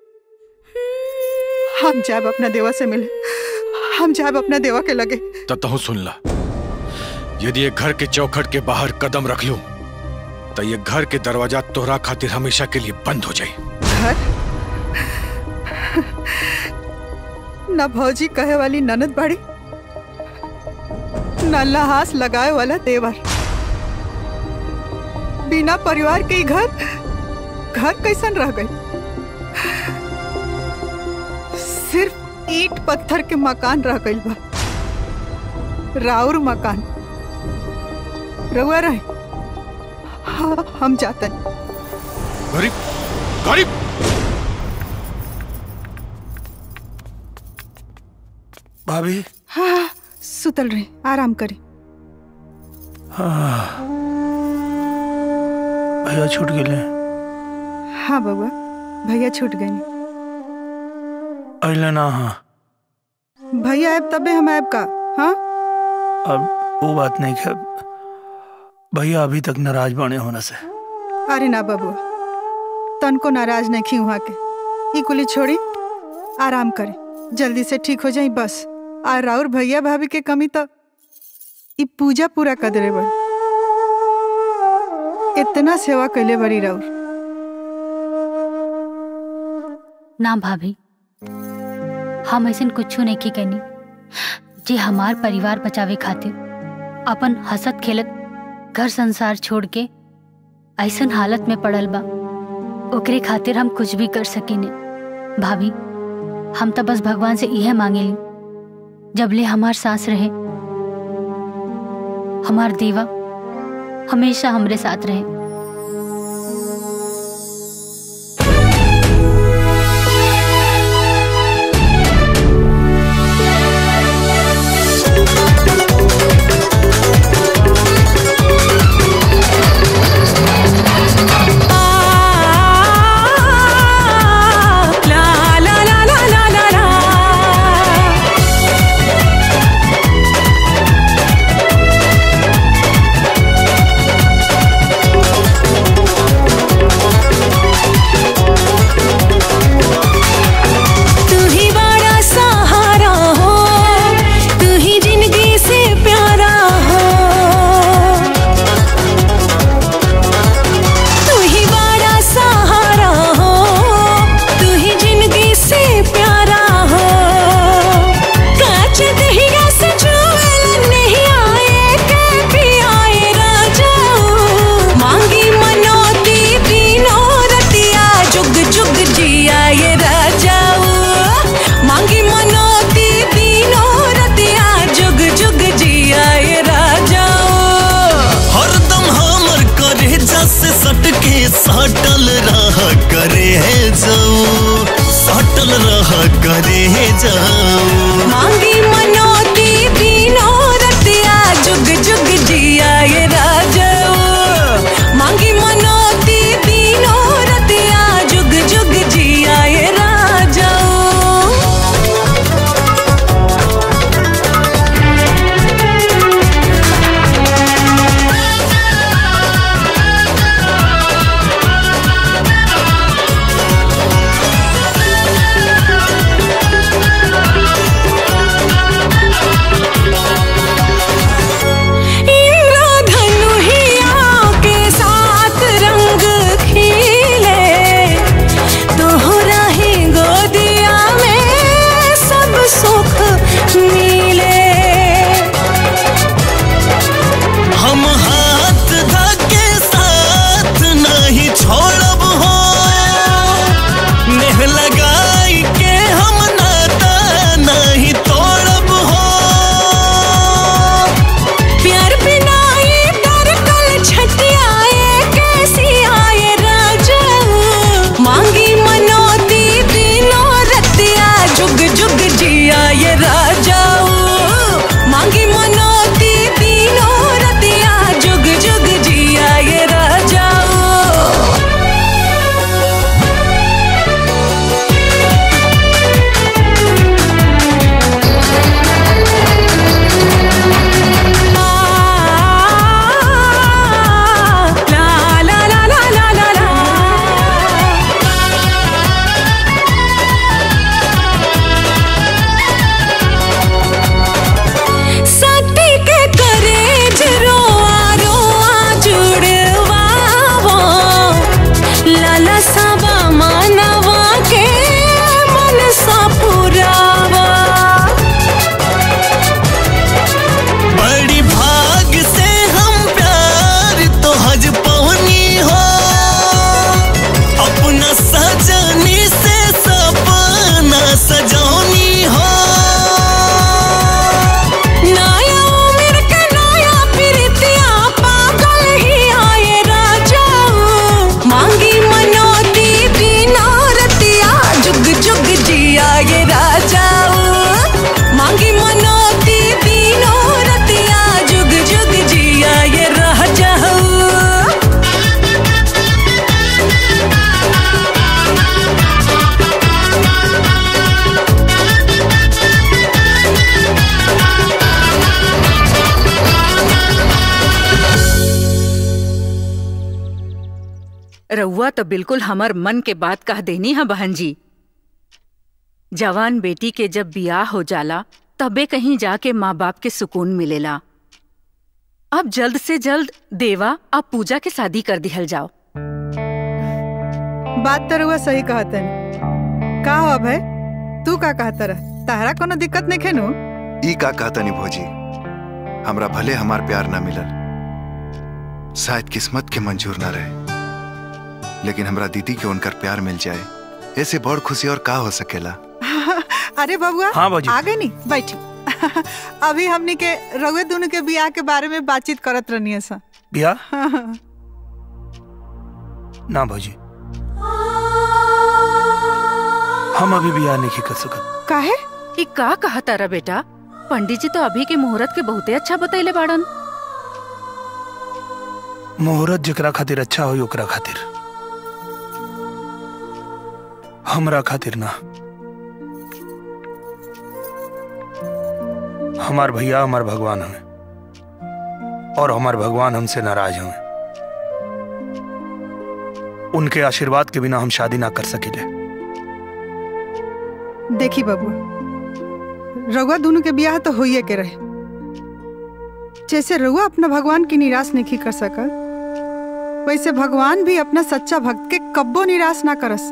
हम जाब अपना देवा से मिले, हम जाब अपना देवा के लगे। तब तहु सुन ला, यदि ये घर के चौखट के बाहर कदम रख लूं तो ये घर के दरवाजा तोहरा खातिर हमेशा के लिए बंद हो जाए। घर न भौजी कहे वाली ननद बाड़ी, न लहास लगाए वाला देवर। बिना परिवार के ही घर घर कैसन रह गई? सिर्फ ईंट पत्थर के मकान रह गई बा। राउर मकान रउआ रहे। हाँ, हम जातन। गरीब गरीब भाभी। हाँ सुतल रहे, आराम करी। हाँ, भैया छूट गए। हाँ बउआ भैया छूट गए। अइले ना। हाँ भैया आब तबे हम आब का। हाँ अब वो बात नहीं है, भैया अभी तक नाराज बने होने से। अरे ना बबुआ तनको नाराज नहीं खी वहाँ के। ई कुली छोड़ी आराम करे, जल्दी से ठीक हो जाई बस। और राउर भैया भाभी के कमी तो ई पूजा पूरा कर दे बड़ी। इतना सेवा कैले बड़ी राउर। ना भाभी, हम ऐसे कुछ नहीं की कहनी जे हमार परिवार बचावे खातिर अपन हसत खेलत घर संसार छोड़ के ऐसन हालत में पड़ल बा, ओकरे खातिर हम कुछ भी कर सकीने। भाभी, हम तो बस भगवान से यह मांगेली जबले हमार सांस रहे हमार देवा हमेशा हमरे साथ रहे। सटल रह करे जाओ, सटल रह करे जाओ। मांगी मनोती तीनों रतिया जुग जुग जिया ये राजाओ। मांगी मनोती तीनों रतिया जुग जुग जिया ये राजाओ। रउआ तो बिल्कुल हमर मन के बात कह देनी है बहन जी। जवान बेटी के जब बियाह हो जाला तबे कहीं जाके माँ बाप के सुकून मिलेला। अब जल्द से जल्द देवा अब पूजा के शादी कर दिहल जाओ। बात तो रउआ सही कहते का हो अभय, तू का कहता रह? तारा कोनो दिक्कत नहीं खेनू? ई का कहता नहीं भौजी, हमरा भले हमार प्यार ना मिलल, शायद किस्मत के मंजूर ना रहे, लेकिन हमरा दीदी के उनकर प्यार मिल जाए, ऐसे बड़ खुशी और का हो सकेला। अरे बबुआ, हाँ बाजी। आ गए नी, बैठी। अभी हमनी के रउए दोनों के बियाह के बारे में बातचीत करत रहनी सा। बियाह? ना बाजी, हम अभी बियाह नहीं कर सकत। काहे? ई का कहा तारा बेटा? पंडित जी तो अभी के मुहूर्त के बहुते अच्छा बतैले बाड़न। मुहूर्त जकरा खातिर अच्छा हो ओकरा खातिर, हमरा खातिर ना। हमार भैया हमार भगवान हमें, और हमार भगवान हमसे नाराज हमें। उनके आशीर्वाद के बिना हम शादी ना कर सकेले। देखी बबुआ, रउआ दोनों के बियाह तो होइए के रहे। जैसे रउआ अपना भगवान की निराश नहीं कर सका, वैसे भगवान भी अपना सच्चा भक्त के कब्बो निराश ना करस।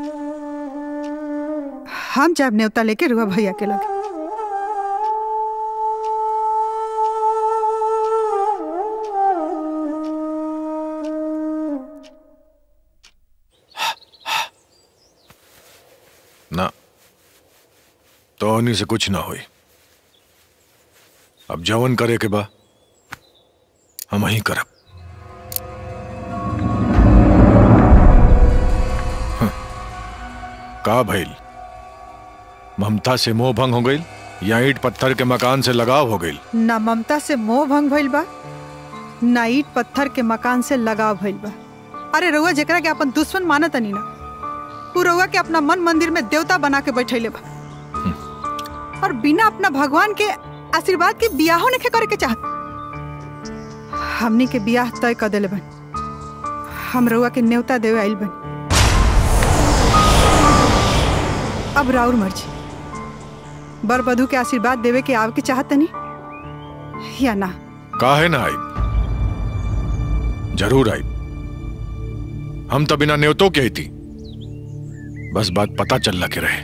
हम जब न्योता लेके रउआ भैया के लगे। ना तो उन्हीं से कुछ ना हुई। अब जवन करे के बा हम वहीं करब। का भइल? ममता से मोह भंग हो गई या ईंट पत्थर के मकान से लगाव हो गई? ना ममता से मोह भंग भइल बा, ना ईंट पत्थर के मकान से लगाव भइल बा। अरे रउआ जेकरा के अपन दुश्मन मानत नहीं ना, वो रउआ के अपना मन मंदिर में देवता बना के बैठैले बा, और बिना अपना भगवान के आशीर्वाद के बियाहो नहीं करे के चाहत। हमनी के बियाह तय कर देले बन, हम रउआ के न्योता देवे आइल बन। अब राउर मर्जी, बर बधू के आशीर्वाद देवे के आव के चाहत नहीं या ना? काहे ना आई, जरूर आई। हम तो बिना न्योतों के ही थी, बस बात पता चल लगे रहे।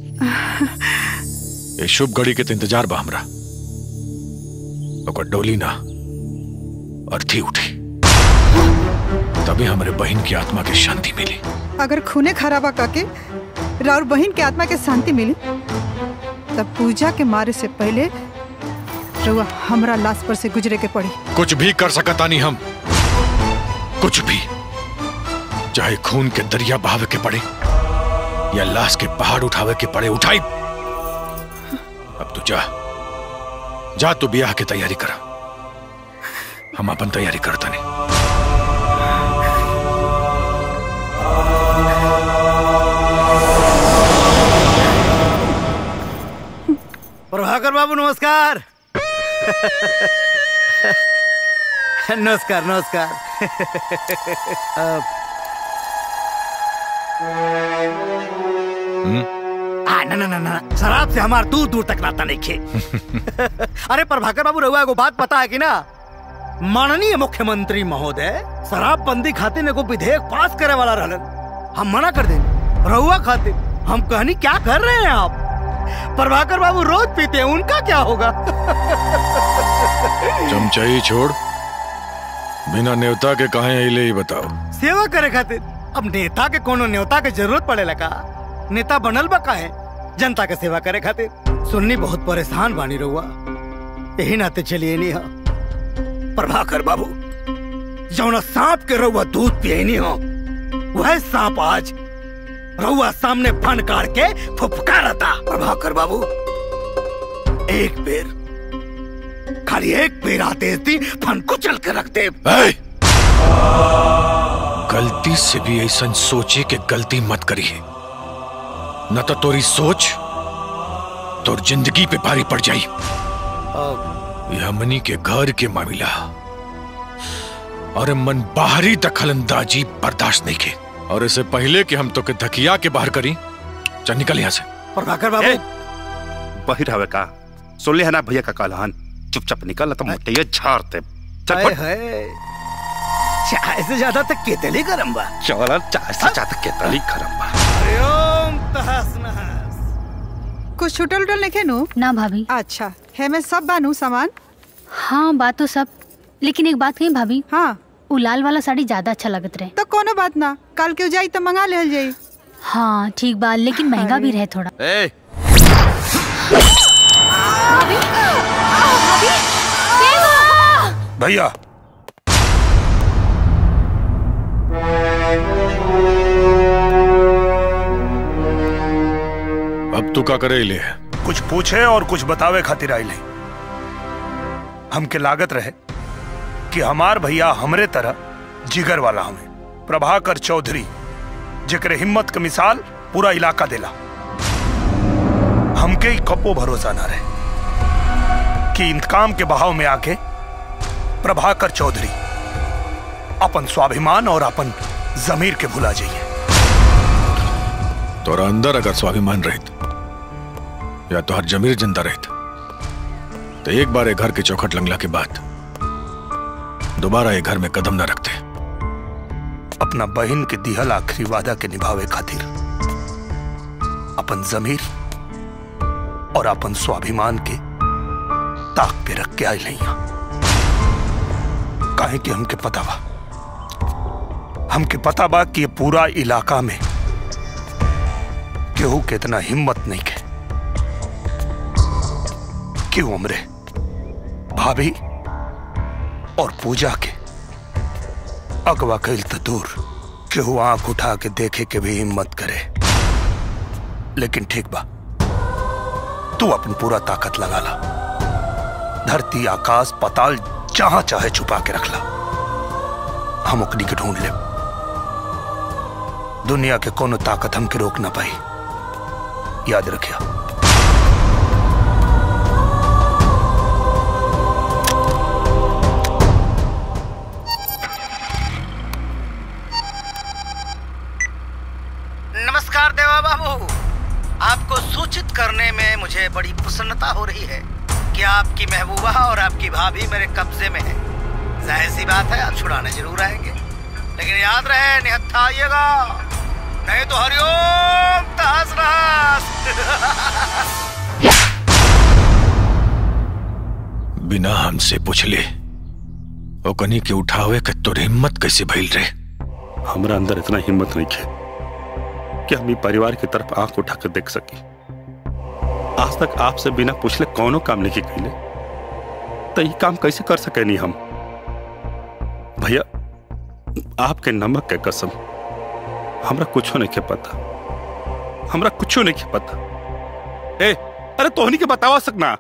ये शुभ घड़ी के तो इंतजार बा हमरा। ओकर डोली ना अर्थी उठी, तभी हमारे बहन की आत्मा की शांति मिली। अगर खूने खराबा करके राउर बहन के आत्मा के शांति मिली, तब पूजा के मारे से पहले रउआ हमरा लाश पर से गुजरे के पड़ी। कुछ भी कर सकता नहीं हम, कुछ भी, चाहे खून के दरिया बहावे के पड़े या लाश के पहाड़ उठावे के पड़े, उठाई। अब तू जा, जा तू ब्याह की तैयारी करा, हम अपन तैयारी करता नहीं। प्रभाकर बाबू नमस्कार। नमस्कार नमस्कार। आ, ना ना ना ना शराब से हमार दूर दूर तक नाता नहीं खे। अरे प्रभाकर बाबू रहुआ को बात पता है कि ना, माननीय मुख्यमंत्री महोदय शराब बंदी खातिर एगो विधेयक पास करे वाला रहलन। हम मना कर दें रहुआ खातिर। हम कहनी क्या कर रहे हैं आप? प्रभाकर बाबू रोज पीते हैं, उनका क्या होगा? चमचाई छोड़, बिना न्योता के कहां अइले ही बताओ। सेवा करे खातिर। अब नेता के कोनो न्योता के जरूरत पड़े लगा? नेता बनल बा काहे? जनता के सेवा करे खातिर। सुननी बहुत परेशान बानी रहुआ, यही नाते चलिए नहीं हा। प्रभाकर बाबू जौना सांप के रहुआ दूध पिए नहीं हो, वह सांप आज रहुआ सामने फन काट के फुफकारता। प्रभाकर बाबू एक बेर, खाली एक बेर आते थी फन कुचल के रखते। गलती से भी ऐसा सोचे कि गलती मत करिए, न तो तोरी सोच तोर जिंदगी पे भारी पड़ जाई। यह हमनी के घर के मामला और मन बाहरी दखल अंदाजी बर्दाश्त नहीं के। और इससे पहले कि हम तो के धकिया के बाहर करी, चल निकल यहाँ से। प्रभाकर बाबू बहिर हवे का सुन ले है ना भैया का कहलान, चुपचाप निकल तो मोटे झाड़ते। चल फट। चाय से ज्यादा तक केतली गरम बा। चल चाय से ज्यादा केतली गरम बा। अरे ओम तहस नहस। कुछ छुटल उटल नहीं नु? ना भाभी। अच्छा है मैं सब बानू सामान। हाँ बात तो सब, लेकिन एक बात कही भाभी। हाँ उ लाल वाला साड़ी ज्यादा अच्छा लगत रहे। तो कोनो बात ना, कल क्यों जाई तो मंगा ले जाई। हाँ ठीक बात, लेकिन महंगा भी रहे थोड़ा। ए भैया अब तू का करे ले? कुछ पूछे और कुछ बतावे खातिर आई ले। हमके लागत रहे कि हमार भैया हमरे तरह जिगर वाला हमें प्रभाकर चौधरी, जेकरे हिम्मत का मिसाल पूरा इलाका देला। हमके ही कपो भरोसा ना रहे कि इंतकाम के बहाव में आके प्रभाकर चौधरी अपन स्वाभिमान और अपन जमीर के भुला जाइए। तोरा अंदर अगर स्वाभिमान रहित या तो हर जमीर जिंदा रहित तो एक बार एक घर के चौखट लंगला के बाद दोबारा एक घर में कदम न रखते। अपना बहन के दिहल आखिरी वादा के निभावे खातिर अपन जमीर और अपन स्वाभिमान के ताक पे रख के आई लैया। काहे कि हमके पता बा हमके पता बा कि ये पूरा इलाका में केहू के इतना हिम्मत नहीं के क्यों हमरे भाभी और पूजा के अगवा कैल तो दूर केहू आंख उठा के देखे के भी हिम्मत करे। लेकिन ठीक बा, तू अपन पूरा ताकत लगा ला, धरती आकाश पताल जहां चाहे छुपा के रख ला, हम ओकनी के ढूंढ ले। दुनिया के कोनो ताकत हमके रोक ना पाई, याद रखिया। नमस्कार देवा बाबू, आपको सूचित करने में मुझे बड़ी प्रसन्नता हो रही है कि आपकी महबूबा और आपकी भाभी मेरे कब्जे में है। जाहिर सी बात है आप छुड़ाने जरूर आएंगे, लेकिन याद रहे निहत्था आइएगा, नहीं तो हरिओम तहस नहस। बिना हमसे पूछ ले ओकनी के उठावे के तोर हिम्मत कैसे भइल रे? हमरा अंदर इतना हिम्मत नहीं है कि हम परिवार की तरफ आंख उठा कर देख सके। आज तक आपसे बिना पूछले कौनो काम नहीं कैले, तो ये काम कैसे कर सके नहीं हम? भैया आपके नमक के कसम हमरा कुछ नहीं के पता, हमरा कुछ नहीं के पता। ए अरे तोहनी के बतावा सकना।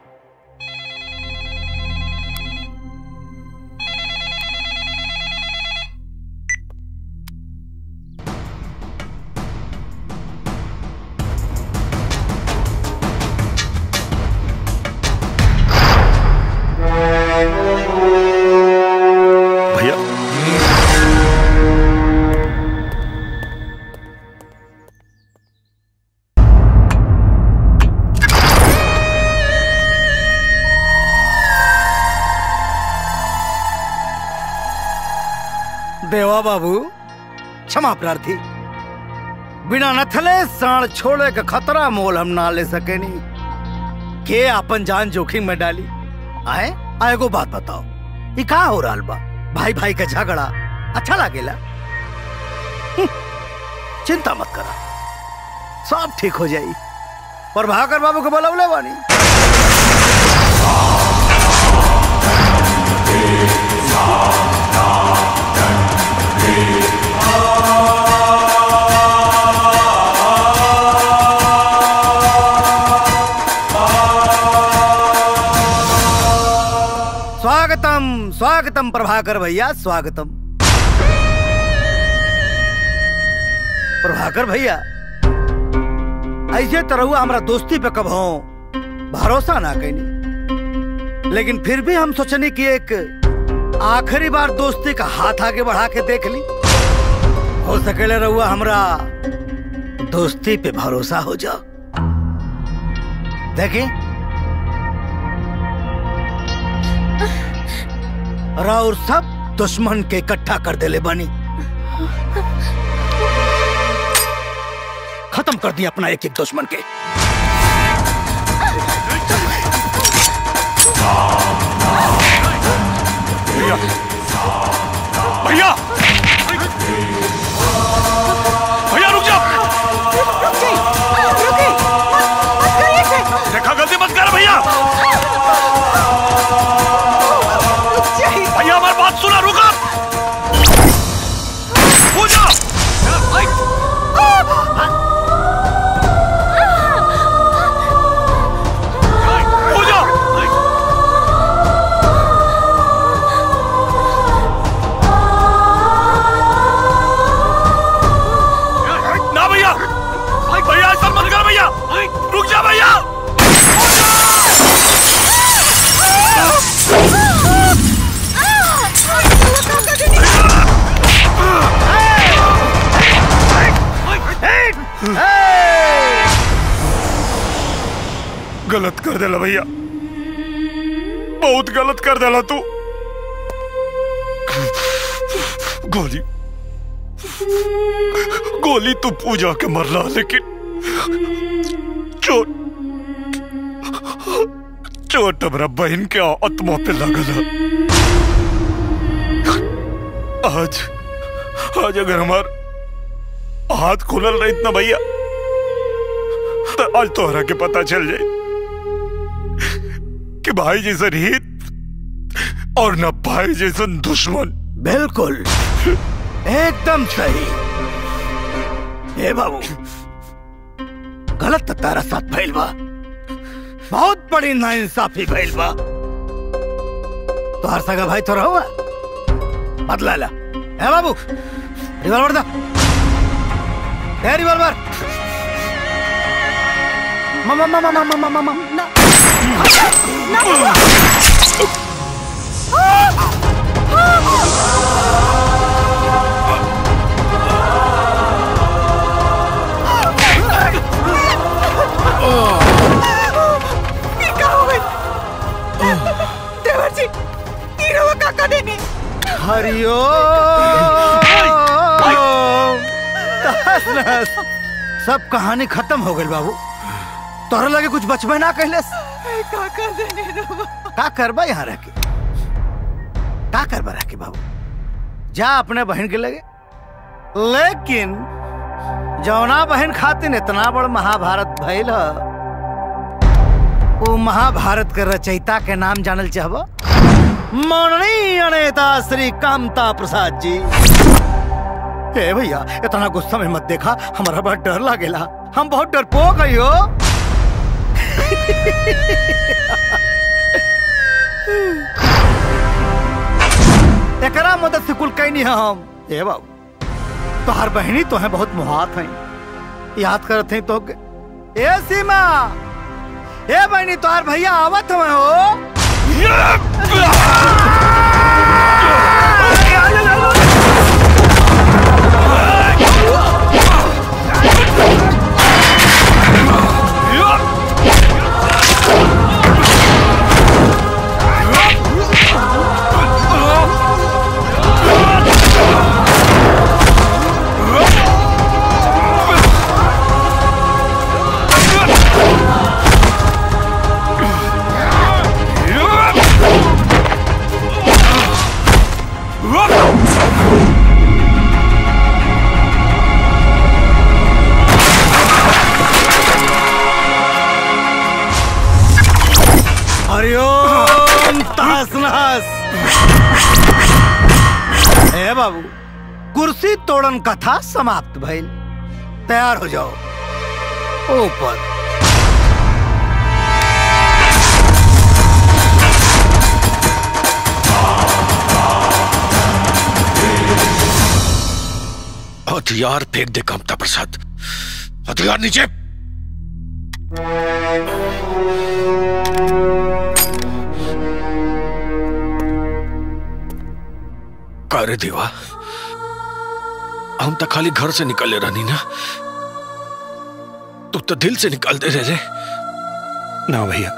देवा बाबू क्षमा प्रार्थी, बिना नथले साण छोड़े का खतरा मोल हम ना ले सके नहीं के अपन जान जोखिम में डाली। आए आए को बात बताओ, ये कहा हो रहा बा? भाई भाई का झगड़ा अच्छा लागेला? चिंता मत करा, सब ठीक हो जाई। पर भाकर बाबू को बोलवले बानी। स्वागतम स्वागतम प्रभाकर भैया, स्वागतम। प्रभाकर भैया ऐसे तरह हमरा दोस्ती पे कब हो भरोसा ना कहीं, लेकिन फिर भी हम सोचने की एक आखिरी बार दोस्ती का हाथ आगे बढ़ा के देख ली। हो सकेले रहुआ हमरा दोस्ती पे भरोसा हो जाओ। देखी और सब दुश्मन के इकट्ठा कर देले बनी, खत्म कर दिया अपना एक एक दुश्मन के। भैया भैया भैया रुक जाओ, देखा गलती मत कर भैया। भैया हमारी बात सुना, रुका हो जा। हो जा ना भैया, भैया ऐसा मत कर भैया, रुक जा भैया। गलत कर देला भैया, बहुत गलत कर देला तू। गोली गोली तू पूजा के मरला, लेकिन चोट चोट हमरा बहन के आत्मा पे लगल। आज आज अगर हमार हाथ खुलल रही ना भैया, तो आज तोहरा के पता चल जाए कि भाई जैसन हित और न भाई जैसन दुश्मन। बिल्कुल एकदम सही। ए बाबू, गलत तो तारा साथ भइल बा, बहुत बड़ी नाइंसाफी भइल बा। तोहर सगा भाई तो रहुआ, बदला ला। ए बाबू, रिवॉल्वर दा, ए रिवॉल्वर। मामा मामा मामा मामा मामा ना ना देवर जी, तीनों का कदे नहीं। हरिओ सब कहानी खत्म हो गई बाबू। तोहरा लगे कुछ बचबे ना कहले। का कर देने का करबा यहाँ रह के, का करबा रह के बाबू। जा अपने बहन के लगे, लेकिन जौना बहन खातिर इतना बड़ महाभारत भइल ह, वो महाभारत के रचयिता के नाम जानल चाहबा? माननीय नेता श्री कामता प्रसाद जी। ए भैया, इतना गुस्सा में मत देखा, हमारा बहुत डर लागेला, हम बहुत डरपोक हई हो। एकरा मदद से कुल कहीं नहीं हम। ए बाबू, तोहर बहनी तो है बहुत मुहात है, याद करते हैं तो। ए सीमा, ए बहनी तोहर भैया आवत हुए हो। हरिओम तहस नहस। ए बाबू, कुर्सी तोड़न कथा समाप्त भइल, तैयार हो जाओ ऊपर। हथियार फेंक दे कामता प्रसाद, हथियार नीचे। का रे देवा, हम तो खाली घर से निकले रहनी ना, तू तो दिल से निकाल दे रहे। ना भैया,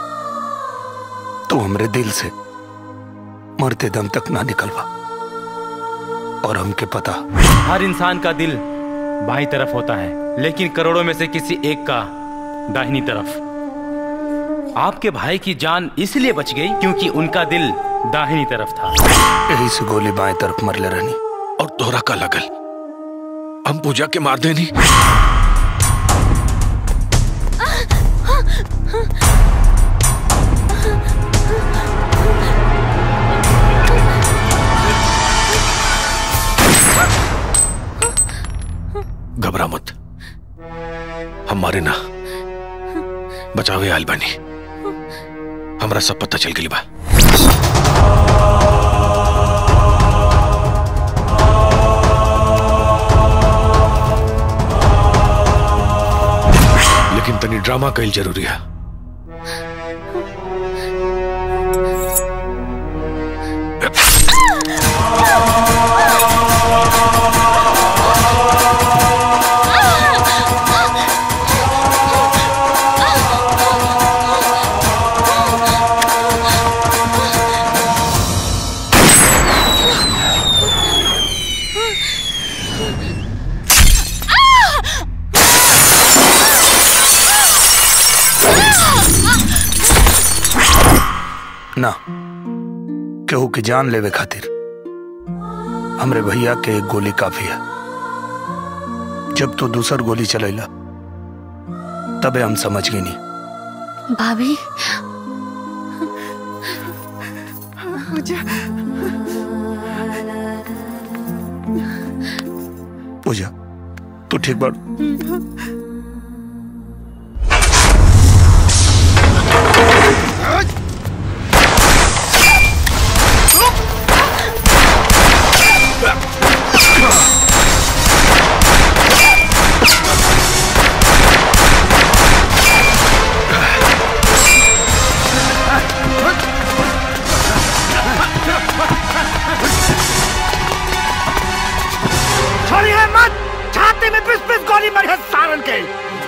तू हमरे दिल से मरते दम तक ना निकलवा। और हमके पता, हर इंसान का दिल बाईं तरफ होता है, लेकिन करोड़ों में से किसी एक का दाहिनी तरफ। आपके भाई की जान इसलिए बच गई क्योंकि उनका दिल दाहिनी तरफ था। यही से गोली बाएं तरफ मरले रहनी। और तोरा का लगल हम पूजा के मार देनी। घबरा मत, हमारे ना बचावे आल बानी। हमरा सब पता चल गई बा। लेकिन तनी ड्रामा कईल जरूरी है। ना केहू की जान लेवे खातिर हमरे भैया के एक गोली काफी है। जब तो दूसर गोली चलेला तबे हम समझ गए नहीं। भाभी पूजा पूजा तू ठीक बात। छोड़िए मत, छाती में पिस पिस गोली मारी है सारन के।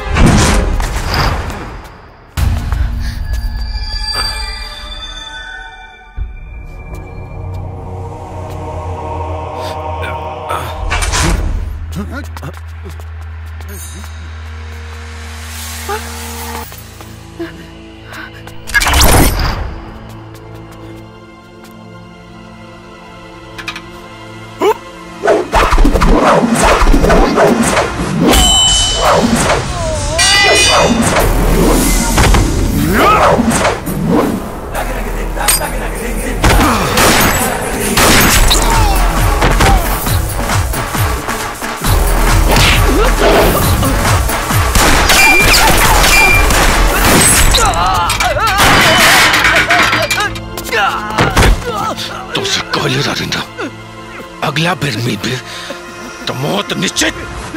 तो से कहले रारिंदा, अगला बेर मिलबे तो मौत निश्चित।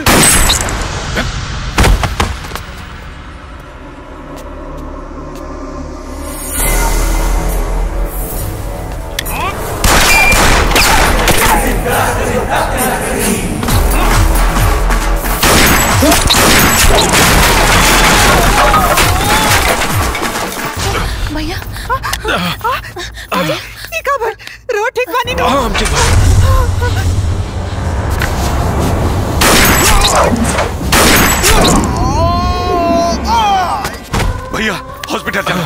भैया ये खबर रो ठीक बानी नो। हाँ, हम ठीक भैया हॉस्पिटल चलो।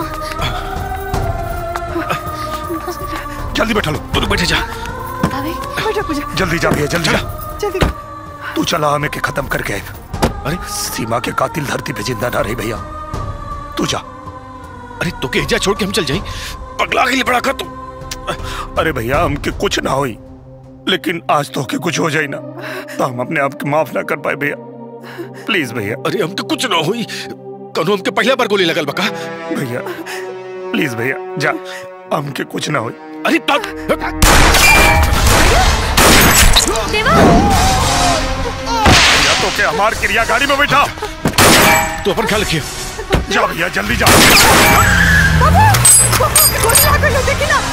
जल्दी बैठा लो। तू बैठे जा। बैठा पूजा। जल्दी जा भैया, जल्दी जा। जल्दी तू चला हमें के खत्म करके आए। अरे सीमा के कातिल धरती पे जिंदा ना रही भैया, तू जा। अरे तो के जा छोड़ के हम चल जाए, पगला के लिए बड़ा कर तू। अरे भैया हमके कुछ ना होई, लेकिन आज तो के कुछ हो जाए ना तो हम अपने आप के माफ ना कर पाए भैया। प्लीज भैया। अरे हमके कुछ ना होई, कनो हमके पहला बार गोली लगल बका। भैया प्लीज भैया जा, हमके कुछ ना होई। अरे या तो के हमार क्रिया गाड़ी में बैठा। तू अपन ख्याल रखिए। जा भैया जल्दी जा। देखी ना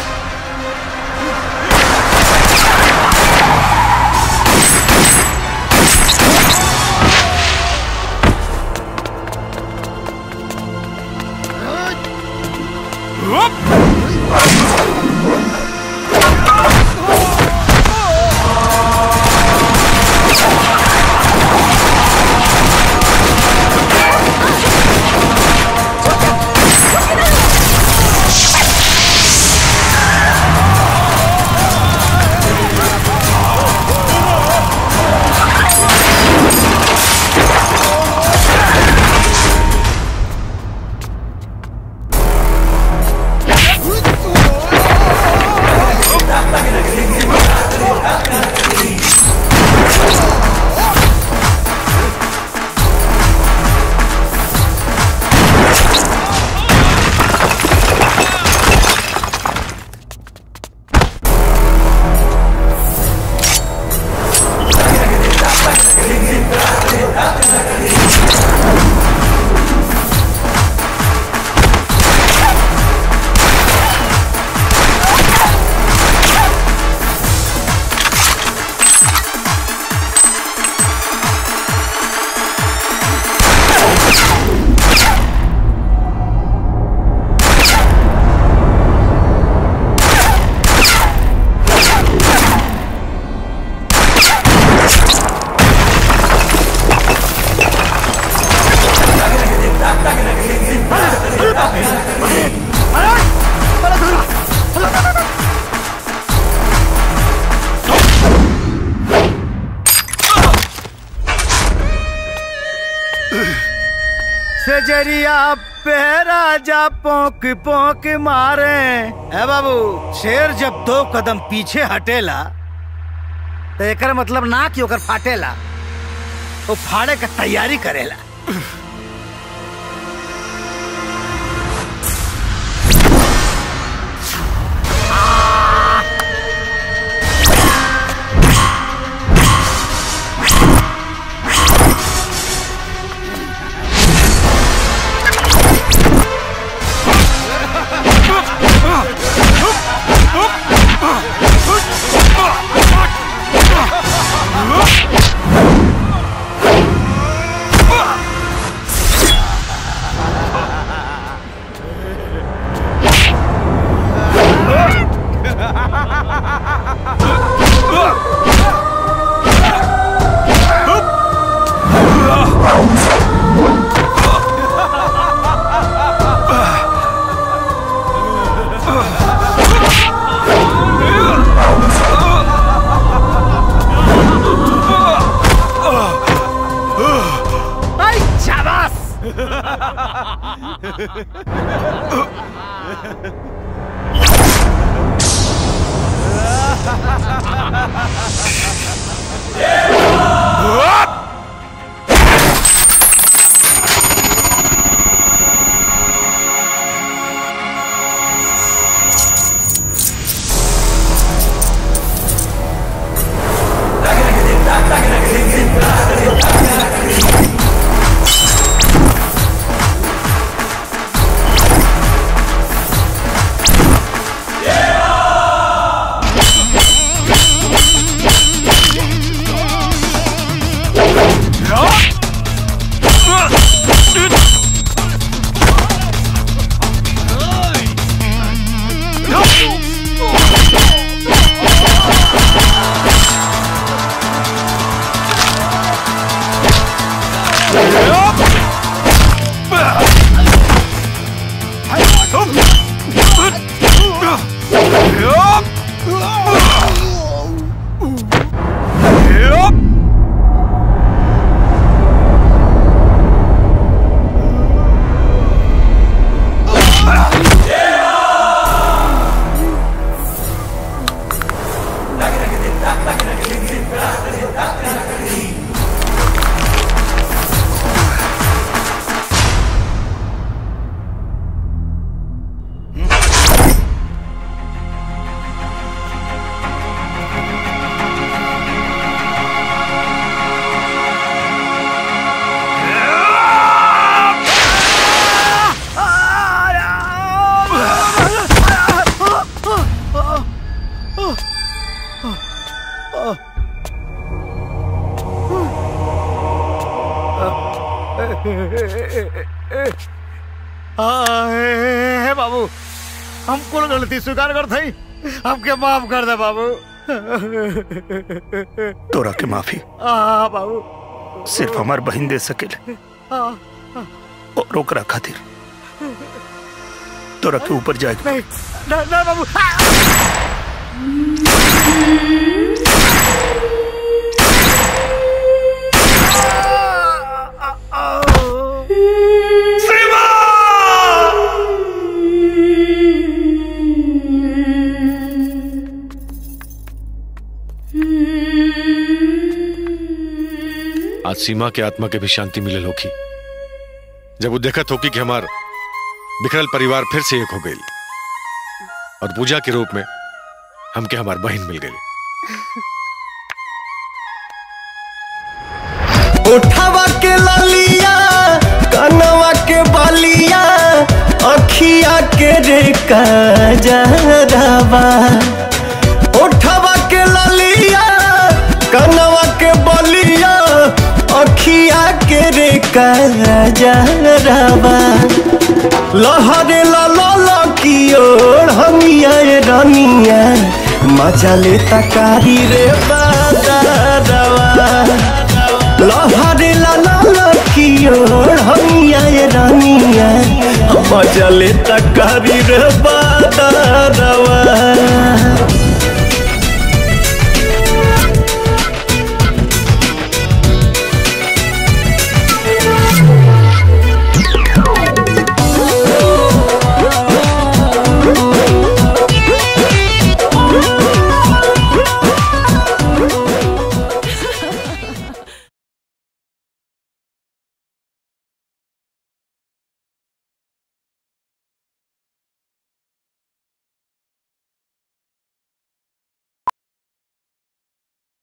सेजरिया पे राजा पोंक पोंक मारे। है बाबू, शेर जब दो कदम पीछे हटेला तो एकर मतलब ना कि ओकर फाटेला, वो फाड़े का तैयारी करेला। हे बाबू, हम कुल गलती स्वीकार कर थई, हमके माफ कर दे बाबू। तोरा के माफी हाँ बाबू, सिर्फ हमार बहन दे सकेले और ओकरा खातिर तोरा के ऊपर जाए। नहीं नहीं नहीं बाबू। आज सीमा के आत्मा के भी शांति मिलल होगी जब वो देखत होगी कि हमार बिखरल परिवार फिर से एक हो गई और पूजा के रूप में हमके हमार बहन मिल गई। उठावा के लालिया, कनवा के बालिया, अखिया के रे कजरवा। उठावा के लालिया, कनवा के बालिया, अखिया के रे कजरवा। लहरे ला ला की ओर हमिया रानिया, मजा लेता कारी रे बादरवा। लहरे ला ला की ओर हमिया रानिया, मजा लेता कारी रे बादरवा।